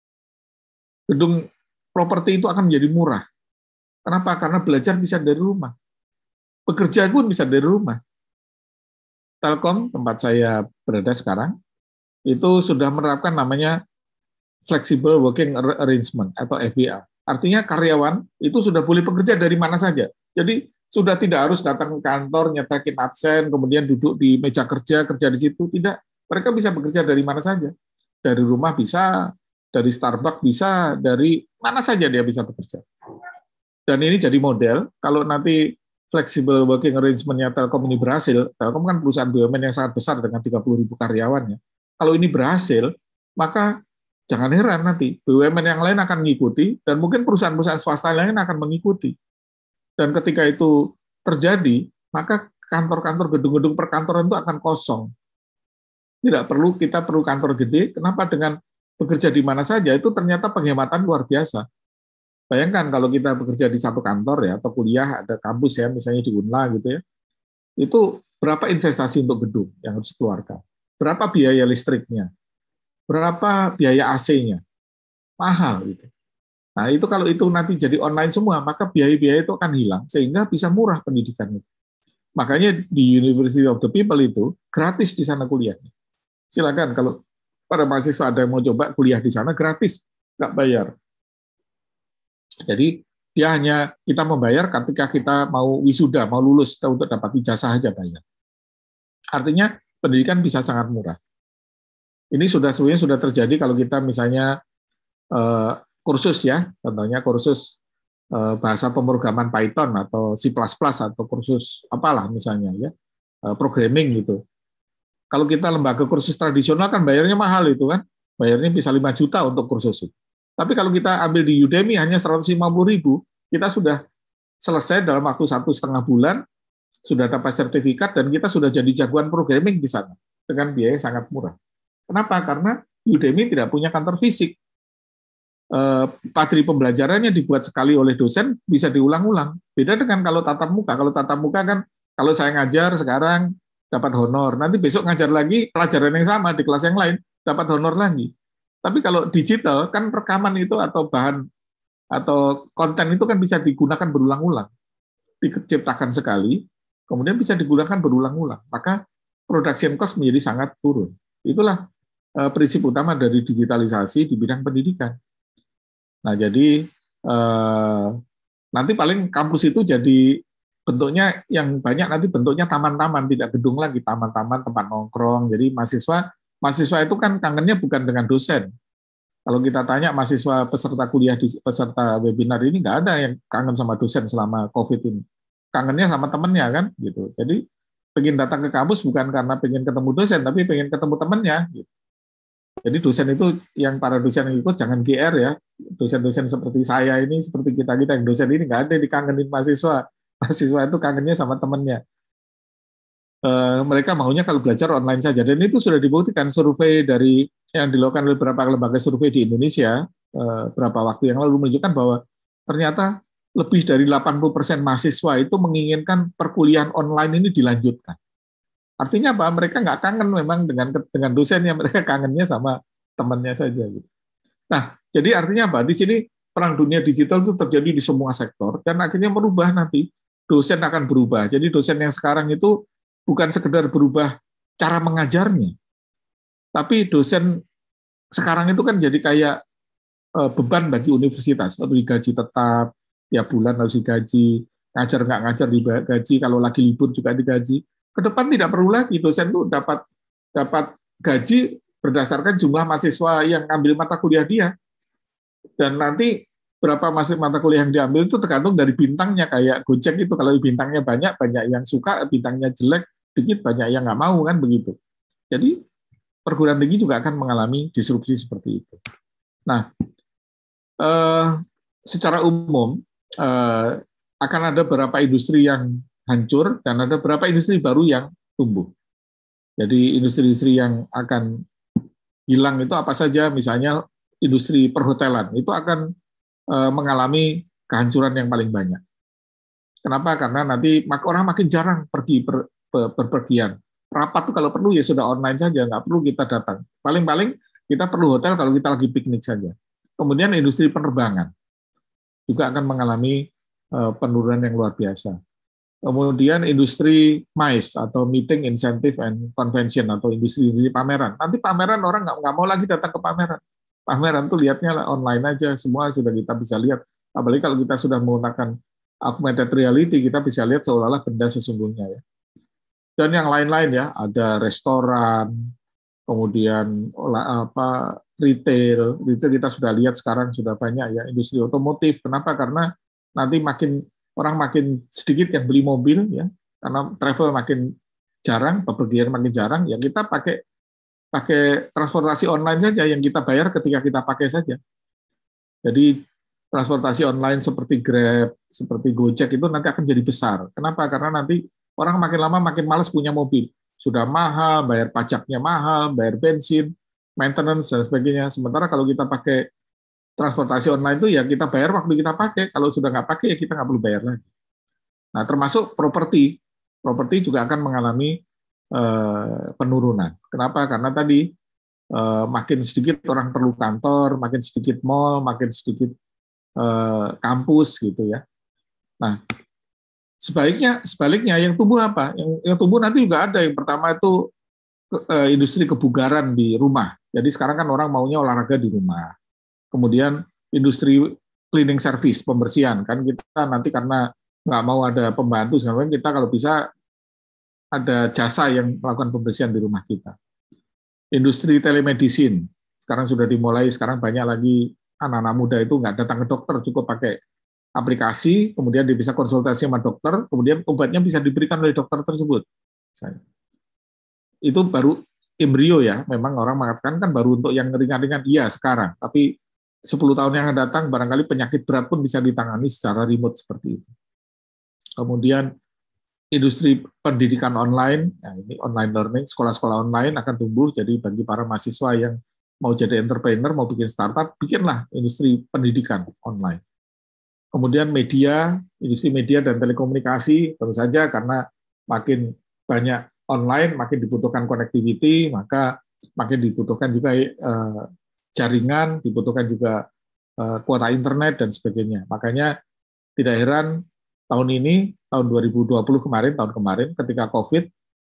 L: Gedung properti itu akan menjadi murah. Kenapa? Karena belajar bisa dari rumah. Bekerja pun bisa dari rumah. Telkom, tempat saya berada sekarang, itu sudah menerapkan namanya Flexible Working Arrangement atau FWA. Artinya karyawan itu sudah boleh bekerja dari mana saja. Jadi sudah tidak harus datang ke kantor, nyetekin absen, kemudian duduk di meja kerja di situ. Tidak. Mereka bisa bekerja dari mana saja. Dari rumah bisa, dari Starbucks bisa, dari mana saja dia bisa bekerja. Dan ini jadi model, kalau nanti flexible working arrangement-nya Telkom ini berhasil, Telkom kan perusahaan BUMN yang sangat besar dengan 30.000 karyawannya. Kalau ini berhasil, maka jangan heran nanti BUMN yang lain akan mengikuti, dan mungkin perusahaan-perusahaan swasta lain akan mengikuti. Dan ketika itu terjadi, maka kantor-kantor, gedung-gedung perkantoran itu akan kosong. Tidak perlu, kita perlu kantor gede, kenapa dengan bekerja di mana saja, itu ternyata penghematan luar biasa. Bayangkan kalau kita bekerja di satu kantor ya, atau kuliah, ada kampus ya, misalnya di Unla gitu ya, itu berapa investasi untuk gedung yang harus dikeluarkan? Berapa biaya listriknya? Berapa biaya AC-nya? Mahal gitu. Nah itu kalau itu nanti jadi online semua, maka biaya-biaya itu akan hilang, sehingga bisa murah pendidikan itu. Makanya di University of the People itu gratis di sana kuliahnya. Silakan kalau para mahasiswa ada yang mau coba kuliah di sana gratis, nggak bayar. Jadi dia hanya kita membayar ketika kita mau wisuda, mau lulus untuk dapat ijazah saja bayar. Artinya pendidikan bisa sangat murah. Ini sebenarnya sudah terjadi kalau kita misalnya kursus ya, contohnya kursus bahasa pemrograman Python atau C++ atau kursus apalah misalnya ya, programming gitu. Kalau kita lembaga kursus tradisional kan bayarnya mahal itu kan, bayarnya bisa 5 juta untuk kursus itu. Tapi kalau kita ambil di Udemy hanya 150.000, kita sudah selesai dalam waktu 1,5 bulan, sudah dapat sertifikat, dan kita sudah jadi jagoan programming di sana, dengan biaya sangat murah. Kenapa? Karena Udemy tidak punya kantor fisik. Materi pembelajarannya dibuat sekali oleh dosen, bisa diulang-ulang. Beda dengan kalau tatap muka. Kalau tatap muka kan, kalau saya ngajar sekarang, dapat honor. Nanti besok ngajar lagi, pelajaran yang sama di kelas yang lain, dapat honor lagi. Tapi kalau digital kan rekaman itu atau bahan atau konten itu kan bisa digunakan berulang-ulang. Diciptakan sekali, kemudian bisa digunakan berulang-ulang. Maka production cost menjadi sangat turun. Itulah prinsip utama dari digitalisasi di bidang pendidikan. Nah, jadi nanti paling kampus itu jadi bentuknya yang banyak nanti bentuknya taman-taman, tidak gedung lagi, taman-taman, tempat nongkrong. Jadi mahasiswa itu kan kangennya bukan dengan dosen. Kalau kita tanya mahasiswa peserta kuliah, peserta webinar ini nggak ada yang kangen sama dosen selama COVID ini. Kangennya sama temennya kan, gitu. Jadi pengen datang ke kampus bukan karena pengen ketemu dosen, tapi pengen ketemu temennya. Gitu. Jadi dosen itu, yang para dosen yang ikut jangan GR ya. Dosen-dosen seperti saya ini, seperti kita-kita yang dosen ini nggak ada yang dikangenin mahasiswa. Mahasiswa itu kangennya sama temennya. Mereka maunya kalau belajar online saja. Dan itu sudah dibuktikan survei dari yang dilakukan oleh beberapa lembaga survei di Indonesia beberapa waktu yang lalu menunjukkan bahwa ternyata lebih dari 80% mahasiswa itu menginginkan perkuliahan online ini dilanjutkan. Artinya apa? Mereka nggak kangen memang dengan dosennya, mereka kangennya sama temannya saja. Gitu. Nah, jadi artinya apa? Di sini perang dunia digital itu terjadi di semua sektor dan akhirnya merubah nanti. Dosen akan berubah. Jadi dosen yang sekarang itu bukan sekedar berubah cara mengajarnya, tapi dosen sekarang itu kan jadi kayak beban bagi universitas, harus digaji tetap, tiap bulan harus digaji, ngajar nggak ngajar digaji, kalau lagi libur juga digaji. Ke depan tidak perlu lagi dosen itu dapat gaji berdasarkan jumlah mahasiswa yang ambil mata kuliah dia, dan nanti berapa mata kuliah yang diambil itu tergantung dari bintangnya, kayak Gojek itu kalau bintangnya banyak yang suka, bintangnya jelek dikit banyak yang nggak mau kan begitu. Jadi perguruan tinggi juga akan mengalami disrupsi seperti itu. Nah, secara umum akan ada beberapa industri yang hancur dan ada beberapa industri baru yang tumbuh. Jadi industri-industri yang akan hilang itu apa saja? Misalnya industri perhotelan itu akan mengalami kehancuran yang paling banyak. Kenapa? Karena nanti orang makin jarang pergi berpergian. Rapat tuh kalau perlu ya sudah online saja, nggak perlu kita datang. Paling-paling kita perlu hotel kalau kita lagi piknik saja. Kemudian industri penerbangan juga akan mengalami penurunan yang luar biasa. Kemudian industri MICE atau Meeting, Incentive, and Convention atau industri pameran. Nanti pameran orang nggak mau lagi datang ke pameran. Pameran tuh lihatnya online aja, semua sudah kita bisa lihat. Apalagi kalau kita sudah menggunakan augmented reality, kita bisa lihat seolah-olah benda sesungguhnya ya. Dan yang lain-lain ya, ada restoran, kemudian retail kita sudah lihat sekarang sudah banyak ya, industri otomotif. Kenapa? Karena nanti orang makin sedikit yang beli mobil ya, karena travel makin jarang, bepergian makin jarang, ya kita pakai transportasi online saja yang kita bayar ketika kita pakai saja. Jadi transportasi online seperti Grab, seperti Gojek itu nanti akan jadi besar. Kenapa? Karena nanti orang makin lama makin malas punya mobil. Sudah mahal, bayar pajaknya mahal, bayar bensin, maintenance, dan sebagainya. Sementara kalau kita pakai transportasi online itu ya kita bayar waktu kita pakai. Kalau sudah nggak pakai ya kita nggak perlu bayar lagi. Nah, termasuk properti. Properti juga akan mengalami penurunan. Kenapa? Karena tadi makin sedikit orang perlu kantor, makin sedikit mall, makin sedikit kampus gitu ya. Nah, sebaliknya yang tumbuh apa? Yang tumbuh nanti juga ada. Yang pertama itu industri kebugaran di rumah. Jadi sekarang kan orang maunya olahraga di rumah. Kemudian industri cleaning service, pembersihan. Kan kita nanti karena nggak mau ada pembantu, sebenarnya kita kalau bisa ada jasa yang melakukan pembersihan di rumah kita. Industri telemedicine, sekarang sudah dimulai, sekarang banyak lagi anak-anak muda itu nggak datang ke dokter, cukup pakai aplikasi, kemudian dia bisa konsultasi sama dokter, kemudian obatnya bisa diberikan oleh dokter tersebut. Itu baru embrio ya, memang orang mengatakan kan baru untuk yang ringan-ringan, iya sekarang, tapi 10 tahun yang akan datang, barangkali penyakit berat pun bisa ditangani secara remote seperti itu. Kemudian industri pendidikan online, nah ini online learning, sekolah-sekolah online akan tumbuh, jadi bagi para mahasiswa yang mau jadi entrepreneur, mau bikin startup, bikinlah industri pendidikan online. Kemudian media, industri media dan telekomunikasi, tentu saja karena makin banyak online, makin dibutuhkan connectivity, maka makin dibutuhkan juga jaringan, dibutuhkan juga kuota internet, dan sebagainya. Makanya tidak heran tahun ini, tahun 2020 kemarin, ketika COVID,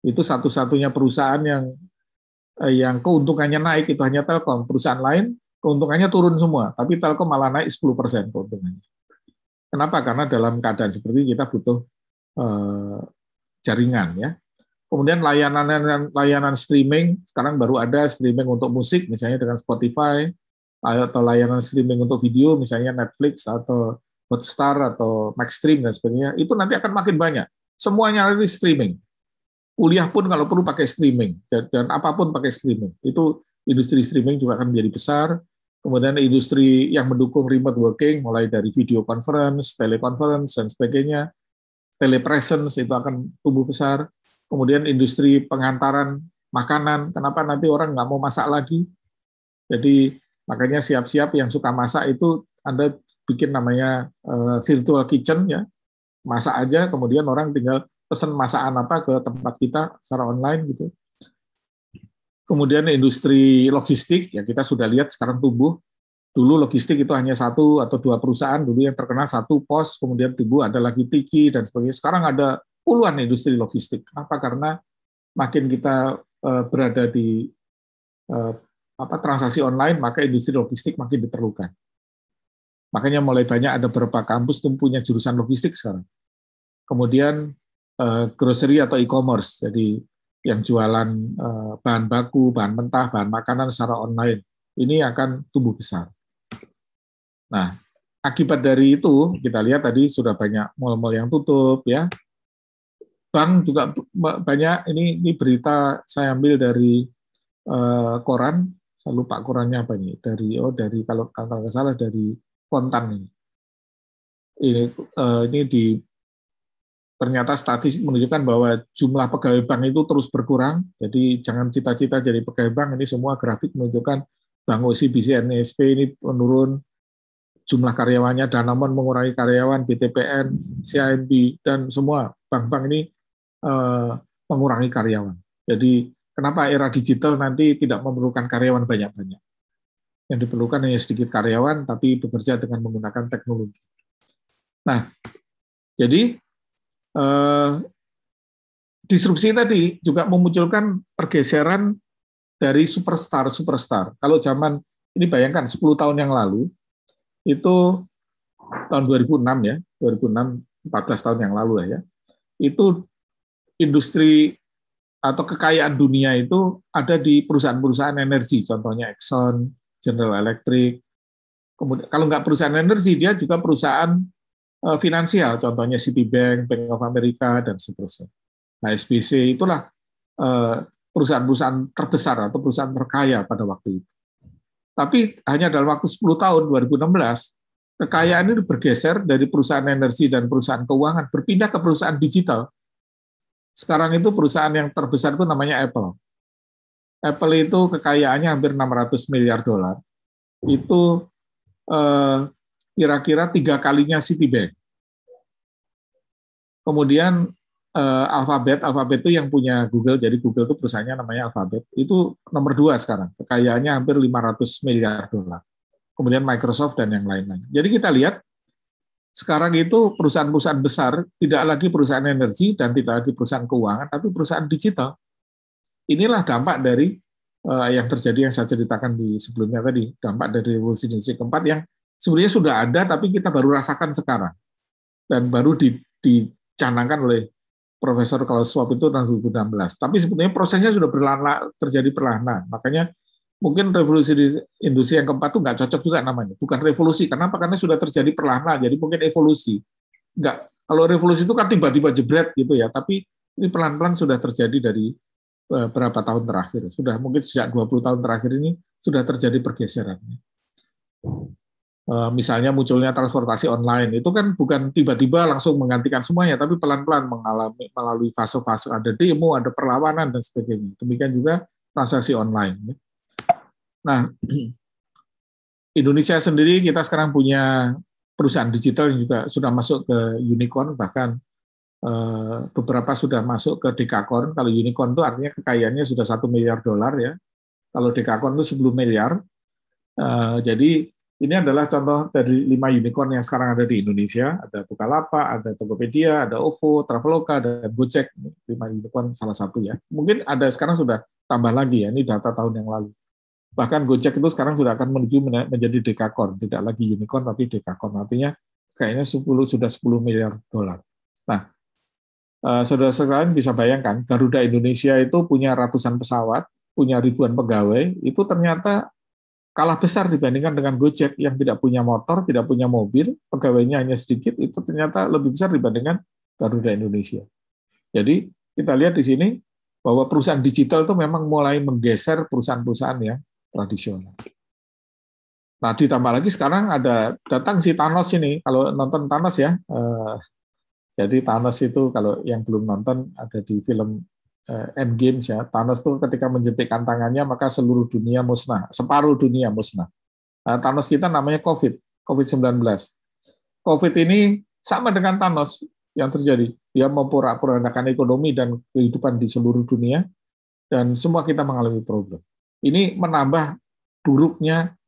L: Itu satu-satunya perusahaan yang keuntungannya naik itu hanya Telkom. Perusahaan lain keuntungannya turun semua, tapi Telkom malah naik 10% keuntungannya. Kenapa? Karena dalam keadaan seperti kita butuh jaringan ya. Kemudian layanan streaming, sekarang baru ada streaming untuk musik, misalnya dengan Spotify, atau layanan streaming untuk video, misalnya Netflix atau Hotstar atau Maxstream dan sebagainya. Itu nanti akan makin banyak. Semuanya nanti streaming. Kuliah pun kalau perlu pakai streaming, dan apapun pakai streaming. Itu industri streaming juga akan menjadi besar. Kemudian industri yang mendukung remote working, mulai dari video conference, teleconference, dan sebagainya, telepresence itu akan tumbuh besar. Kemudian industri pengantaran makanan, kenapa nanti orang nggak mau masak lagi? Jadi makanya siap-siap yang suka masak itu Anda bikin namanya virtual kitchen ya, masak aja, kemudian orang tinggal pesan masakan apa ke tempat kita secara online gitu. Kemudian industri logistik ya kita sudah lihat sekarang tumbuh. Dulu logistik itu hanya 1 atau 2 perusahaan dulu yang terkenal, 1 pos, kemudian tumbuh ada lagi Tiki dan sebagainya. Sekarang ada puluhan industri logistik. Apa? Karena makin kita berada di transaksi online, maka industri logistik makin diperlukan. Makanya mulai banyak ada beberapa kampus yang punya jurusan logistik sekarang. Kemudian grocery atau e-commerce, jadi yang jualan bahan baku, bahan mentah, bahan makanan secara online, ini akan tumbuh besar. Nah, akibat dari itu kita lihat tadi sudah banyak mal-mal yang tutup ya. Bank juga banyak, ini berita saya ambil dari koran, saya lupa korannya apa ini, dari kalau nggak salah dari Kontan ini. Ini ternyata statistik menunjukkan bahwa jumlah pegawai bank itu terus berkurang, jadi jangan cita-cita jadi pegawai bank, ini semua grafik menunjukkan Bank OCBC, NSP ini menurun, jumlah karyawannya, Danamon mengurangi karyawan, BTPN, CIMB, dan semua bank-bank ini mengurangi karyawan. Jadi kenapa era digital nanti tidak memerlukan karyawan banyak-banyak? Yang diperlukan hanya sedikit karyawan, tapi bekerja dengan menggunakan teknologi. Nah, jadi disrupsi tadi juga memunculkan pergeseran dari superstar. Kalau zaman, ini bayangkan 10 tahun yang lalu, itu tahun 2006 ya, 2006, 14 tahun yang lalu ya, itu industri atau kekayaan dunia itu ada di perusahaan-perusahaan energi, contohnya Exxon, General Electric. Kemudian kalau nggak perusahaan energi, dia juga perusahaan finansial, contohnya Citibank, Bank of America, dan seterusnya. Nah, SBC itulah perusahaan-perusahaan terbesar atau perusahaan terkaya pada waktu itu. Tapi hanya dalam waktu 10 tahun, 2016, kekayaan ini bergeser dari perusahaan energi dan perusahaan keuangan, berpindah ke perusahaan digital. Sekarang itu perusahaan yang terbesar itu namanya Apple. Apple itu kekayaannya hampir 600 miliar dolar. Itu kira-kira 3 kalinya Citibank. Kemudian Alphabet itu yang punya Google, jadi Google itu perusahaannya namanya Alphabet. Itu nomor 2 sekarang, kekayaannya hampir 500 miliar dolar. Kemudian Microsoft dan yang lain-lain. Jadi kita lihat sekarang itu perusahaan-perusahaan besar tidak lagi perusahaan energi dan tidak lagi perusahaan keuangan, tapi perusahaan digital. Inilah dampak dari yang terjadi yang saya ceritakan di sebelumnya tadi, dampak dari revolusi industri keempat yang sebenarnya sudah ada, tapi kita baru rasakan sekarang dan baru dicanangkan oleh Profesor Klaus Schwab itu tahun 2016. Tapi sebetulnya prosesnya sudah terjadi perlahan. Makanya mungkin revolusi industri yang keempat itu nggak cocok juga namanya. Bukan revolusi. Kenapa? Karena sudah terjadi perlahan. Jadi mungkin evolusi. Nggak. Kalau revolusi itu kan tiba-tiba jebret gitu ya. Tapi ini pelan-pelan sudah terjadi dari berapa tahun terakhir. Sudah mungkin sejak 20 tahun terakhir ini sudah terjadi pergeseran. Misalnya munculnya transportasi online, itu kan bukan tiba-tiba langsung menggantikan semuanya, tapi pelan-pelan melalui fase-fase, ada demo, ada perlawanan, dan sebagainya. Demikian juga transaksi online. Nah, Indonesia sendiri kita sekarang punya perusahaan digital yang juga sudah masuk ke unicorn, bahkan beberapa sudah masuk ke dekakorn. Kalau unicorn itu artinya kekayaannya sudah 1 miliar dolar ya. Kalau dekakorn itu 10 miliar. Jadi Ini adalah contoh dari 5 unicorn yang sekarang ada di Indonesia. Ada Bukalapak, ada Tokopedia, ada OVO, Traveloka, dan Gojek. 5 unicorn salah satu ya. Mungkin ada sekarang sudah tambah lagi ya, ini data tahun yang lalu. Bahkan Gojek itu sekarang sudah akan menuju menjadi dekakorn, tidak lagi unicorn tapi dekakorn. Artinya kayaknya sudah 10 miliar dolar. Nah, saudara-saudara bisa bayangkan, Garuda Indonesia itu punya ratusan pesawat, punya ribuan pegawai, itu ternyata kalah besar dibandingkan dengan Gojek yang tidak punya motor, tidak punya mobil, pegawainya hanya sedikit, itu ternyata lebih besar dibandingkan Garuda Indonesia. Jadi kita lihat di sini bahwa perusahaan digital itu memang mulai menggeser perusahaan-perusahaan yang tradisional. Nah, ditambah lagi sekarang datang si Thanos ini, kalau nonton Thanos ya, jadi Thanos itu kalau yang belum nonton ada di film Endgame ya, Thanos itu ketika menjentikkan tangannya maka seluruh dunia musnah, separuh dunia musnah. Nah, Thanos kita namanya COVID-19. COVID ini sama dengan Thanos yang terjadi. Dia memporak-porandakan ekonomi dan kehidupan di seluruh dunia, dan semua kita mengalami problem. Ini menambah buruknya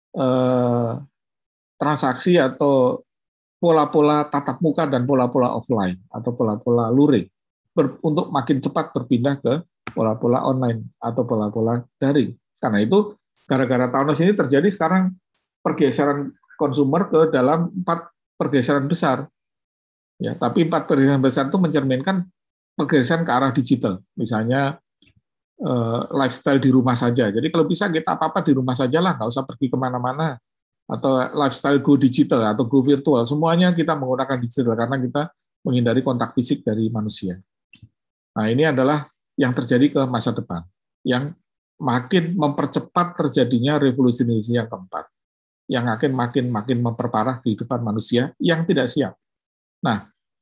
L: transaksi atau pola-pola tatap muka dan pola-pola offline atau pola-pola luring untuk makin cepat berpindah ke pola-pola online atau pola-pola daring. Karena itu, gara-gara Thanos ini terjadi sekarang pergeseran konsumer ke dalam 4 pergeseran besar. Ya, tapi 4 pergeseran besar itu mencerminkan pergeseran ke arah digital. Misalnya lifestyle di rumah saja. Jadi kalau bisa kita apa-apa di rumah saja lah, nggak usah pergi kemana-mana. Atau lifestyle go digital atau go virtual. Semuanya kita menggunakan digital karena kita menghindari kontak fisik dari manusia. Nah, ini adalah yang terjadi ke masa depan, yang makin mempercepat terjadinya revolusi industri yang keempat, yang akan makin memperparah kehidupan manusia yang tidak siap. Nah,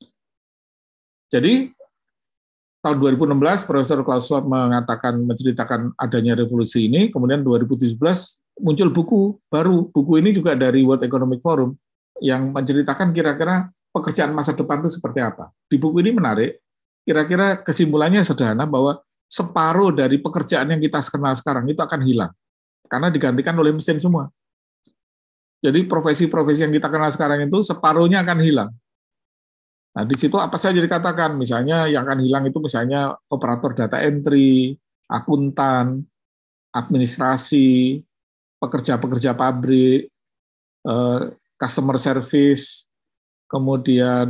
L: jadi tahun 2016 Profesor Klaus Schwab menceritakan adanya revolusi ini, kemudian 2017 muncul buku baru. Buku ini juga dari World Economic Forum yang menceritakan kira-kira pekerjaan masa depan itu seperti apa. Di buku ini menarik. Kira-kira kesimpulannya sederhana bahwa separuh dari pekerjaan yang kita kenal sekarang itu akan hilang karena digantikan oleh mesin semua. Jadi profesi-profesi yang kita kenal sekarang itu separuhnya akan hilang. Nah, di situ apa saja dikatakan? Misalnya yang akan hilang itu misalnya operator data entry, akuntan, administrasi, pekerja-pekerja pabrik, customer service, kemudian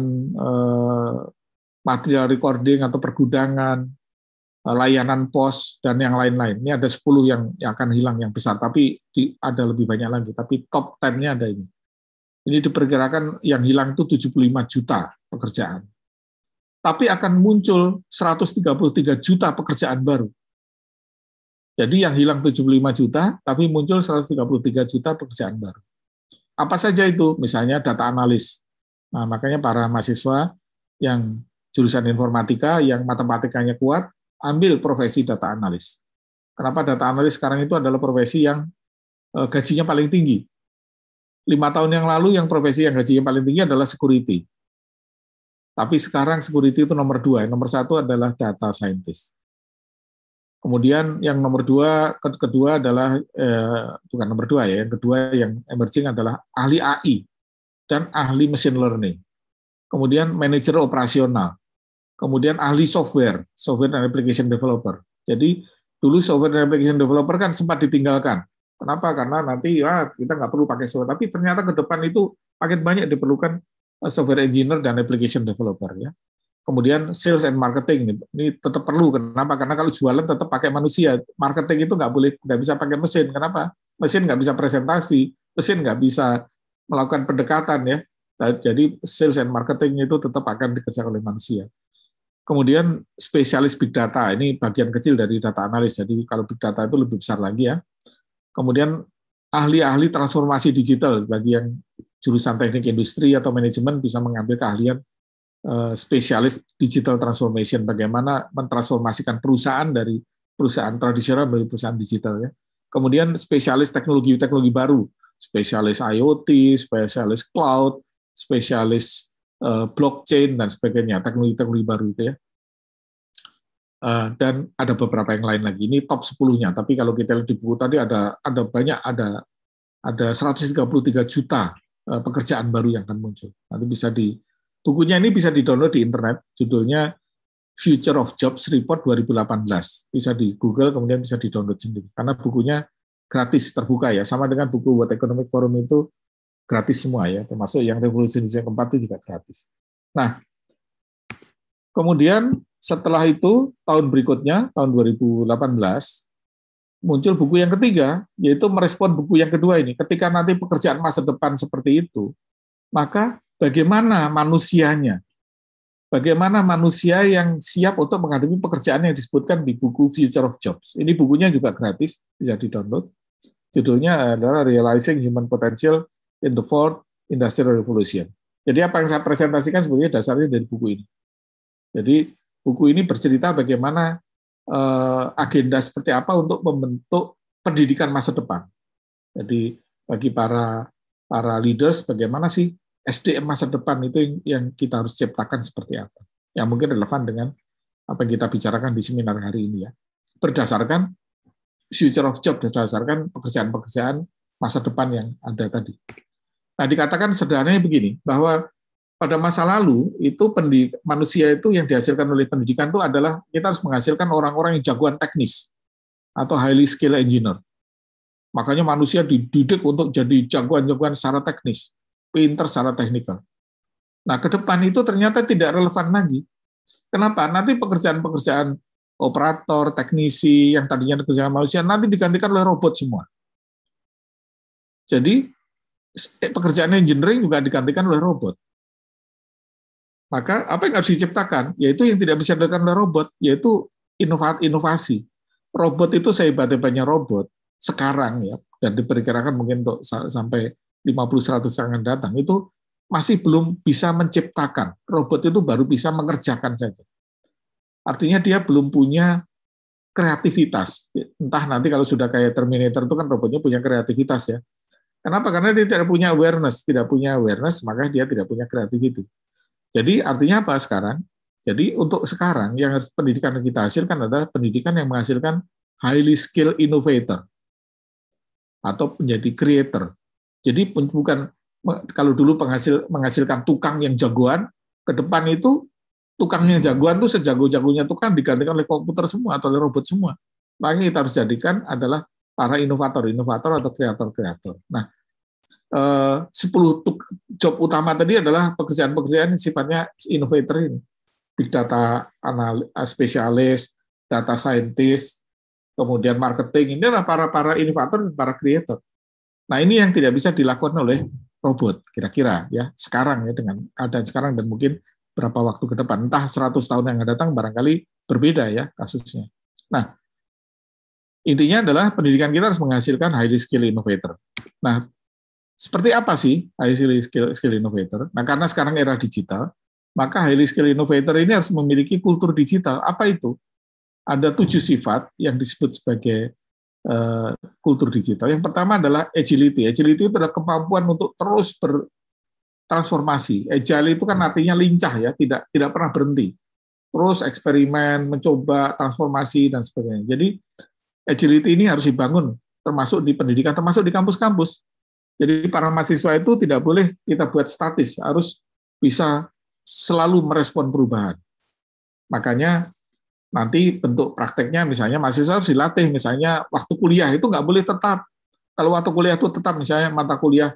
L: material recording atau pergudangan, layanan pos, dan yang lain-lain. Ini ada 10 yang akan hilang yang besar, tapi ada lebih banyak lagi. Tapi top 10-nya ada ini. Ini diperkirakan yang hilang itu 75 juta pekerjaan. Tapi akan muncul 133 juta pekerjaan baru. Jadi yang hilang 75 juta, tapi muncul 133 juta pekerjaan baru. Apa saja itu? Misalnya data analis. Nah, makanya para mahasiswa yang jurusan informatika, yang matematikanya kuat, ambil profesi data analis. Kenapa data analis sekarang itu adalah profesi yang gajinya paling tinggi? 5 tahun yang lalu yang profesi yang gajinya paling tinggi adalah security. Tapi sekarang security itu nomor 2. Nomor 1 adalah data scientist. Kemudian yang nomor 2, kedua adalah, bukan nomor 2 ya, yang kedua yang emerging adalah ahli AI dan ahli machine learning. Kemudian manajer operasional. Kemudian ahli software dan application developer. Jadi dulu software dan application developer kan sempat ditinggalkan. Kenapa? Karena nanti kita nggak perlu pakai software. Tapi ternyata ke depan itu makin banyak diperlukan software engineer dan application developer ya. Kemudian sales and marketing ini tetap perlu. Kenapa? Karena kalau jualan tetap pakai manusia. Marketing itu nggak bisa pakai mesin. Kenapa? Mesin nggak bisa presentasi, mesin nggak bisa melakukan pendekatan ya. Jadi sales and marketing itu tetap akan dikerjakan oleh manusia. Kemudian spesialis big data, ini bagian kecil dari data analis, jadi kalau big data itu lebih besar lagi ya. Kemudian ahli-ahli transformasi digital, bagi yang jurusan teknik industri atau manajemen bisa mengambil keahlian spesialis digital transformation, bagaimana mentransformasikan perusahaan dari perusahaan tradisional menjadi perusahaan digital ya. Kemudian spesialis teknologi baru, spesialis IoT, spesialis cloud, spesialis blockchain dan sebagainya, teknologi baru itu ya. Dan ada beberapa yang lain lagi. Ini top 10-nya, tapi kalau kita lihat di buku tadi ada banyak, ada ada 133 juta pekerjaan baru yang akan muncul. Nanti bukunya ini bisa di-download di internet, judulnya Future of Jobs Report 2018. Bisa di Google, kemudian bisa di-download sendiri. Karena bukunya gratis, terbuka ya, sama dengan buku World Economic Forum itu gratis semua ya, termasuk yang Revolusi Industri yang keempat itu juga gratis. Nah, kemudian setelah itu, tahun berikutnya, tahun 2018, muncul buku yang ketiga, yaitu merespon buku yang kedua ini. Ketika nanti pekerjaan masa depan seperti itu, maka bagaimana manusianya? Bagaimana manusia yang siap untuk menghadapi pekerjaan yang disebutkan di buku Future of Jobs. Ini bukunya juga gratis, bisa di-download. Judulnya adalah Realizing Human Potential in the Fourth Industrial Revolution. Jadi apa yang saya presentasikan sebenarnya dasarnya dari buku ini. Jadi buku ini bercerita bagaimana agenda seperti apa untuk membentuk pendidikan masa depan. Jadi bagi para leaders, bagaimana sih SDM masa depan itu yang kita harus ciptakan seperti apa. Yang mungkin relevan dengan apa yang kita bicarakan di seminar hari ini ya. Berdasarkan future of job, berdasarkan pekerjaan-pekerjaan masa depan yang ada tadi. Nah, dikatakan sederhananya begini, bahwa pada masa lalu itu manusia itu yang dihasilkan oleh pendidikan itu adalah kita harus menghasilkan orang-orang yang jagoan teknis atau highly skilled engineer. Makanya manusia dididik untuk jadi jagoan-jagoan secara teknis, pinter secara teknikal. Nah, ke depan itu ternyata tidak relevan lagi. Kenapa? Nanti pekerjaan-pekerjaan operator, teknisi yang tadinya pekerjaan manusia nanti digantikan oleh robot semua. Jadi pekerjaan engineering juga digantikan oleh robot. Maka apa yang harus diciptakan? Yaitu yang tidak bisa dilakukan oleh robot, yaitu inovasi. Robot itu sehebat-hebatnya robot sekarang ya, dan diperkirakan mungkin untuk sampai 50-100 tahun yang datang, itu masih belum bisa menciptakan. Robot itu baru bisa mengerjakan saja. Artinya dia belum punya kreativitas. Entah nanti kalau sudah kayak Terminator itu kan robotnya punya kreativitas ya. Kenapa? Karena dia tidak punya awareness. Tidak punya awareness, maka dia tidak punya creativity. Jadi artinya apa sekarang? Jadi untuk sekarang yang pendidikan yang kita hasilkan adalah pendidikan yang menghasilkan highly skilled innovator atau menjadi creator. Jadi bukan kalau dulu menghasilkan tukang yang jagoan, ke depan itu tukang yang jagoan itu sejago-jagonya tukang digantikan oleh komputer semua atau oleh robot semua. Makanya kita harus jadikan adalah para inovator atau kreator-kreator. Nah, 10 job utama tadi adalah pekerjaan-pekerjaan yang sifatnya innovator ini. Big data spesialis, data scientist, kemudian marketing, ini adalah para inovator dan para creator. Nah, ini yang tidak bisa dilakukan oleh robot, kira-kira ya, sekarang ya, dengan keadaan sekarang dan mungkin berapa waktu ke depan, entah 100 tahun yang akan datang barangkali berbeda ya kasusnya. Nah, intinya adalah pendidikan kita harus menghasilkan highly skilled innovator. Nah, seperti apa sih highly skilled innovator? Nah, karena sekarang era digital, maka highly skilled innovator ini harus memiliki kultur digital. Apa itu? Ada 7 sifat yang disebut sebagai kultur digital. Yang pertama adalah agility. Agility itu adalah kemampuan untuk terus bertransformasi. Agile itu kan artinya lincah ya, tidak pernah berhenti. Terus eksperimen, mencoba transformasi dan sebagainya. Jadi agility ini harus dibangun termasuk di pendidikan, termasuk di kampus-kampus. Jadi para mahasiswa itu tidak boleh kita buat statis, harus bisa selalu merespon perubahan. Makanya nanti bentuk prakteknya misalnya mahasiswa harus dilatih, misalnya waktu kuliah itu nggak boleh tetap. Kalau waktu kuliah itu tetap, misalnya mata kuliah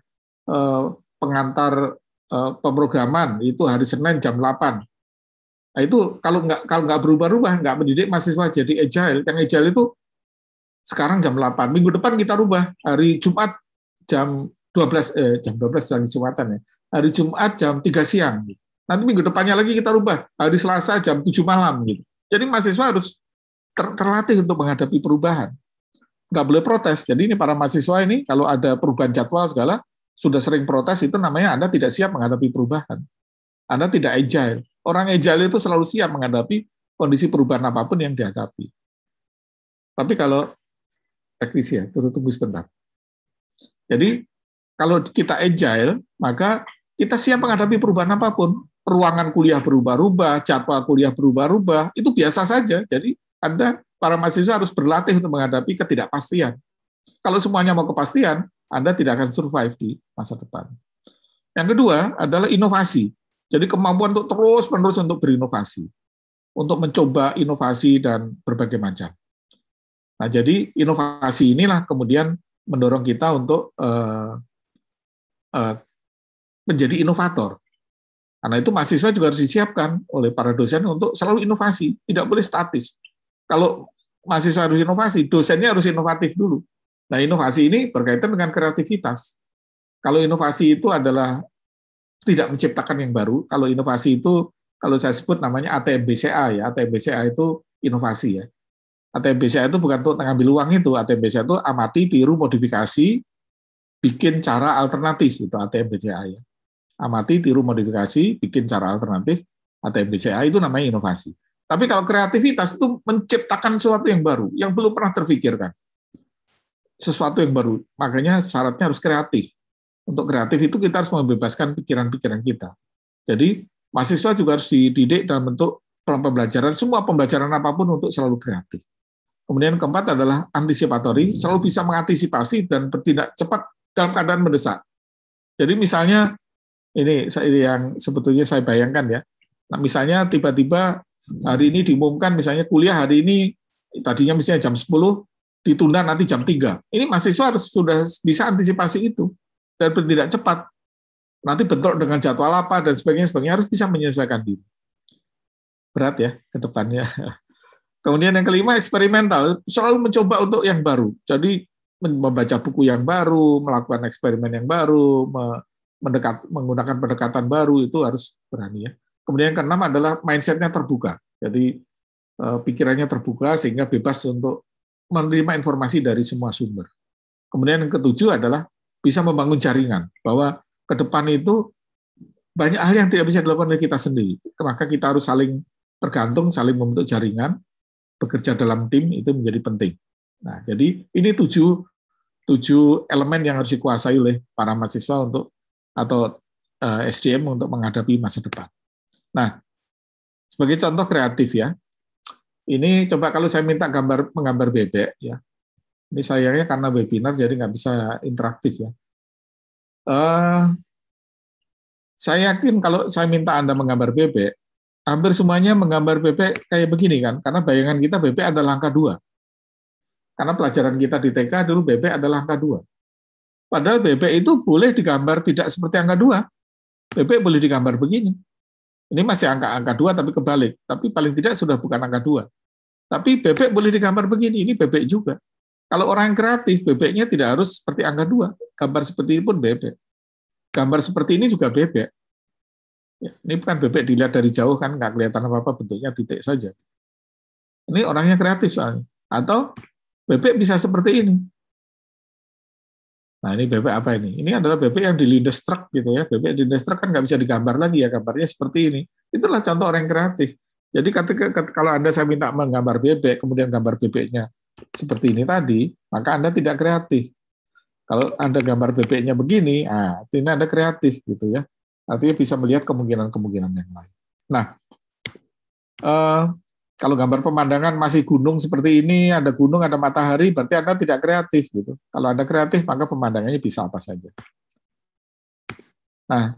L: pengantar pemrograman itu hari Senin jam 8. Nah, itu kalau nggak berubah-ubah, nggak mendidik mahasiswa jadi agile. Yang agile itu sekarang jam 8. Minggu depan kita rubah hari Jumat jam 12 lagi Jumatan ya. Hari Jumat jam 3 siang. Nanti minggu depannya lagi kita rubah hari Selasa jam 7 malam gitu. Jadi mahasiswa harus terlatih untuk menghadapi perubahan. Nggak boleh protes. Jadi ini para mahasiswa ini kalau ada perubahan jadwal segala sudah sering protes, itu namanya Anda tidak siap menghadapi perubahan. Anda tidak agile. Orang agile itu selalu siap menghadapi kondisi perubahan apapun yang dihadapi. Tapi kalau teknis ya, tunggu sebentar. Jadi kalau kita agile, maka kita siap menghadapi perubahan apapun. Ruangan kuliah berubah-ubah, jadwal kuliah berubah-ubah, itu biasa saja. Jadi Anda, para mahasiswa harus berlatih untuk menghadapi ketidakpastian. Kalau semuanya mau kepastian, Anda tidak akan survive di masa depan. Yang kedua adalah inovasi. Jadi kemampuan untuk terus-menerus untuk berinovasi, untuk mencoba inovasi dan berbagai macam. Nah, jadi inovasi inilah kemudian mendorong kita untuk menjadi inovator. Karena itu mahasiswa juga harus disiapkan oleh para dosen untuk selalu inovasi, tidak boleh statis. Kalau mahasiswa harus inovasi, dosennya harus inovatif dulu. Nah, inovasi ini berkaitan dengan kreativitas. Kalau inovasi itu adalah tidak menciptakan yang baru, kalau inovasi itu, kalau saya sebut namanya ATM-BCA, ya. ATM-BCA itu inovasi, ya. ATM-BCA itu bukan untuk mengambil uang itu, ATM-BCA itu amati, tiru, modifikasi, bikin cara alternatif, itu ATM-BCA, ya. Amati, tiru, modifikasi, bikin cara alternatif, ATM-BCA itu namanya inovasi. Tapi kalau kreativitas itu menciptakan sesuatu yang baru, yang belum pernah terfikirkan. Sesuatu yang baru, makanya syaratnya harus kreatif. Untuk kreatif itu kita harus membebaskan pikiran-pikiran kita. Jadi mahasiswa juga harus dididik dalam bentuk pembelajaran, semua pembelajaran apapun untuk selalu kreatif. Kemudian keempat adalah antisipatori, selalu bisa mengantisipasi dan bertindak cepat dalam keadaan mendesak. Jadi misalnya, ini yang sebetulnya saya bayangkan ya, nah, misalnya tiba-tiba hari ini diumumkan, misalnya kuliah hari ini, tadinya misalnya jam 10, ditunda nanti jam 3. Ini mahasiswa harus sudah bisa antisipasi itu, dan bertindak cepat. Nanti bentrok dengan jadwal apa dan sebagainya harus bisa menyesuaikan diri. Berat ya ke depannya. Kemudian yang kelima, eksperimental, selalu mencoba untuk yang baru. Jadi membaca buku yang baru, melakukan eksperimen yang baru, menggunakan pendekatan baru, itu harus berani ya. Kemudian yang keenam adalah mindset-nya terbuka. Jadi pikirannya terbuka sehingga bebas untuk menerima informasi dari semua sumber. Kemudian yang ketujuh adalah bisa membangun jaringan, bahwa ke depan itu banyak hal yang tidak bisa dilakukan oleh kita sendiri. Maka kita harus saling tergantung, saling membentuk jaringan, bekerja dalam tim itu menjadi penting. Nah, jadi ini tujuh elemen yang harus dikuasai oleh para mahasiswa untuk atau SDM untuk menghadapi masa depan. Nah, sebagai contoh kreatif ya, ini coba kalau saya minta menggambar bebek ya. Ini sayangnya karena webinar jadi nggak bisa interaktif ya. Saya yakin kalau saya minta Anda menggambar bebek, hampir semuanya menggambar bebek kayak begini kan, karena bayangan kita bebek adalah angka 2. Karena pelajaran kita di TK dulu bebek adalah angka 2. Padahal bebek itu boleh digambar tidak seperti angka 2. Bebek boleh digambar begini. Ini masih angka 2 tapi kebalik, tapi paling tidak sudah bukan angka 2. Tapi bebek boleh digambar begini, ini bebek juga. Kalau orang yang kreatif, bebeknya tidak harus seperti angka 2. Gambar seperti ini pun bebek. Gambar seperti ini juga bebek. Ya, ini bukan bebek dilihat dari jauh kan, nggak kelihatan apa-apa, bentuknya titik saja. Ini orangnya kreatif soalnya. Atau bebek bisa seperti ini. Nah, ini bebek apa ini? Ini adalah bebek yang dilindas truk gitu ya. Bebek dilindas truk kan nggak bisa digambar lagi ya, gambarnya seperti ini. Itulah contoh orang yang kreatif. Jadi kalau Anda saya minta menggambar bebek, kemudian gambar bebeknya seperti ini tadi, maka Anda tidak kreatif. Kalau Anda gambar bebeknya begini, ini Anda kreatif gitu ya. Artinya bisa melihat kemungkinan-kemungkinan yang lain. Nah, kalau gambar pemandangan masih gunung seperti ini, ada gunung, ada matahari, berarti Anda tidak kreatif gitu. Kalau Anda kreatif, maka pemandangannya bisa apa saja. Nah,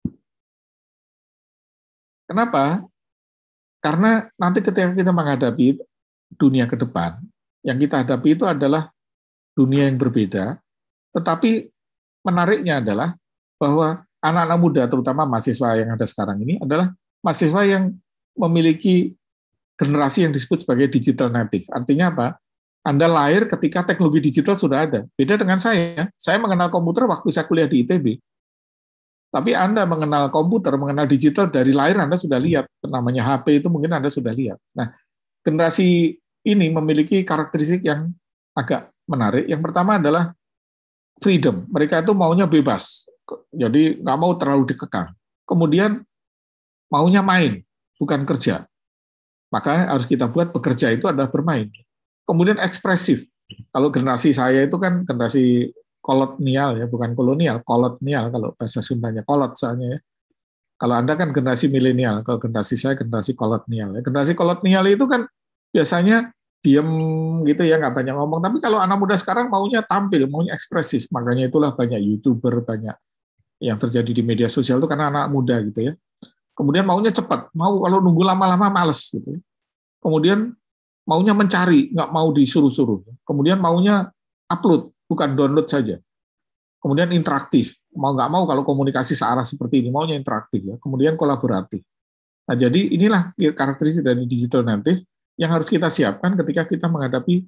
L: kenapa? Karena nanti ketika kita menghadapi dunia ke depan, yang kita hadapi itu adalah dunia yang berbeda, tetapi menariknya adalah bahwa anak-anak muda, terutama mahasiswa yang ada sekarang ini, adalah mahasiswa yang memiliki generasi yang disebut sebagai digital native. Artinya apa? Anda lahir ketika teknologi digital sudah ada. Beda dengan saya mengenal komputer waktu saya kuliah di ITB. Tapi Anda mengenal komputer, mengenal digital dari lahir Anda sudah lihat. Namanya HP itu mungkin Anda sudah lihat. Nah, generasi ini memiliki karakteristik yang agak menarik. Yang pertama adalah freedom. Mereka itu maunya bebas. Jadi nggak mau terlalu dikekang. Kemudian maunya main, bukan kerja. Maka harus kita buat bekerja itu adalah bermain. Kemudian ekspresif. Kalau generasi saya itu kan generasi kolonial ya, bukan kolonial, kolonial kalau bahasa Sundanya, kolot soalnya ya. Kalau Anda kan generasi milenial, kalau generasi saya generasi kolonial. Generasi kolonial itu kan biasanya diem gitu ya, nggak banyak ngomong. Tapi kalau anak muda sekarang maunya tampil, maunya ekspresif. Makanya itulah banyak YouTuber, banyak yang terjadi di media sosial itu karena anak muda gitu ya. Kemudian maunya cepat, mau kalau nunggu lama-lama males gitu. Kemudian maunya mencari, nggak mau disuruh-suruh. Kemudian maunya upload, bukan download saja. Kemudian interaktif, mau nggak mau kalau komunikasi searah seperti ini, maunya interaktif ya. Kemudian kolaboratif. Nah, jadi inilah karakteristik dari digital native yang harus kita siapkan ketika kita menghadapi,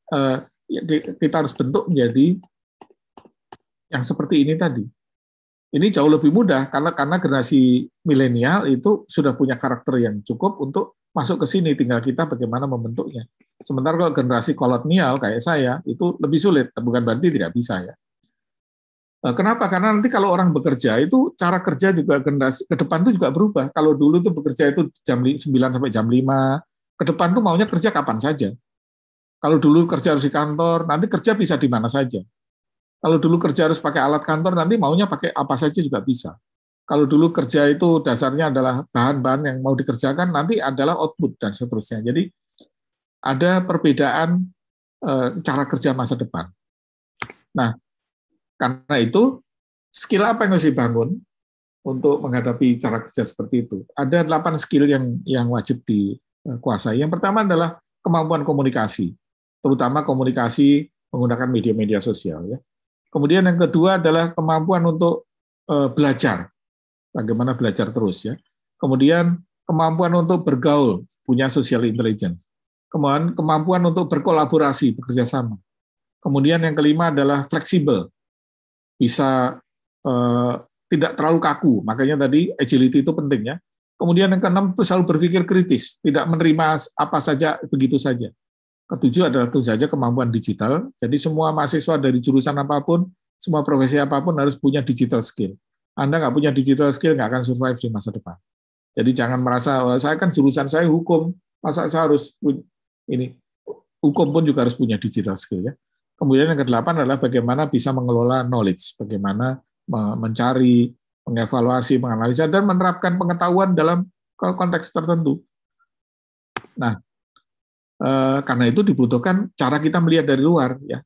L: kita harus bentuk menjadi yang seperti ini tadi. Ini jauh lebih mudah karena generasi milenial itu sudah punya karakter yang cukup untuk masuk ke sini, tinggal kita bagaimana membentuknya. Sementara kalau generasi kolonial kayak saya itu lebih sulit, bukan berarti tidak bisa ya. Kenapa? Karena nanti kalau orang bekerja itu cara kerja juga generasi ke depan itu juga berubah. Kalau dulu itu bekerja itu jam 9 sampai jam 5, ke depan tuh maunya kerja kapan saja. Kalau dulu kerja harus di kantor, nanti kerja bisa di mana saja. Kalau dulu kerja harus pakai alat kantor, nanti maunya pakai apa saja juga bisa. Kalau dulu kerja itu dasarnya adalah bahan-bahan yang mau dikerjakan, nanti adalah output dan seterusnya. Jadi ada perbedaan cara kerja masa depan. Nah, karena itu skill apa yang harus dibangun untuk menghadapi cara kerja seperti itu? Ada 8 skill yang wajib dikuasai. Yang pertama adalah kemampuan komunikasi, terutama komunikasi menggunakan media-media sosial ya. Kemudian yang kedua adalah kemampuan untuk belajar, bagaimana belajar terus ya. Kemudian kemampuan untuk bergaul, punya social intelligence. Kemudian kemampuan untuk berkolaborasi, bekerja sama. Kemudian yang kelima adalah fleksibel, bisa tidak terlalu kaku, makanya tadi agility itu penting ya. Kemudian yang keenam itu selalu berpikir kritis, tidak menerima apa saja begitu saja. Ketujuh adalah tentu saja kemampuan digital. Jadi semua mahasiswa dari jurusan apapun, semua profesi apapun harus punya digital skill. Anda nggak punya digital skill, nggak akan survive di masa depan. Jadi jangan merasa, oh, saya kan jurusan saya hukum, masa saya harus ini. Hukum pun juga harus punya digital skill ya. Kemudian yang kedelapan adalah bagaimana bisa mengelola knowledge, bagaimana mencari, mengevaluasi, menganalisa, dan menerapkan pengetahuan dalam konteks tertentu. Nah, karena itu dibutuhkan cara kita melihat dari luar ya.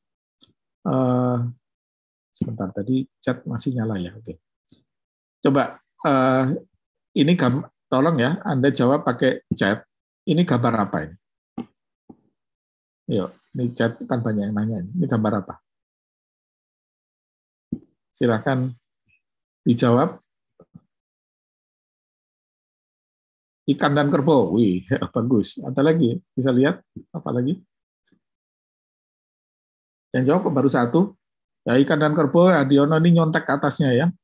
L: Sebentar, tadi chat masih nyala ya. Oke. Coba ini tolong ya, Anda jawab pakai chat. Ini gambar apa ini? Yuk, ini chat kan banyak yang nanya. Ini gambar apa? Silakan dijawab. Ikan dan kerbau, wih bagus. Ada lagi, bisa lihat apa lagi? Yang jawab baru satu. Ya ikan dan kerbau, Adiono ini nyontek ke atasnya ya.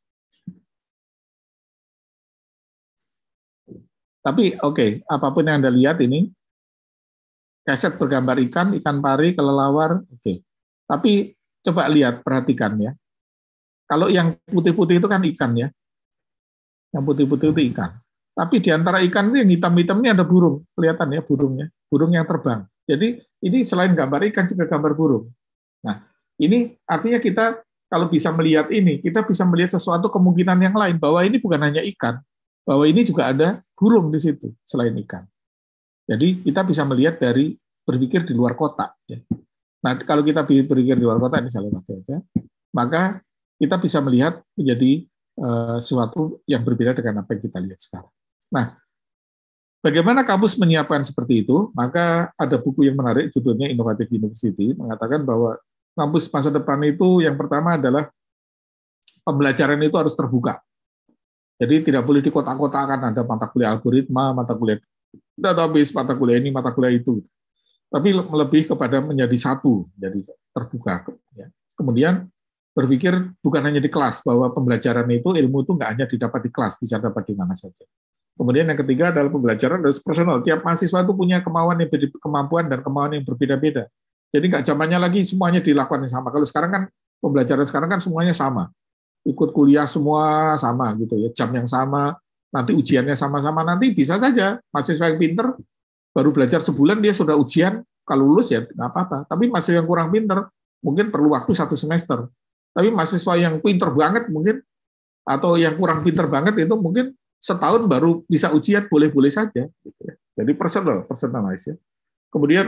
L: Tapi oke, apapun yang Anda lihat ini, keset bergambar ikan, ikan pari, kelelawar, oke. Tapi coba lihat, perhatikan ya. Kalau yang putih-putih itu kan ikan ya. Yang putih-putih itu ikan. Tapi di antara ikan itu yang hitam-hitam ini ada burung, kelihatan ya burungnya, burung yang terbang. Jadi ini selain gambar ikan juga gambar burung. Nah, ini artinya kita kalau bisa melihat ini, kita bisa melihat sesuatu kemungkinan yang lain bahwa ini bukan hanya ikan, bahwa ini juga ada burung di situ selain ikan. Jadi kita bisa melihat dari berpikir di luar kotak. Ya. Nah, kalau kita berpikir di luar kotak ini salah satu aja, maka kita bisa melihat menjadi sesuatu yang berbeda dengan apa yang kita lihat sekarang. Nah, bagaimana kampus menyiapkan seperti itu? Maka ada buku yang menarik, judulnya Innovative University, mengatakan bahwa kampus masa depan itu yang pertama adalah pembelajaran itu harus terbuka. Jadi tidak boleh dikotak-kotakan, ada mata kuliah algoritma, mata kuliah database, mata kuliah ini, mata kuliah itu. Tapi lebih kepada menjadi satu, jadi terbuka. Kemudian berpikir bukan hanya di kelas, bahwa pembelajaran itu, ilmu itu nggak hanya didapat di kelas, bisa dapat di mana saja. Kemudian yang ketiga adalah pembelajaran harus personal. Tiap mahasiswa itu punya kemampuan dan kemauan yang berbeda-beda. Jadi nggak zamannya lagi semuanya dilakukan yang sama. Kalau sekarang kan pembelajaran sekarang kan semuanya sama. Ikut kuliah semua sama gitu ya, jam yang sama, nanti ujiannya sama-sama, nanti bisa saja mahasiswa yang pinter baru belajar sebulan dia sudah ujian, kalau lulus ya nggak apa-apa. Tapi mahasiswa yang kurang pinter mungkin perlu waktu 1 semester. Tapi mahasiswa yang pinter banget mungkin atau yang kurang pinter banget itu mungkin setahun baru bisa ujian, boleh-boleh saja. Gitu ya. Jadi personalize ya. Kemudian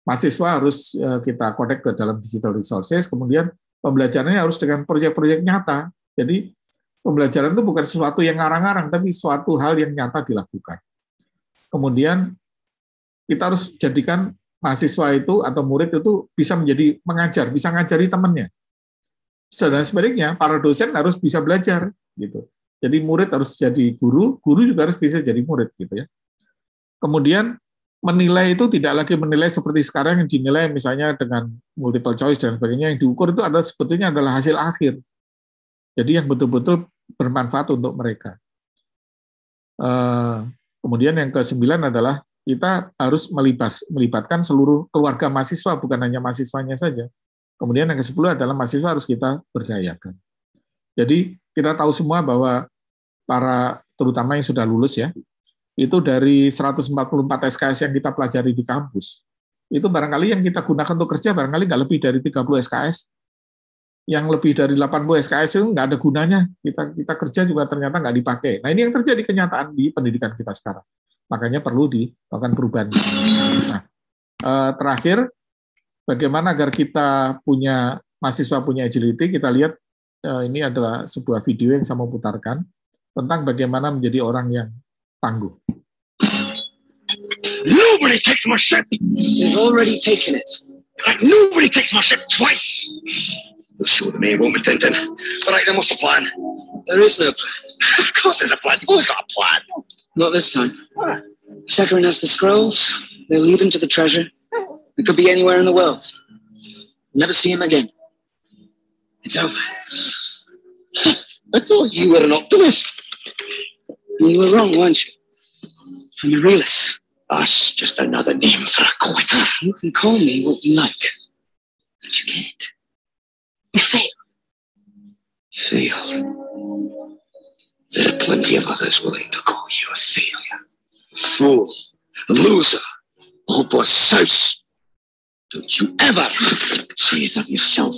L: mahasiswa harus kita connect ke dalam digital resources, kemudian pembelajarannya harus dengan proyek-proyek nyata. Jadi pembelajaran itu bukan sesuatu yang ngarang-ngarang, tapi suatu hal yang nyata dilakukan. Kemudian kita harus jadikan mahasiswa itu atau murid itu bisa menjadi mengajar, bisa ngajari temannya. Dan sebaliknya, para dosen harus bisa belajar, gitu. Jadi murid harus jadi guru, guru juga harus bisa jadi murid, gitu ya. Kemudian menilai itu tidak lagi menilai seperti sekarang yang dinilai misalnya dengan multiple choice dan sebagainya, yang diukur itu adalah sebetulnya adalah hasil akhir. Jadi yang betul-betul bermanfaat untuk mereka. Kemudian yang ke-9 adalah kita harus melibatkan seluruh keluarga mahasiswa, bukan hanya mahasiswanya saja. Kemudian yang ke-10 adalah mahasiswa harus kita berdayakan. Jadi kita tahu semua bahwa terutama yang sudah lulus ya, itu dari 144 SKS yang kita pelajari di kampus, itu barangkali yang kita gunakan untuk kerja barangkali nggak lebih dari 30 SKS. Yang lebih dari 80 SKS itu nggak ada gunanya. Kita kerja juga ternyata nggak dipakai. Nah, ini yang terjadi kenyataan di pendidikan kita sekarang. Makanya perlu dilakukan perubahan. Nah, terakhir, bagaimana agar kita mahasiswa punya agility, kita lihat ini adalah sebuah video yang saya mau putarkan tentang bagaimana menjadi orang yang tangguh.
A: Nobody takes my ship. They've already taken it. Like nobody takes my ship twice. We'll show them here, won't we, Tintin? All right, then what's the plan? There is no plan. Of course there's a plan. You've always got a plan. Not this time. Severin has the scrolls. They'll lead him to the treasure. It could be anywhere in the world. Never see him again. It's over. I thought you were an optimist. You were wrong, weren't you? I'm a realist. That's just another name for a quitter. You can call me what you like. But you get it. You failed. Failed. There are plenty of others willing to call you a failure. A fool. A loser. A hopeless souse. Don't you ever say that yourself.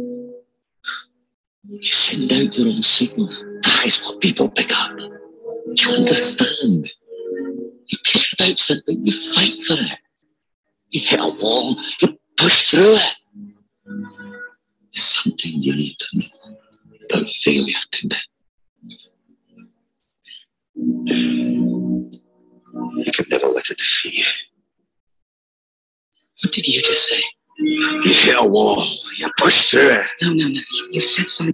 A: You send out the wrong signal. That is what people pick up. You understand. You care about something, you fight for it. You hit a wall, you push through it. There's something you need to know about failure today. You can never let it defeat you. What did you just say? You hit a wall, you push through it. No. You said something.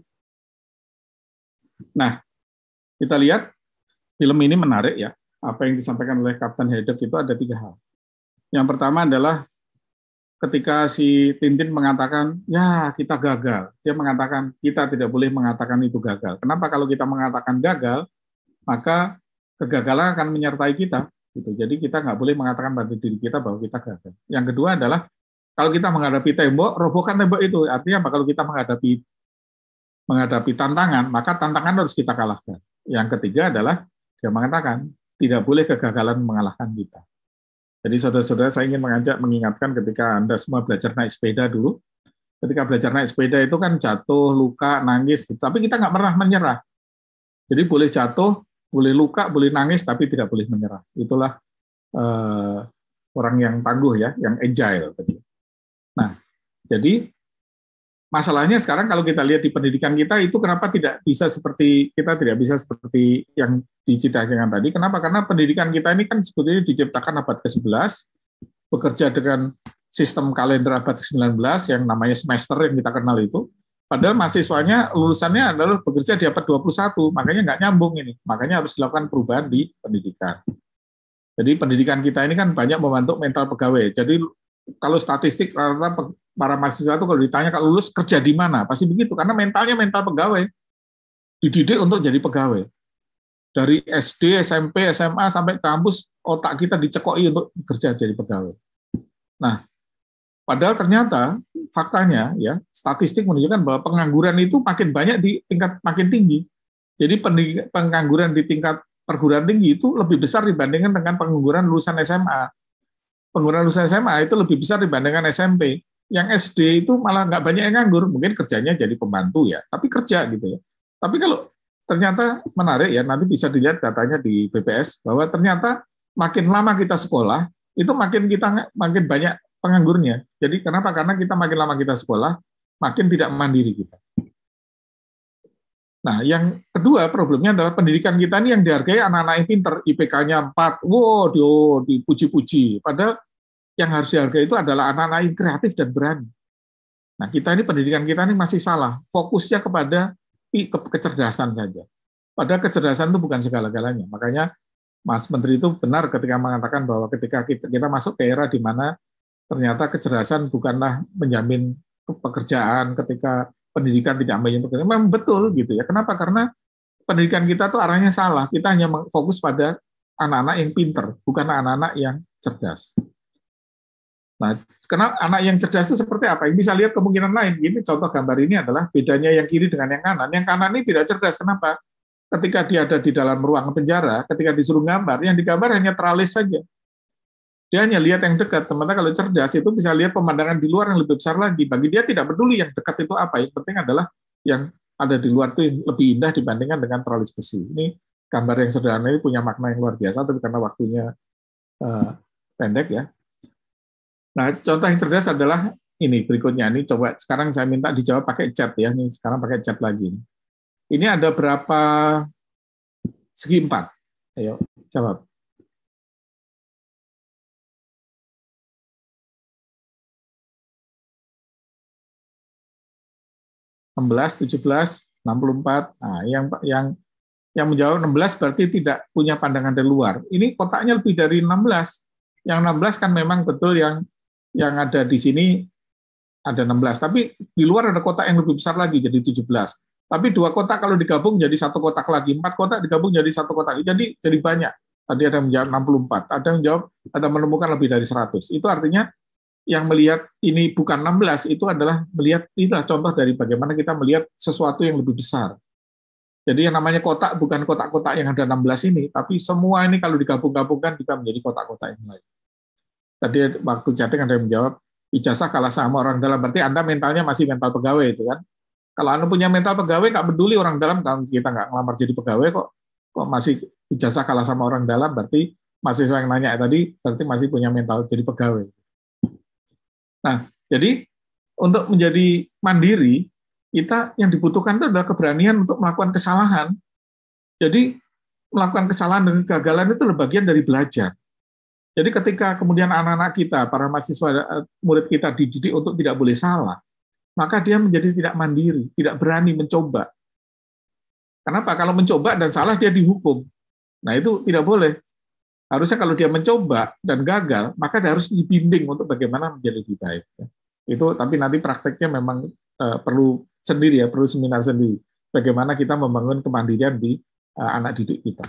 L: Nah, kita lihat film ini menarik ya. Apa yang disampaikan oleh Kapten Haddock itu ada 3 hal. Yang pertama adalah ketika si Tintin mengatakan, ya kita gagal. Dia mengatakan, kita tidak boleh mengatakan itu gagal. Kenapa? Kalau kita mengatakan gagal, maka kegagalan akan menyertai kita. Gitu. Jadi kita nggak boleh mengatakan pada diri kita bahwa kita gagal. Yang kedua adalah, kalau kita menghadapi tembok, robohkan tembok itu. Artinya apa? Kalau kita menghadapi tantangan, maka tantangan harus kita kalahkan. Yang ketiga adalah, dia mengatakan, tidak boleh kegagalan mengalahkan kita. Jadi saudara-saudara, saya ingin mengingatkan ketika Anda semua belajar naik sepeda dulu, ketika belajar naik sepeda itu kan jatuh, luka, nangis, gitu. Tapi kita nggak pernah menyerah. Jadi boleh jatuh, boleh luka, boleh nangis, tapi tidak boleh menyerah. Itulah orang yang tangguh ya, yang agile. Nah, jadi masalahnya sekarang kalau kita lihat di pendidikan kita itu kenapa tidak bisa seperti yang dicita-citakan tadi. Kenapa? Karena pendidikan kita ini kan sebetulnya diciptakan abad ke-11, bekerja dengan sistem kalender abad ke-19 yang namanya semester yang kita kenal itu. Padahal mahasiswanya lulusannya adalah bekerja di abad 21, makanya nggak nyambung ini. Makanya harus dilakukan perubahan di pendidikan. Jadi pendidikan kita ini kan banyak membentuk mental pegawai. Jadi kalau statistik rata-rata para mahasiswa itu kalau ditanya kalau lulus kerja di mana, pasti begitu karena mentalnya mental pegawai. Dididik untuk jadi pegawai. Dari SD, SMP, SMA sampai kampus otak kita dicekoki untuk bekerja jadi pegawai. Nah, padahal ternyata faktanya ya, statistik menunjukkan bahwa pengangguran itu makin banyak di tingkat makin tinggi. Jadi pengangguran di tingkat perguruan tinggi itu lebih besar dibandingkan dengan pengangguran lulusan SMA. Pengangguran lulusan SMA itu lebih besar dibandingkan SMP. Yang SD itu malah nggak banyak yang nganggur, mungkin kerjanya jadi pembantu ya, tapi kerja gitu ya. Tapi kalau ternyata menarik ya, nanti bisa dilihat datanya di BPS bahwa ternyata makin lama kita sekolah, itu makin banyak penganggurnya. Jadi kenapa? Karena kita makin lama kita sekolah, makin tidak mandiri kita. Nah, yang kedua problemnya adalah pendidikan kita ini yang dihargai anak-anak yang pinter, IPK-nya 4, wow, dipuji-puji. Padahal yang harus dihargai itu adalah anak-anak yang kreatif dan berani. Nah, kita ini pendidikan kita ini masih salah, fokusnya kepada kecerdasan saja. Padahal kecerdasan itu bukan segala-galanya. Makanya Mas Menteri itu benar ketika mengatakan bahwa ketika kita masuk ke era di mana ternyata kecerdasan bukanlah menjamin pekerjaan, ketika pendidikan tidak menjamin pekerjaan. Memang betul gitu ya. Kenapa? Karena pendidikan kita tuh arahnya salah. Kita hanya fokus pada anak-anak yang pinter, bukan anak-anak yang cerdas. Nah, kenapa anak yang cerdas itu seperti apa? Bisa lihat kemungkinan lain. Ini contoh gambar ini adalah bedanya yang kiri dengan yang kanan. Yang kanan ini tidak cerdas. Kenapa? Ketika dia ada di dalam ruang penjara, ketika disuruh gambar, yang digambar hanya teralis saja. Dia hanya lihat yang dekat. Sementara kalau cerdas itu bisa lihat pemandangan di luar yang lebih besar lagi. Bagi dia tidak peduli yang dekat itu apa. Yang penting adalah yang ada di luar itu lebih indah dibandingkan dengan teralis besi. Ini gambar yang sederhana ini punya makna yang luar biasa, tapi karena waktunya pendek ya. Nah, contoh yang cerdas adalah ini berikutnya. Ini coba sekarang saya minta dijawab pakai chat ya. Ini sekarang pakai chat lagi. Ini ada berapa segi 4? Ayo, jawab. 16, 17, 64. Nah, yang menjawab 16 berarti tidak punya pandangan dari luar. Ini kotaknya lebih dari 16. Yang 16 kan memang betul yang ada di sini ada 16, tapi di luar ada kotak yang lebih besar lagi jadi 17. Tapi 2 kotak kalau digabung jadi 1 kotak lagi, 4 kotak digabung jadi 1 kotak. Jadi banyak. Tadi ada yang menjawab 64, ada yang menjawab ada menemukan lebih dari 100. Itu artinya yang melihat ini bukan 16 itu adalah melihat inilah contoh dari bagaimana kita melihat sesuatu yang lebih besar. Jadi yang namanya kotak bukan kotak-kotak yang ada 16 ini, tapi semua ini kalau digabung-gabungkan kita menjadi kotak-kotak yang lain. Tadi waktu chatting ada yang menjawab ijazah kalah sama orang dalam, berarti Anda mentalnya masih mental pegawai itu kan. Kalau Anda punya mental pegawai, nggak peduli orang dalam, kalau kita nggak ngelamar jadi pegawai kok masih ijazah kalah sama orang dalam, berarti mahasiswa yang nanya tadi, berarti masih punya mental jadi pegawai. Nah, jadi untuk menjadi mandiri, kita yang dibutuhkan itu adalah keberanian untuk melakukan kesalahan. Jadi melakukan kesalahan dan kegagalan itu adalah bagian dari belajar. Jadi ketika kemudian anak-anak kita, para mahasiswa, murid kita dididik untuk tidak boleh salah, maka dia menjadi tidak mandiri, tidak berani mencoba. Kenapa? Kalau mencoba dan salah, dia dihukum. Nah, itu tidak boleh. Harusnya kalau dia mencoba dan gagal, maka dia harus dibimbing untuk bagaimana menjadi lebih baik. Itu, tapi nanti prakteknya memang perlu sendiri ya, perlu seminar sendiri. Bagaimana kita membangun kemandirian di anak didik kita.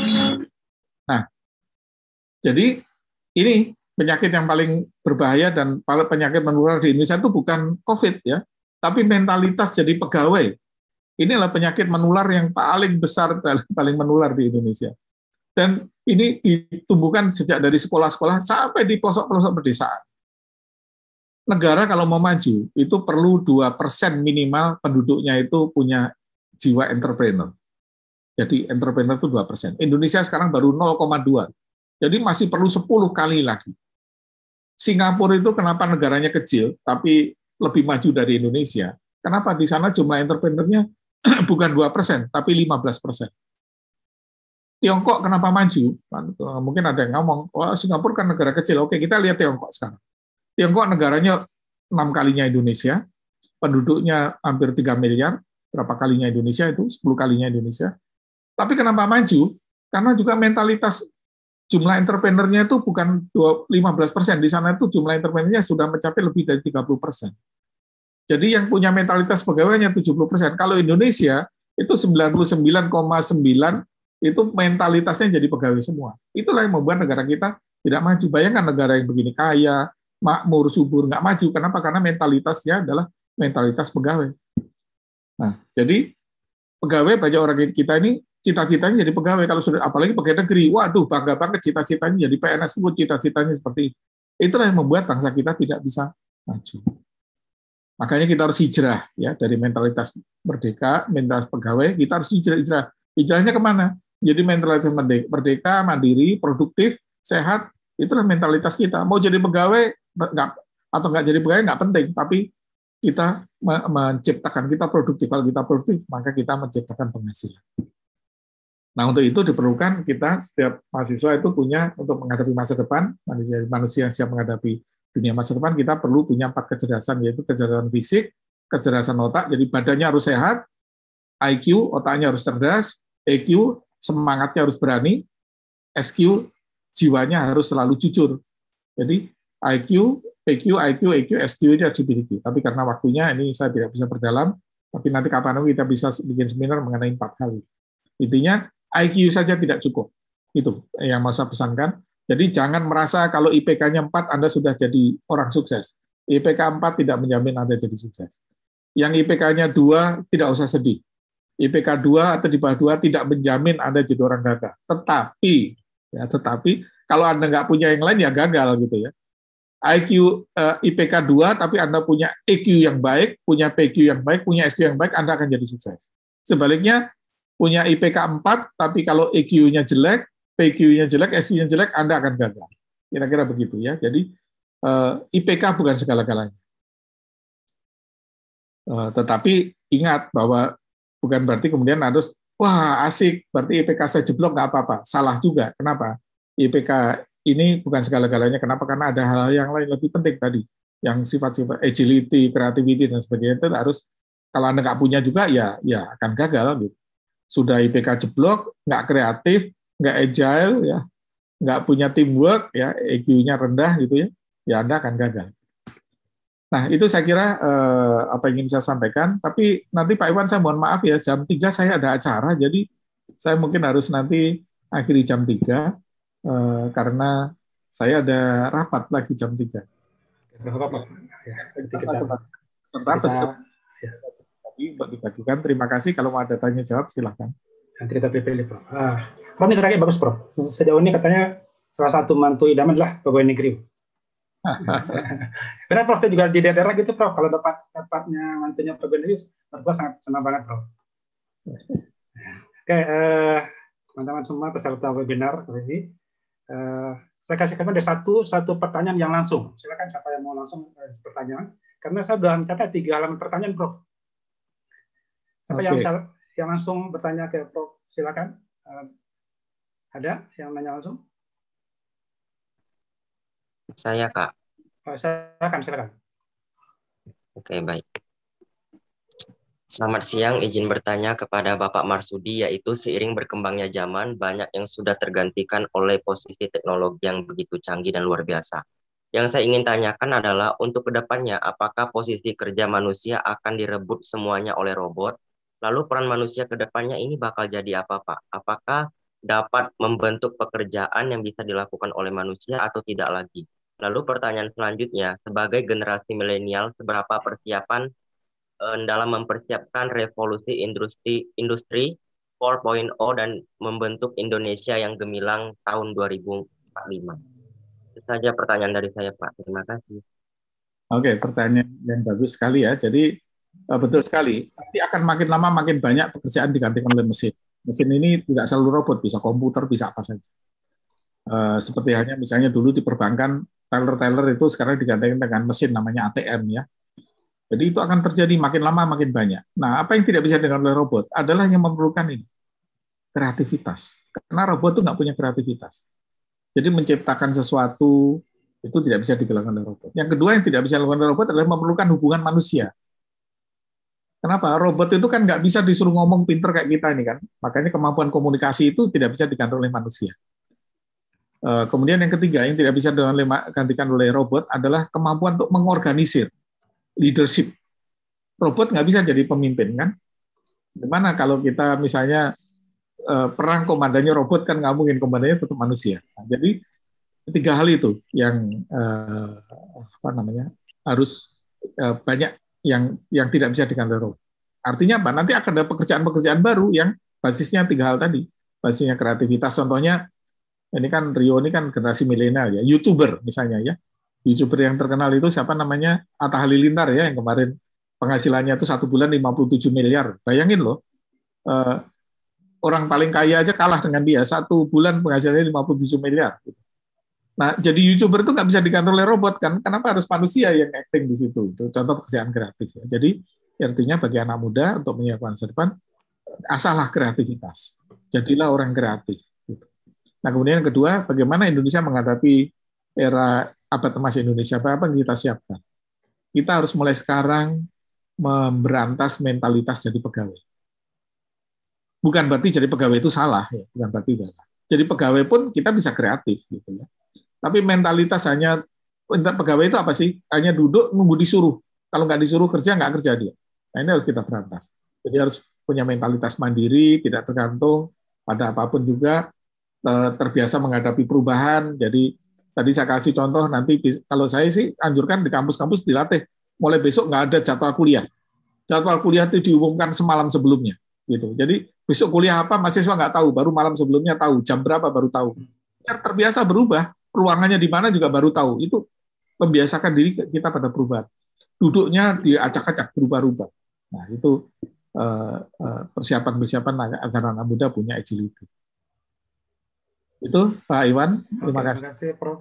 L: Nah, jadi ini penyakit yang paling berbahaya dan penyakit menular di Indonesia itu bukan COVID ya, tapi mentalitas jadi pegawai. Inilah penyakit menular yang paling besar dan paling menular di Indonesia. Dan ini ditumbuhkan sejak dari sekolah-sekolah sampai di pelosok-pelosok pedesaan. Negara kalau mau maju itu perlu 2% minimal penduduknya itu punya jiwa entrepreneur. Jadi entrepreneur itu 2%. Indonesia sekarang baru 0,2. Jadi masih perlu 10 kali lagi. Singapura itu kenapa negaranya kecil, tapi lebih maju dari Indonesia? Kenapa di sana jumlah entrepreneurnya bukan 2%, tapi 15%. Tiongkok kenapa maju? Mungkin ada yang ngomong, oh, Singapura kan negara kecil. Oke, kita lihat Tiongkok sekarang. Tiongkok negaranya 6 kalinya Indonesia, penduduknya hampir 3 miliar, berapa kalinya Indonesia itu? 10 kalinya Indonesia. Tapi kenapa maju? Karena juga mentalitas jumlah entrepreneurnya itu bukan 15%, di sana itu jumlah entrepreneurnya sudah mencapai lebih dari 30%. Jadi yang punya mentalitas pegawainya 70%. Kalau Indonesia itu 99,9 itu mentalitasnya jadi pegawai semua. Itulah yang membuat negara kita tidak maju. Bayangkan negara yang begini kaya, makmur, subur, nggak maju. Kenapa? Karena mentalitasnya adalah mentalitas pegawai. Nah, jadi pegawai banyak orang kita ini cita-citanya jadi pegawai. Kalau sudah, apalagi pegawai negeri, waduh bangga banget cita-citanya jadi PNS, cita-citanya seperti itu. Itulah yang membuat bangsa kita tidak bisa maju. Makanya kita harus hijrah ya dari mentalitas merdeka, mentalitas pegawai, kita harus hijrah. Hijrahnya kemana? Jadi mentalitas merdeka, mandiri, produktif, sehat, Itulah mentalitas kita. Mau jadi pegawai atau nggak jadi pegawai nggak penting, tapi kita menciptakan, kita produktif. Kalau kita produktif, maka kita menciptakan penghasilan. Nah, untuk itu diperlukan kita, setiap mahasiswa itu punya, untuk menghadapi masa depan, manusia yang siap menghadapi dunia masa depan, kita perlu punya 4 kecerdasan, yaitu kecerdasan fisik, kecerdasan otak, jadi badannya harus sehat, IQ, otaknya harus cerdas, EQ, semangatnya harus berani, SQ, jiwanya harus selalu jujur. Jadi IQ, PQ, IQ, EQ, SQ itu harus dimiliki. Tapi karena waktunya ini saya tidak bisa berdalam, tapi nanti kapan kita bisa bikin seminar mengenai 4 hal. Intinya IQ saja tidak cukup. Itu yang mau saya pesankan. Jadi jangan merasa kalau IPK-nya 4 Anda sudah jadi orang sukses. IPK 4 tidak menjamin Anda jadi sukses. Yang IPK-nya 2 tidak usah sedih. IPK 2 atau di bawah 2 tidak menjamin Anda jadi orang gagal. Tetapi kalau Anda nggak punya yang lain ya gagal gitu ya. IQ IPK 2 tapi Anda punya EQ yang baik, punya PQ yang baik, punya SQ yang baik, Anda akan jadi sukses. Sebaliknya punya IPK 4 tapi kalau EQ-nya jelek, PQ-nya jelek, SQ-nya jelek, Anda akan gagal. Kira-kira begitu ya. Jadi IPK bukan segala-galanya. Tetapi ingat bahwa bukan berarti kemudian harus, wah asik, berarti IPK saya jeblok, nggak apa-apa. Salah juga. Kenapa? IPK ini bukan segala-galanya. Kenapa? Karena ada hal-hal yang lain lebih penting tadi. Yang sifat-sifat agility, creativity, dan sebagainya itu harus, kalau Anda nggak punya juga, ya akan gagal. Gitu. Sudah IPK jeblok, nggak kreatif, nggak agile, ya, nggak punya teamwork, ya, EQ-nya rendah, gitu ya Anda akan gagal. Nah, itu saya kira apa yang ingin saya sampaikan. Tapi nanti Pak Iwan, saya mohon maaf ya, jam 3 saya ada acara, jadi saya mungkin harus nanti akhiri jam 3, karena saya ada rapat lagi jam 3. Dibagikan. Terima kasih. Kalau mau ada tanya jawab, silahkan.
K: Nanti kita pilih, Prof. Prof, ini terakhir bagus, Prof. Sejauh ini katanya salah satu mantu idaman adalah pegawai negeri. Benar, Prof, saya juga di daerah gitu, Prof. Kalau dapatnya mantunya pegawai negeri, mertua sangat senang banget, Prof. Oke, teman-teman semua peserta webinar ini, saya kasih ada satu pertanyaan yang langsung. Silakan siapa yang mau langsung pertanyaan. Karena saya sudah mencatat 3 halaman pertanyaan, Prof. Siapa yang langsung bertanya ke Prof? Silakan. Ada yang nanya langsung?
B: Saya, Kak.
K: Silakan.
B: Oke, baik. Selamat siang, izin bertanya kepada Bapak Marsudi, yaitu seiring berkembangnya zaman, banyak yang sudah tergantikan oleh posisi teknologi yang begitu canggih dan luar biasa. Yang saya ingin tanyakan adalah, untuk kedepannya, apakah posisi kerja manusia akan direbut semuanya oleh robot? Lalu peran manusia kedepannya ini bakal jadi apa, Pak? Apakah dapat membentuk pekerjaan yang bisa dilakukan oleh manusia atau tidak lagi? Lalu pertanyaan selanjutnya, sebagai generasi milenial, seberapa persiapan dalam mempersiapkan revolusi industri 4.0 dan membentuk Indonesia yang gemilang tahun 2045? Itu saja pertanyaan dari saya, Pak. Terima kasih.
L: Oke, pertanyaan yang bagus sekali ya. Jadi betul sekali. Nanti akan makin lama makin banyak pekerjaan digantikan oleh mesin. Mesin ini tidak selalu robot, bisa komputer, bisa apa saja. Seperti halnya misalnya dulu di perbankan, teller itu sekarang digantikan dengan mesin namanya ATM ya. Jadi itu akan terjadi makin lama makin banyak. Nah, apa yang tidak bisa dilakukan oleh robot adalah yang memerlukan ini, kreativitas. Karena robot itu nggak punya kreativitas. Jadi menciptakan sesuatu itu tidak bisa dilakukan oleh robot. Yang kedua yang tidak bisa dilakukan oleh robot adalah memerlukan hubungan manusia. Kenapa? Robot itu kan nggak bisa disuruh ngomong pinter kayak kita ini kan. Makanya kemampuan komunikasi itu tidak bisa diganti oleh manusia. Kemudian yang ketiga yang tidak bisa digantikan oleh robot adalah kemampuan untuk mengorganisir, leadership. Robot nggak bisa jadi pemimpin kan? Gimana kalau kita misalnya perang komandannya robot, kan nggak mungkin, komandannya tetap manusia. Nah, jadi 3 hal itu yang harus banyak yang tidak bisa diganti robot. Artinya apa? Nanti akan ada pekerjaan-pekerjaan baru yang basisnya 3 hal tadi. Basisnya kreativitas. Contohnya ini kan Rio ini kan generasi milenial ya, YouTuber misalnya ya. YouTuber yang terkenal itu siapa namanya? Atta Halilintar ya, yang kemarin penghasilannya itu 1 bulan 57 miliar. Bayangin loh. Orang paling kaya aja kalah dengan dia, 1 bulan penghasilannya 57 miliar. Nah, jadi YouTuber itu nggak bisa diganti oleh robot kan? Kenapa harus manusia yang acting di situ? Itu contoh pekerjaan kreatif. Ya. Jadi artinya bagi anak muda untuk menyiapkan masa depan, asahlah kreativitas. Jadilah orang kreatif. Nah, kemudian yang kedua, bagaimana Indonesia menghadapi era abad emas Indonesia? Apa yang kita siapkan? Kita harus mulai sekarang memberantas mentalitas jadi pegawai. Bukan berarti jadi pegawai itu salah, ya. Bukan berarti salah. Jadi pegawai pun kita bisa kreatif, gitu ya. Tapi mentalitas hanya pegawai itu apa sih? Hanya duduk nunggu disuruh. Kalau nggak disuruh kerja, nggak kerja dia. Nah, ini harus kita berantas. Jadi harus punya mentalitas mandiri, tidak tergantung pada apapun juga, terbiasa menghadapi perubahan. Jadi tadi saya kasih contoh, nanti kalau saya sih anjurkan di kampus-kampus dilatih. Mulai besok nggak ada jadwal kuliah. Jadwal kuliah itu diumumkan semalam sebelumnya. Gitu. Jadi besok kuliah apa, mahasiswa nggak tahu. Baru malam sebelumnya tahu. Jam berapa baru tahu. Ya, terbiasa berubah. Ruangannya di mana juga baru tahu. Itu membiasakan diri kita pada perubahan. Duduknya diacak-acak, berubah-ubah. Nah, itu persiapan-persiapan agar anak muda punya agility. Itu Pak Iwan, terima kasih.
K: Terima kasih Prof.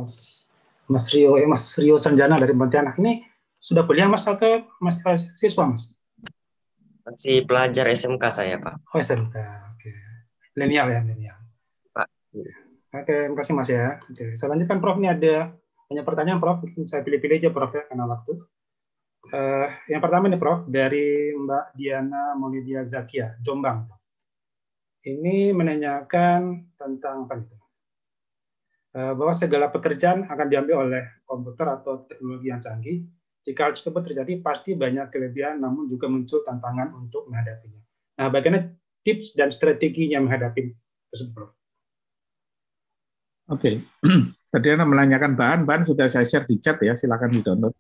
K: Mas Rio Sanjana dari Pontianak. Ini sudah kuliah Mas atau Mas siswa Mas?
B: Masih pelajar SMK saya, Pak.
K: Oh, SMK. Oke. Milenial ya, milenial.
B: Pak.
K: Oke, terima kasih Mas ya. Oke, saya lanjutkan Prof. Ini ada banyak pertanyaan Prof. Saya pilih-pilih aja Prof ya, karena waktu. Yang pertama nih Prof, dari Mbak Diana Maulidia Zakia, Jombang. Ini menanyakan tentang apa itu? Bahwa segala pekerjaan akan diambil oleh komputer atau teknologi yang canggih. Jika hal tersebut terjadi, pasti banyak kelebihan, namun juga muncul tantangan untuk menghadapinya. Nah, bagaimana tips dan strateginya menghadapi tersebut, Prof?
L: Oke, tadi Anda menanyakan bahan sudah saya share di chat ya, silakan di-download.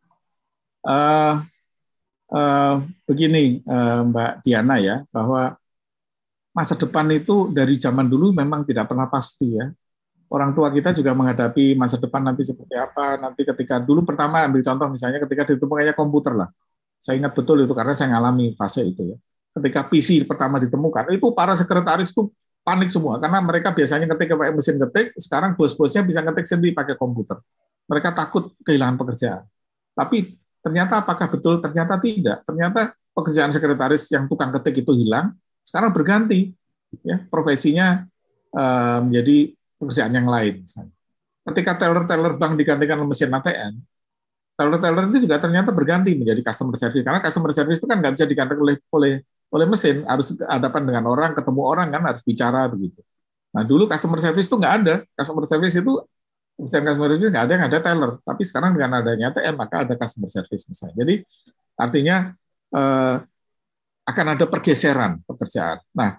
L: Begini Mbak Diana ya, bahwa masa depan itu dari zaman dulu memang tidak pernah pasti ya. Orang tua kita juga menghadapi masa depan nanti seperti apa, nanti ketika dulu pertama ambil contoh misalnya ketika ditemukannya komputer lah. Saya ingat betul itu karena saya ngalami fase itu ya. Ketika PC pertama ditemukan, itu para sekretaris itu panik semua karena mereka biasanya ketik pakai mesin ketik, sekarang bos-bosnya bisa ketik sendiri pakai komputer. Mereka takut kehilangan pekerjaan. Tapi ternyata apakah betul? Ternyata tidak. Ternyata pekerjaan sekretaris yang tukang ketik itu hilang, sekarang berganti. Ya, profesinya menjadi pekerjaan yang lain. Misalnya. Ketika teller bank digantikan mesin ATM, teller itu juga ternyata berganti menjadi customer service. Karena customer service itu kan nggak bisa digantikan oleh mesin, harus hadapan dengan orang, ketemu orang kan harus bicara begitu. Nah dulu customer service itu nggak ada, customer service itu nggak ada yang ada teller, tapi sekarang dengan adanya ATM maka ada customer service misalnya. Jadi artinya akan ada pergeseran pekerjaan. Nah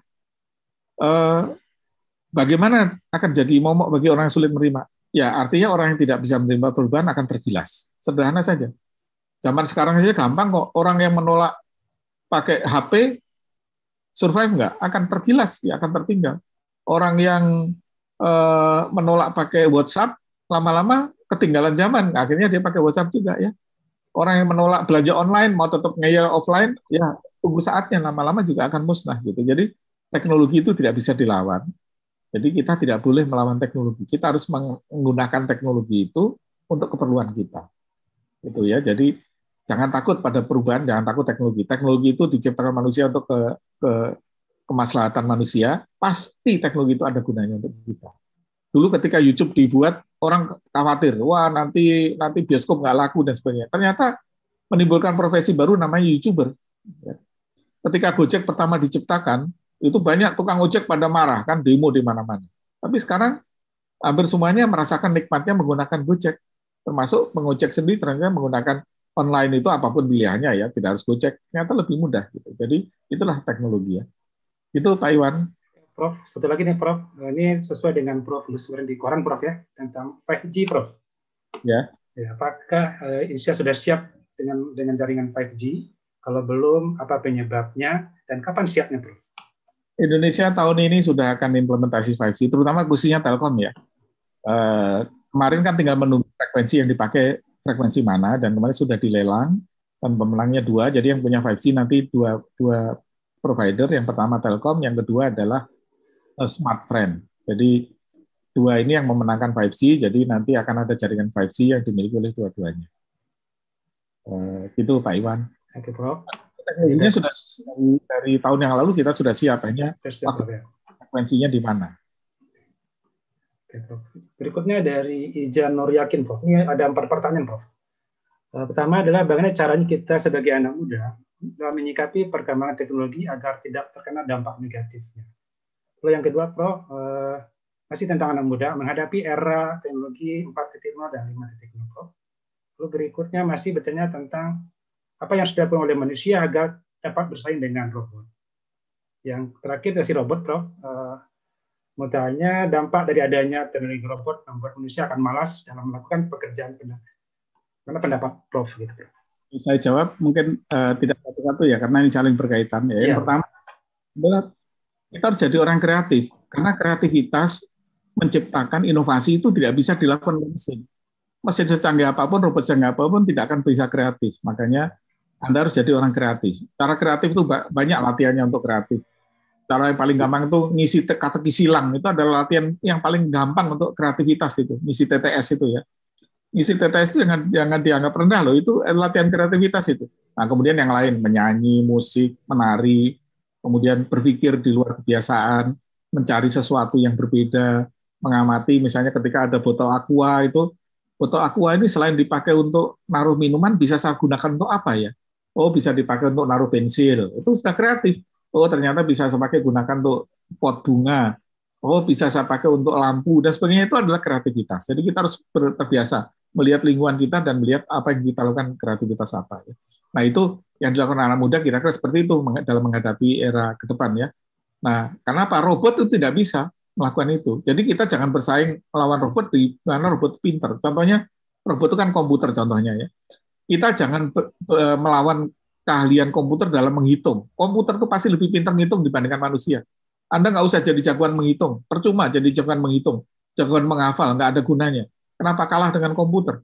L: bagaimana akan jadi momok bagi orang yang sulit menerima? Ya artinya orang yang tidak bisa menerima perubahan akan tergilas. Sederhana saja. Zaman sekarang saja gampang kok, orang yang menolak pakai HP survive nggak? Akan tergilas, dia akan tertinggal. Orang yang menolak pakai WhatsApp, lama-lama ketinggalan zaman. Akhirnya dia pakai WhatsApp juga ya. Orang yang menolak belanja online, mau tetap ngeyel offline, ya tunggu saatnya, lama-lama juga akan musnah. Gitu. Jadi teknologi itu tidak bisa dilawan. Jadi kita tidak boleh melawan teknologi. Kita harus menggunakan teknologi itu untuk keperluan kita. Gitu ya. Jadi jangan takut pada perubahan, jangan takut teknologi. Teknologi itu diciptakan manusia untuk kemaslahatan manusia, pasti teknologi itu ada gunanya untuk kita. Dulu ketika YouTube dibuat, orang khawatir, wah nanti bioskop nggak laku dan sebagainya. Ternyata menimbulkan profesi baru namanya YouTuber. Ketika Gojek pertama diciptakan, itu banyak tukang ojek pada marah, kan demo di mana-mana. Tapi sekarang hampir semuanya merasakan nikmatnya menggunakan Gojek, termasuk mengojek sendiri ternyata menggunakan online itu apapun pilihannya ya, tidak harus Gojek, ternyata lebih mudah gitu. Jadi itulah teknologi ya. Itu Pak Iwan.
K: Prof, satu lagi nih Prof, ini sesuai dengan Prof sebenarnya di koran Prof ya, tentang 5G Prof.
L: Ya.
K: Ya, apakah Indonesia sudah siap dengan jaringan 5G? Kalau belum, apa penyebabnya dan kapan siapnya Prof?
L: Indonesia tahun ini sudah akan implementasi 5G, terutama khususnya Telkom ya. Kemarin kan tinggal menunggu frekuensi yang dipakai, frekuensi mana, dan kemarin sudah dilelang, dan pemenangnya 2, jadi yang punya 5G nanti dua provider, yang pertama Telkom, yang kedua adalah Smartfren. Jadi dua ini yang memenangkan 5G, jadi nanti akan ada jaringan 5G yang dimiliki oleh dua-duanya. Gitu Pak Iwan.
K: Oke, Prof.
L: Teknologinya sudah dari tahun yang lalu kita sudah siap, hanya frekuensinya di mana.
K: Oke, Prof. Berikutnya dari Ijan Nuryakin, Prof. Ini ada 4 pertanyaan, Prof. Pertama adalah bagaimana caranya kita sebagai anak muda dalam menyikapi perkembangan teknologi agar tidak terkena dampak negatifnya. Lalu yang kedua, Prof, masih tentang anak muda menghadapi era teknologi 4.0 dan 5.0, Prof. Lalu berikutnya masih bertanya tentang apa yang harus dilakukan oleh manusia agar dapat bersaing dengan robot. Yang terakhir dari robot, Prof, mau tanya dampak dari adanya teknologi robot membuat manusia akan malas dalam melakukan pekerjaan benar. Mana pendapat Prof gitu, Prof?
L: Saya jawab mungkin tidak satu-satu ya, karena ini saling berkaitan. Ya. Yang pertama adalah kita harus jadi orang kreatif, karena kreativitas menciptakan inovasi itu tidak bisa dilakukan mesin. Mesin secanggih apapun, robot secanggih apapun tidak akan bisa kreatif. Makanya Anda harus jadi orang kreatif. Cara kreatif itu banyak latihannya untuk kreatif. Cara yang paling gampang itu ngisi teka-teki silang, itu adalah latihan yang paling gampang untuk kreativitas itu, ngisi TTS itu ya. Ngisi TTS itu jangan dianggap rendah loh, itu latihan kreativitas itu. Nah, kemudian yang lain, menyanyi, musik, menari, kemudian berpikir di luar kebiasaan, mencari sesuatu yang berbeda, mengamati misalnya ketika ada botol aqua itu, botol aqua ini selain dipakai untuk naruh minuman, bisa saya gunakan untuk apa ya? Oh, bisa dipakai untuk naruh pensil, itu sudah kreatif. Oh, ternyata bisa saya pakai gunakan untuk pot bunga. Oh, bisa saya pakai untuk lampu, dan sebagainya. Itu adalah kreativitas. Jadi kita harus terbiasa melihat lingkungan kita dan melihat apa yang kita lakukan, kreativitas apa. Ya. Nah, itu yang dilakukan anak muda kira-kira seperti itu dalam menghadapi era ke depan ya. Nah, kenapa robot itu tidak bisa melakukan itu? Jadi kita jangan bersaing melawan robot di mana robot pinter. Contohnya robot itu kan komputer contohnya ya. Kita jangan melawan keahlian komputer dalam menghitung. Komputer itu pasti lebih pintar menghitung dibandingkan manusia. Anda nggak usah jadi jagoan menghitung. Percuma jadi jagoan menghitung. Jagoan menghafal, nggak ada gunanya. Kenapa kalah dengan komputer?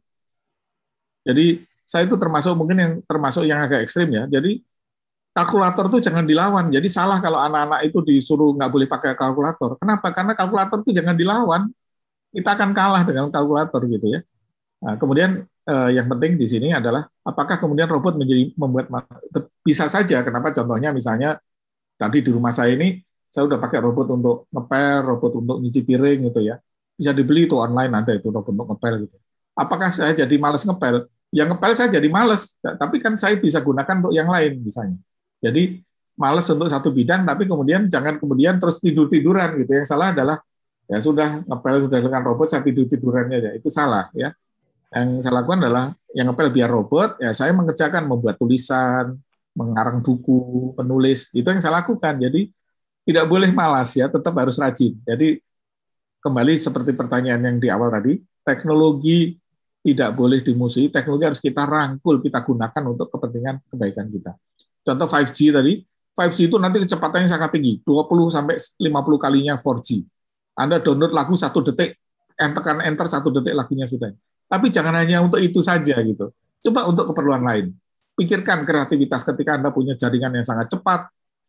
L: Jadi saya itu termasuk yang agak ekstrim ya. Jadi kalkulator itu jangan dilawan. Jadi salah kalau anak-anak itu disuruh nggak boleh pakai kalkulator. Kenapa? Karena kalkulator itu jangan dilawan. Kita akan kalah dengan kalkulator gitu ya. Nah, kemudian yang penting di sini adalah apakah kemudian robot membuat bisa saja. Kenapa? Contohnya misalnya tadi di rumah saya ini saya udah pakai robot untuk ngepel, robot untuk nyuci piring gitu ya. Bisa dibeli itu online, ada itu robot untuk ngepel gitu. Apakah saya jadi malas ngepel? Yang ngepel saya jadi malas, tapi kan saya bisa gunakan untuk yang lain misalnya. Jadi malas untuk satu bidang, tapi kemudian jangan kemudian terus tidur-tiduran gitu. Yang salah adalah ya sudah ngepel sudah dengan robot, saya tidur-tidurannya ya. Itu salah ya. Yang saya lakukan adalah yang ngepel biar robot, ya saya mengerjakan membuat tulisan, mengarang buku, penulis, itu yang saya lakukan. Jadi tidak boleh malas ya, tetap harus rajin. Jadi kembali seperti pertanyaan yang di awal tadi, teknologi tidak boleh dimusuhi, teknologi harus kita rangkul, kita gunakan untuk kepentingan kebaikan kita. Contoh 5G tadi, 5G itu nanti kecepatannya sangat tinggi, 20 sampai 50 kalinya 4G. Anda download lagu 1 detik, tekan enter 1 detik lagunya sudah. Tapi jangan hanya untuk itu saja gitu. Coba untuk keperluan lain. Pikirkan kreativitas ketika Anda punya jaringan yang sangat cepat,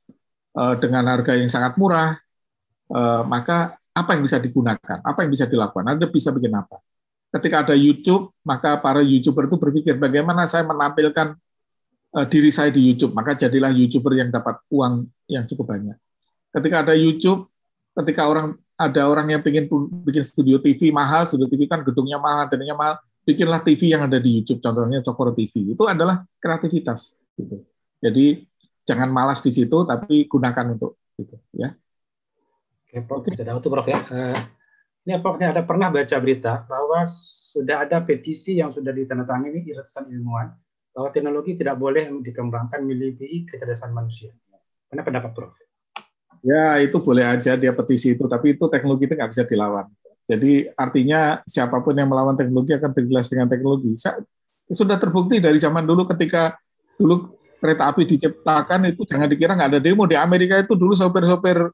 L: dengan harga yang sangat murah, maka apa yang bisa digunakan, apa yang bisa dilakukan, Anda bisa bikin apa. Ketika ada YouTube, maka para YouTuber itu berpikir bagaimana saya menampilkan diri saya di YouTube, maka jadilah YouTuber yang dapat uang yang cukup banyak. Ketika ada YouTube, ketika ada orang yang ingin bikin studio TV mahal, studio TV kan gedungnya mahal, jadinya mahal, bikinlah TV yang ada di YouTube, contohnya Cokro TV. Itu adalah kreativitas. Gitu. Jadi jangan malas di situ, tapi gunakan untuk itu. Ya.
K: Oke, Prof. Bisa tahu tuh, Prof ya. Ini Prof, ada pernah baca berita bahwa sudah ada petisi yang sudah ditandatangani ratusan ilmuwan bahwa teknologi tidak boleh dikembangkan melebihi kecerdasan manusia. Mana pendapat Prof?
L: Ya, itu boleh aja dia petisi itu, tapi itu teknologi itu nggak bisa dilawan. Jadi artinya siapapun yang melawan teknologi akan terjelas dengan teknologi. Sudah terbukti dari zaman dulu ketika dulu kereta api diciptakan itu jangan dikira nggak ada demo. Di Amerika itu dulu sopir-sopir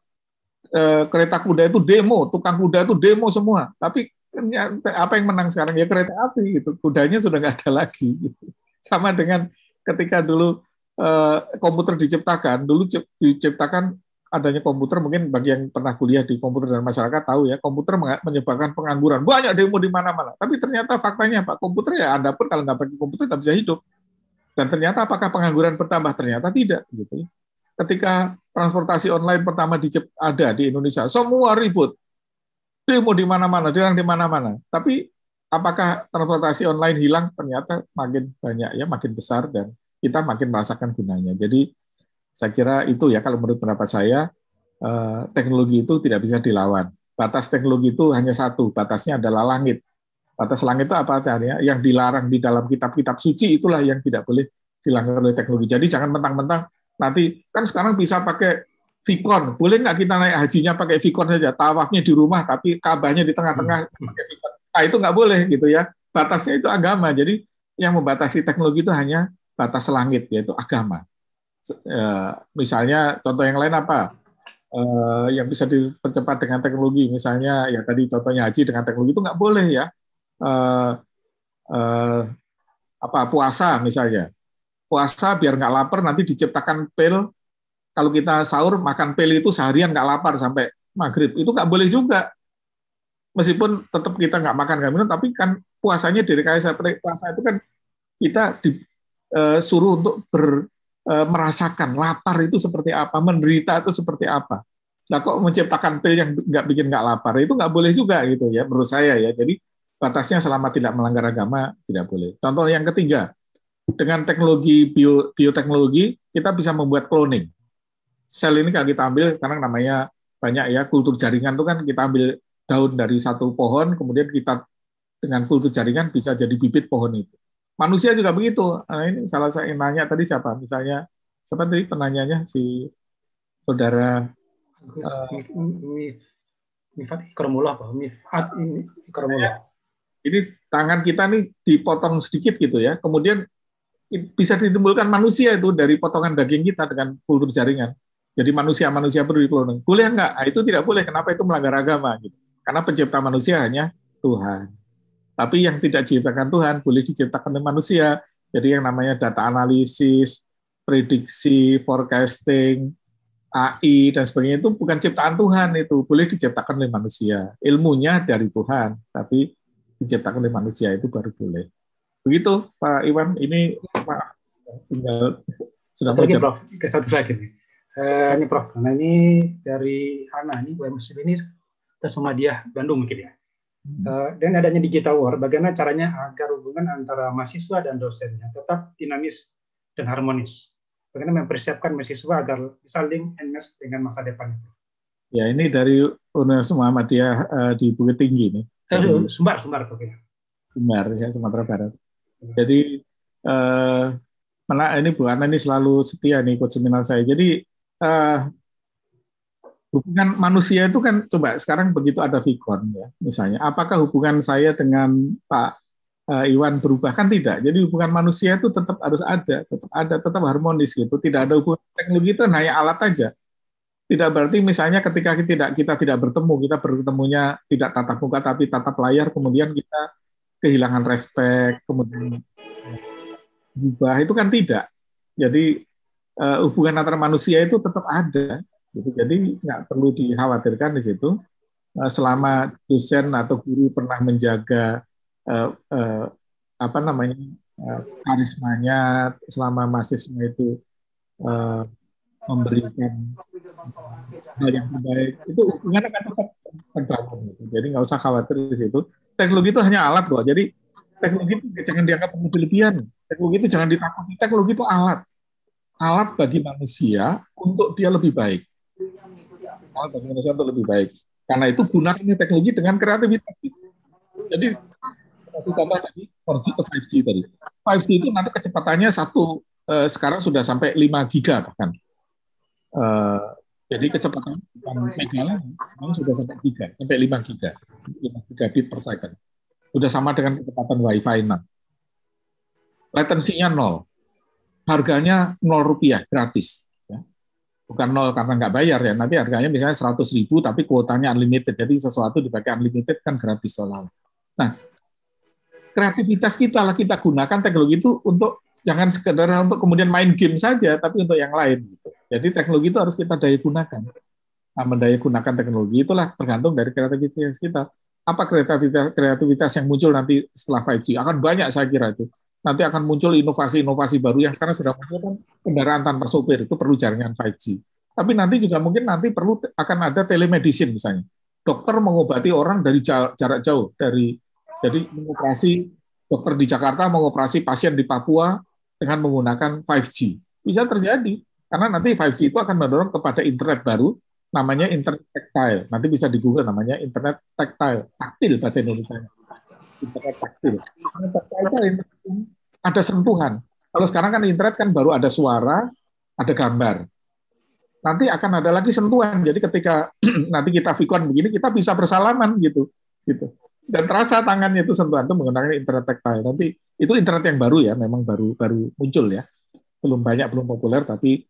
L: kereta kuda itu demo, tukang kuda itu demo semua. Tapi apa yang menang sekarang ya kereta api gitu. Kudanya sudah nggak ada lagi. Gitu. Sama dengan ketika dulu komputer diciptakan, dulu diciptakan adanya komputer, mungkin bagi yang pernah kuliah di komputer dan masyarakat tahu ya, komputer menyebabkan pengangguran. Banyak demo di mana-mana. Tapi ternyata faktanya Pak, komputer ya Anda pun kalau nggak pakai komputer nggak bisa hidup. Dan ternyata apakah pengangguran bertambah? Ternyata tidak. Gitu. Ketika transportasi online pertama ada di Indonesia, semua ribut. Demo di mana-mana, dirang di mana-mana. Tapi apakah transportasi online hilang? Ternyata makin banyak ya, makin besar dan kita makin merasakan gunanya. Jadi saya kira itu ya kalau menurut pendapat saya, teknologi itu tidak bisa dilawan. Batas teknologi itu hanya satu, batasnya adalah langit. Batas langit itu apa artinya? Yang dilarang di dalam kitab-kitab suci itulah yang tidak boleh dilanggar oleh teknologi. Jadi jangan mentang-mentang nanti, kan sekarang bisa pakai Vicon, boleh nggak kita naik hajinya pakai Vicon saja, tawafnya di rumah tapi Ka'bahnya di tengah-tengah pakai Vicon. Nah itu nggak boleh gitu ya. Batasnya itu agama. Jadi yang membatasi teknologi itu hanya batas langit, yaitu agama. Misalnya contoh yang lain apa yang bisa dipercepat dengan teknologi, misalnya ya tadi contohnya haji dengan teknologi itu nggak boleh ya, puasa misalnya, puasa biar nggak lapar nanti diciptakan pil, kalau kita sahur makan pil itu seharian nggak lapar sampai maghrib, itu nggak boleh juga, meskipun tetap kita nggak makan nggak minum, tapi kan puasanya direkayasa. Puasa itu kan kita disuruh untuk merasakan lapar itu seperti apa, menderita itu seperti apa. Nah kok menciptakan pil yang nggak bikin nggak lapar, itu nggak boleh juga gitu ya menurut saya ya. Jadi batasnya selama tidak melanggar agama tidak boleh. Contoh yang ketiga, dengan teknologi bioteknologi kita bisa membuat cloning. Sel ini kalau kita ambil, sekarang namanya banyak ya kultur jaringan itu kan kita ambil daun dari satu pohon, kemudian kita dengan kultur jaringan bisa jadi bibit pohon itu. Manusia juga begitu. Nah, ini salah satu yang nanya tadi siapa? Misalnya, siapa tadi penanyanya? Si saudara
K: Mifat Ikromullah, Pak. Mifat Ikromullah.
L: Ini tangan kita nih dipotong sedikit gitu ya. Kemudian bisa ditimbulkan manusia itu dari potongan daging kita dengan kultur jaringan. Jadi manusia perlu dikloning. Boleh enggak? Nah, itu tidak boleh. Kenapa? Itu melanggar agama gitu. Karena pencipta manusia hanya Tuhan. Tapi yang tidak diciptakan Tuhan boleh diciptakan oleh manusia. Jadi yang namanya data analisis, prediksi, forecasting, AI, dan sebagainya itu bukan ciptaan Tuhan, itu boleh diciptakan oleh manusia. Ilmunya dari Tuhan, tapi diciptakan oleh manusia itu baru boleh. Begitu Pak Iwan, ini maaf, tinggal sudah
K: satu lagi Prof, satu lagi nih. Ini Prof, karena ini dari Hana, ini Bu Muslim ini atas Muhammadiyah Bandung mungkin ya. Dan adanya digital war, bagaimana caranya agar hubungan antara mahasiswa dan dosennya tetap dinamis dan harmonis? Bagaimana mempersiapkan mahasiswa agar bisa link and match dengan masa depan?
L: Ya, ini dari Universitas Muhammadiyah di Bukit Tinggi nih.
K: Sumbar pokoknya.
L: Sumbar ya, Sumatera Barat. Jadi ini Bu Ana ini selalu setia nih ikut seminar saya. Jadi hubungan manusia itu kan coba sekarang begitu ada Vicon ya misalnya, apakah hubungan saya dengan Pak Iwan berubah? Kan tidak. Jadi hubungan manusia itu tetap harus ada, tetap harmonis gitu. Tidak ada hubungan teknologi, itu hanya alat aja. Tidak berarti misalnya ketika kita tidak bertemu, kita bertemunya tidak tatap muka tapi tatap layar, kemudian kita kehilangan respect, kemudian berubah, itu kan tidak. Jadi hubungan antara manusia itu tetap ada. Gitu. Jadi nggak perlu dikhawatirkan di situ. Selama dosen atau guru pernah menjaga karismanya, selama mahasiswa itu memberikan hal yang terbaik, itu hubungan akan tetap terbangun. Gitu. Jadi nggak usah khawatir di situ. Teknologi itu hanya alat kok. Jadi teknologi itu jangan dianggap berlebihan. Teknologi itu jangan ditakuti. Teknologi itu alat bagi manusia untuk dia lebih baik. Alat bagi manusia untuk lebih baik. Karena itu gunakannya teknologi dengan kreativitas. Jadi kasih contoh tadi 4G ke 5G tadi. 5G itu nanti kecepatannya sekarang sudah sampai 5 giga bahkan. Jadi kecepatan mega sudah sampai 5 giga, 5 gigabit per second. Sudah sama dengan kecepatan Wi-Fi 6. Latensinya 0. Harganya Rp0 gratis. Ya. Bukan 0 karena nggak bayar ya. Nanti harganya misalnya 100.000 tapi kuotanya unlimited. Jadi sesuatu dipakai unlimited kan gratis soalnya. Nah, kreativitas kita gunakan teknologi itu untuk jangan sekedar untuk kemudian main game saja, tapi untuk yang lain. Gitu. Jadi teknologi itu harus kita daya gunakan. Nah, mendaya gunakan teknologi itulah tergantung dari kreativitas kita. Apa kreativitas yang muncul nanti setelah 5G? Akan banyak saya kira itu. Nanti akan muncul inovasi-inovasi baru yang sekarang sudah muncul kan, kendaraan tanpa sopir itu perlu jaringan 5G. Tapi nanti juga mungkin nanti akan ada telemedicine misalnya. Dokter mengobati orang dari jarak jauh, jadi mengoperasi dokter di Jakarta mengoperasi pasien di Papua dengan menggunakan 5G. Bisa terjadi karena nanti 5G itu akan mendorong kepada internet baru namanya internet tactile. Nanti bisa di Google namanya internet tactile, taktil bahasa Indonesia. Internet taktil. Internet tactile ada sentuhan. Kalau sekarang kan internet kan baru ada suara, ada gambar. Nanti akan ada lagi sentuhan. Jadi ketika nanti kita vikon begini, kita bisa bersalaman gitu. Dan terasa tangannya itu sentuhan itu menggunakan internet tactile. Nanti itu internet yang baru ya, memang baru muncul ya. Belum banyak, belum populer, tapi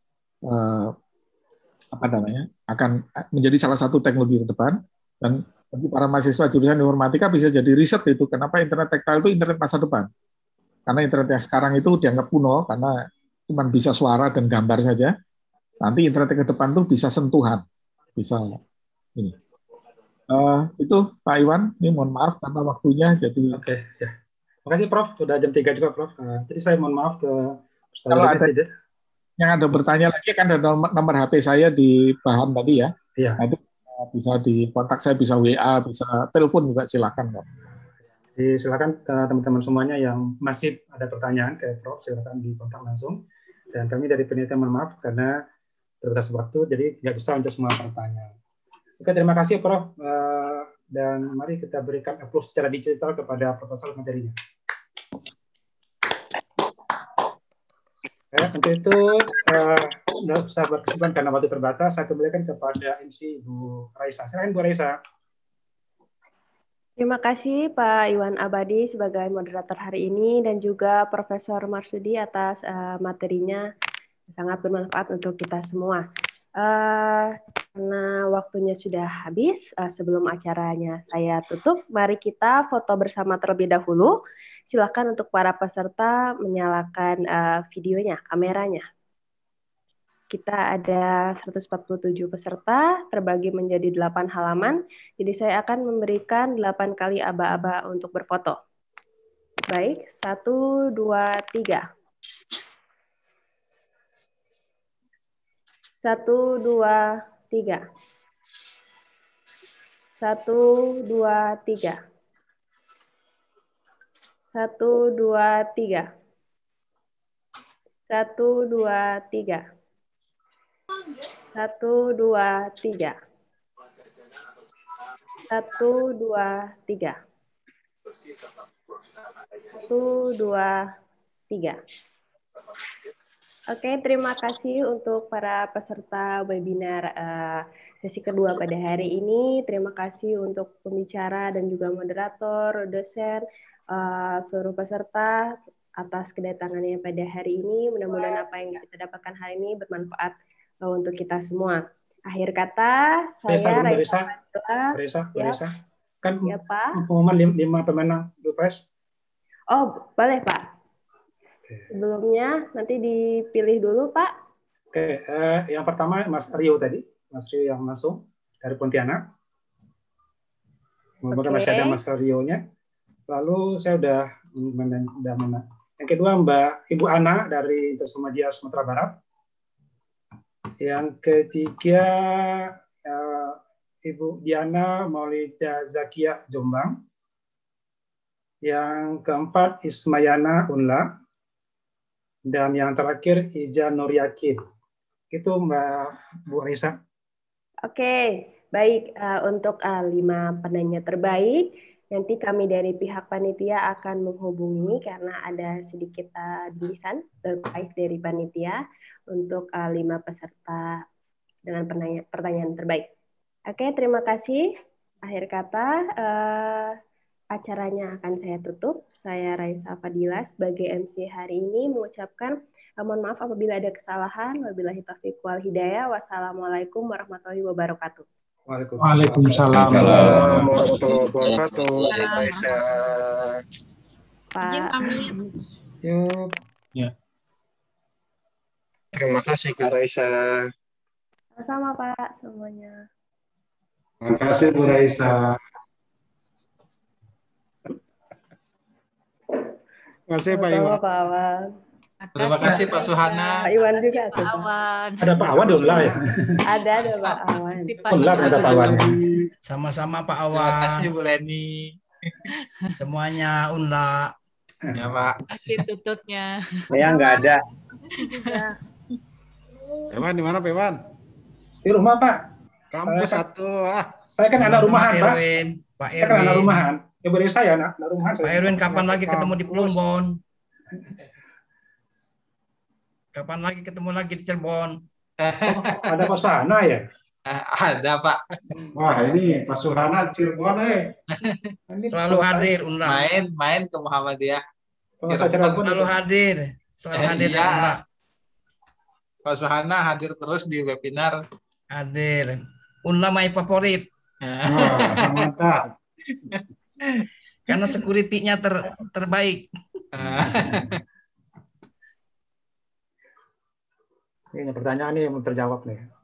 L: akan menjadi salah satu teknologi ke depan. Dan bagi para mahasiswa jurusan informatika bisa jadi riset itu. Kenapa internet tactile itu internet masa depan? Karena internet yang sekarang itu dianggap kuno karena cuma bisa suara dan gambar saja. Nanti internet yang ke depan tuh bisa sentuhan, bisa ini. Itu Pak Iwan, ini mohon maaf karena waktunya jadi.
K: Oke, ya. Terima kasih Prof. Sudah jam 3 juga Prof. Jadi saya mohon maaf ke
L: kalau ada yang ada bertanya lagi kan ada nomor HP saya di bahan tadi ya.
K: Iya.
L: Nanti bisa di kontak saya, bisa WA, bisa telepon juga silakan.
K: Jadi silakan teman-teman semuanya yang masih ada pertanyaan ke Prof, silakan di kontak langsung. Dan kami dari panitia mohon maaf karena terbatas waktu, jadi nggak bisa untuk semua pertanyaan. Oke, terima kasih Prof. Dan mari kita berikan applause secara digital kepada proposal materinya. Untuk itu, sudah usah berkesibukan karena waktu terbatas, saya kembalikan kepada MC Bu Raisa. Silakan Bu Raisa.
I: Terima kasih Pak Iwan Abadi sebagai moderator hari ini dan juga Profesor Marsudi atas materinya. Sangat bermanfaat untuk kita semua. Karena waktunya sudah habis, sebelum acaranya saya tutup, mari kita foto bersama terlebih dahulu. Silakan untuk para peserta menyalakan videonya, kameranya. Kita ada 147 peserta, terbagi menjadi 8 halaman. Jadi saya akan memberikan 8 kali aba-aba untuk berfoto. Baik, 1, 2, 3. 1, 2, 3. 1, 2, 3. 1, 2, 3. 1, 2, 3. 1, 2, 3. 1, 2, 3. 1, 2, 3. Oke, terima kasih untuk para peserta webinar sesi kedua pada hari ini. Terima kasih untuk pembicara dan juga moderator, dosen, seluruh peserta atas kedatangannya pada hari ini. Mudah-mudahan apa yang kita dapatkan hari ini bermanfaat untuk kita semua. Akhir kata, saya
K: Raisa. Kan
I: ya, Pak.
K: pengumuman 5 pemenang Pilpres.
I: Oh, boleh Pak. Sebelumnya nanti dipilih dulu Pak.
K: Oke, yang pertama Mas Rio tadi, Mas Rio yang langsung dari Pontianak. Mudah-mudahan masih ada Mas Rio-nya. Lalu saya udah mana. Yang kedua Ibu Ana dari Intersumadia Sumatera Barat. Yang ketiga Ibu Diana Maulida Zakia Jombang. Yang keempat Ismayana Unla. Dan yang terakhir Ija Nur Yakin. Itu Mbak Bu Raisa.
I: Oke, baik. Untuk 5 penanya terbaik, nanti kami dari pihak panitia akan menghubungi karena ada sedikit tulisan terkait dari panitia untuk 5 peserta dengan pertanyaan terbaik. Oke, terima kasih. Akhir kata, acaranya akan saya tutup. Saya Raisa Fadila sebagai MC hari ini mengucapkan mohon maaf apabila ada kesalahan. Wabillahi taufiq wal hidayah. Wassalamualaikum warahmatullahi wabarakatuh.
K: Waalaikumsalam warahmatullahi wabarakatuh.
I: Pak.
K: Yuk.
C: Ya. Terima kasih Kak Raisa.
I: Sama Pak semuanya.
C: Terima kasih Bu Raisa. Terima kasih Pak Iwan.
I: Pak Awan.
D: Terima kasih Pak Suhana.
I: Pak Iwan juga.
K: Pak Awan. Ada Pak Awan di Unla ya?
I: Ada Pak Awan.
K: Unla ada Pak Awan.
D: Sama-sama Pak Awan. Terima kasih Bu Leni. Semuanya Unla. Ya Pak.
E: Kasih tututnya.
C: Saya nggak ada.
D: Ewan di mana Pak Ewan?
K: Di rumah Pak.
D: Kampus satu.
K: Saya kan anak rumahan Pak.
D: Pak
K: Saya kan anak rumahan. Ya beri saya anak rumahan.
D: Pak Erwin kapan lagi ketemu di Plumbon? Kapan lagi ketemu lagi di Cirebon?
K: Ada Pak Suhana ya?
D: Ada Pak.
C: Wah ini Pak Suhana Cirebon
D: Selalu hadir Unla.
X: Main ke Muhammadiyah.
D: Selalu hadir. Selalu hadir
X: ya. Pak Suhana hadir terus di webinar.
D: Hadir. Unla my favorit.
C: Mantap.
D: Karena security-nya terbaik.
K: Ini pertanyaan ini yang terjawab nih.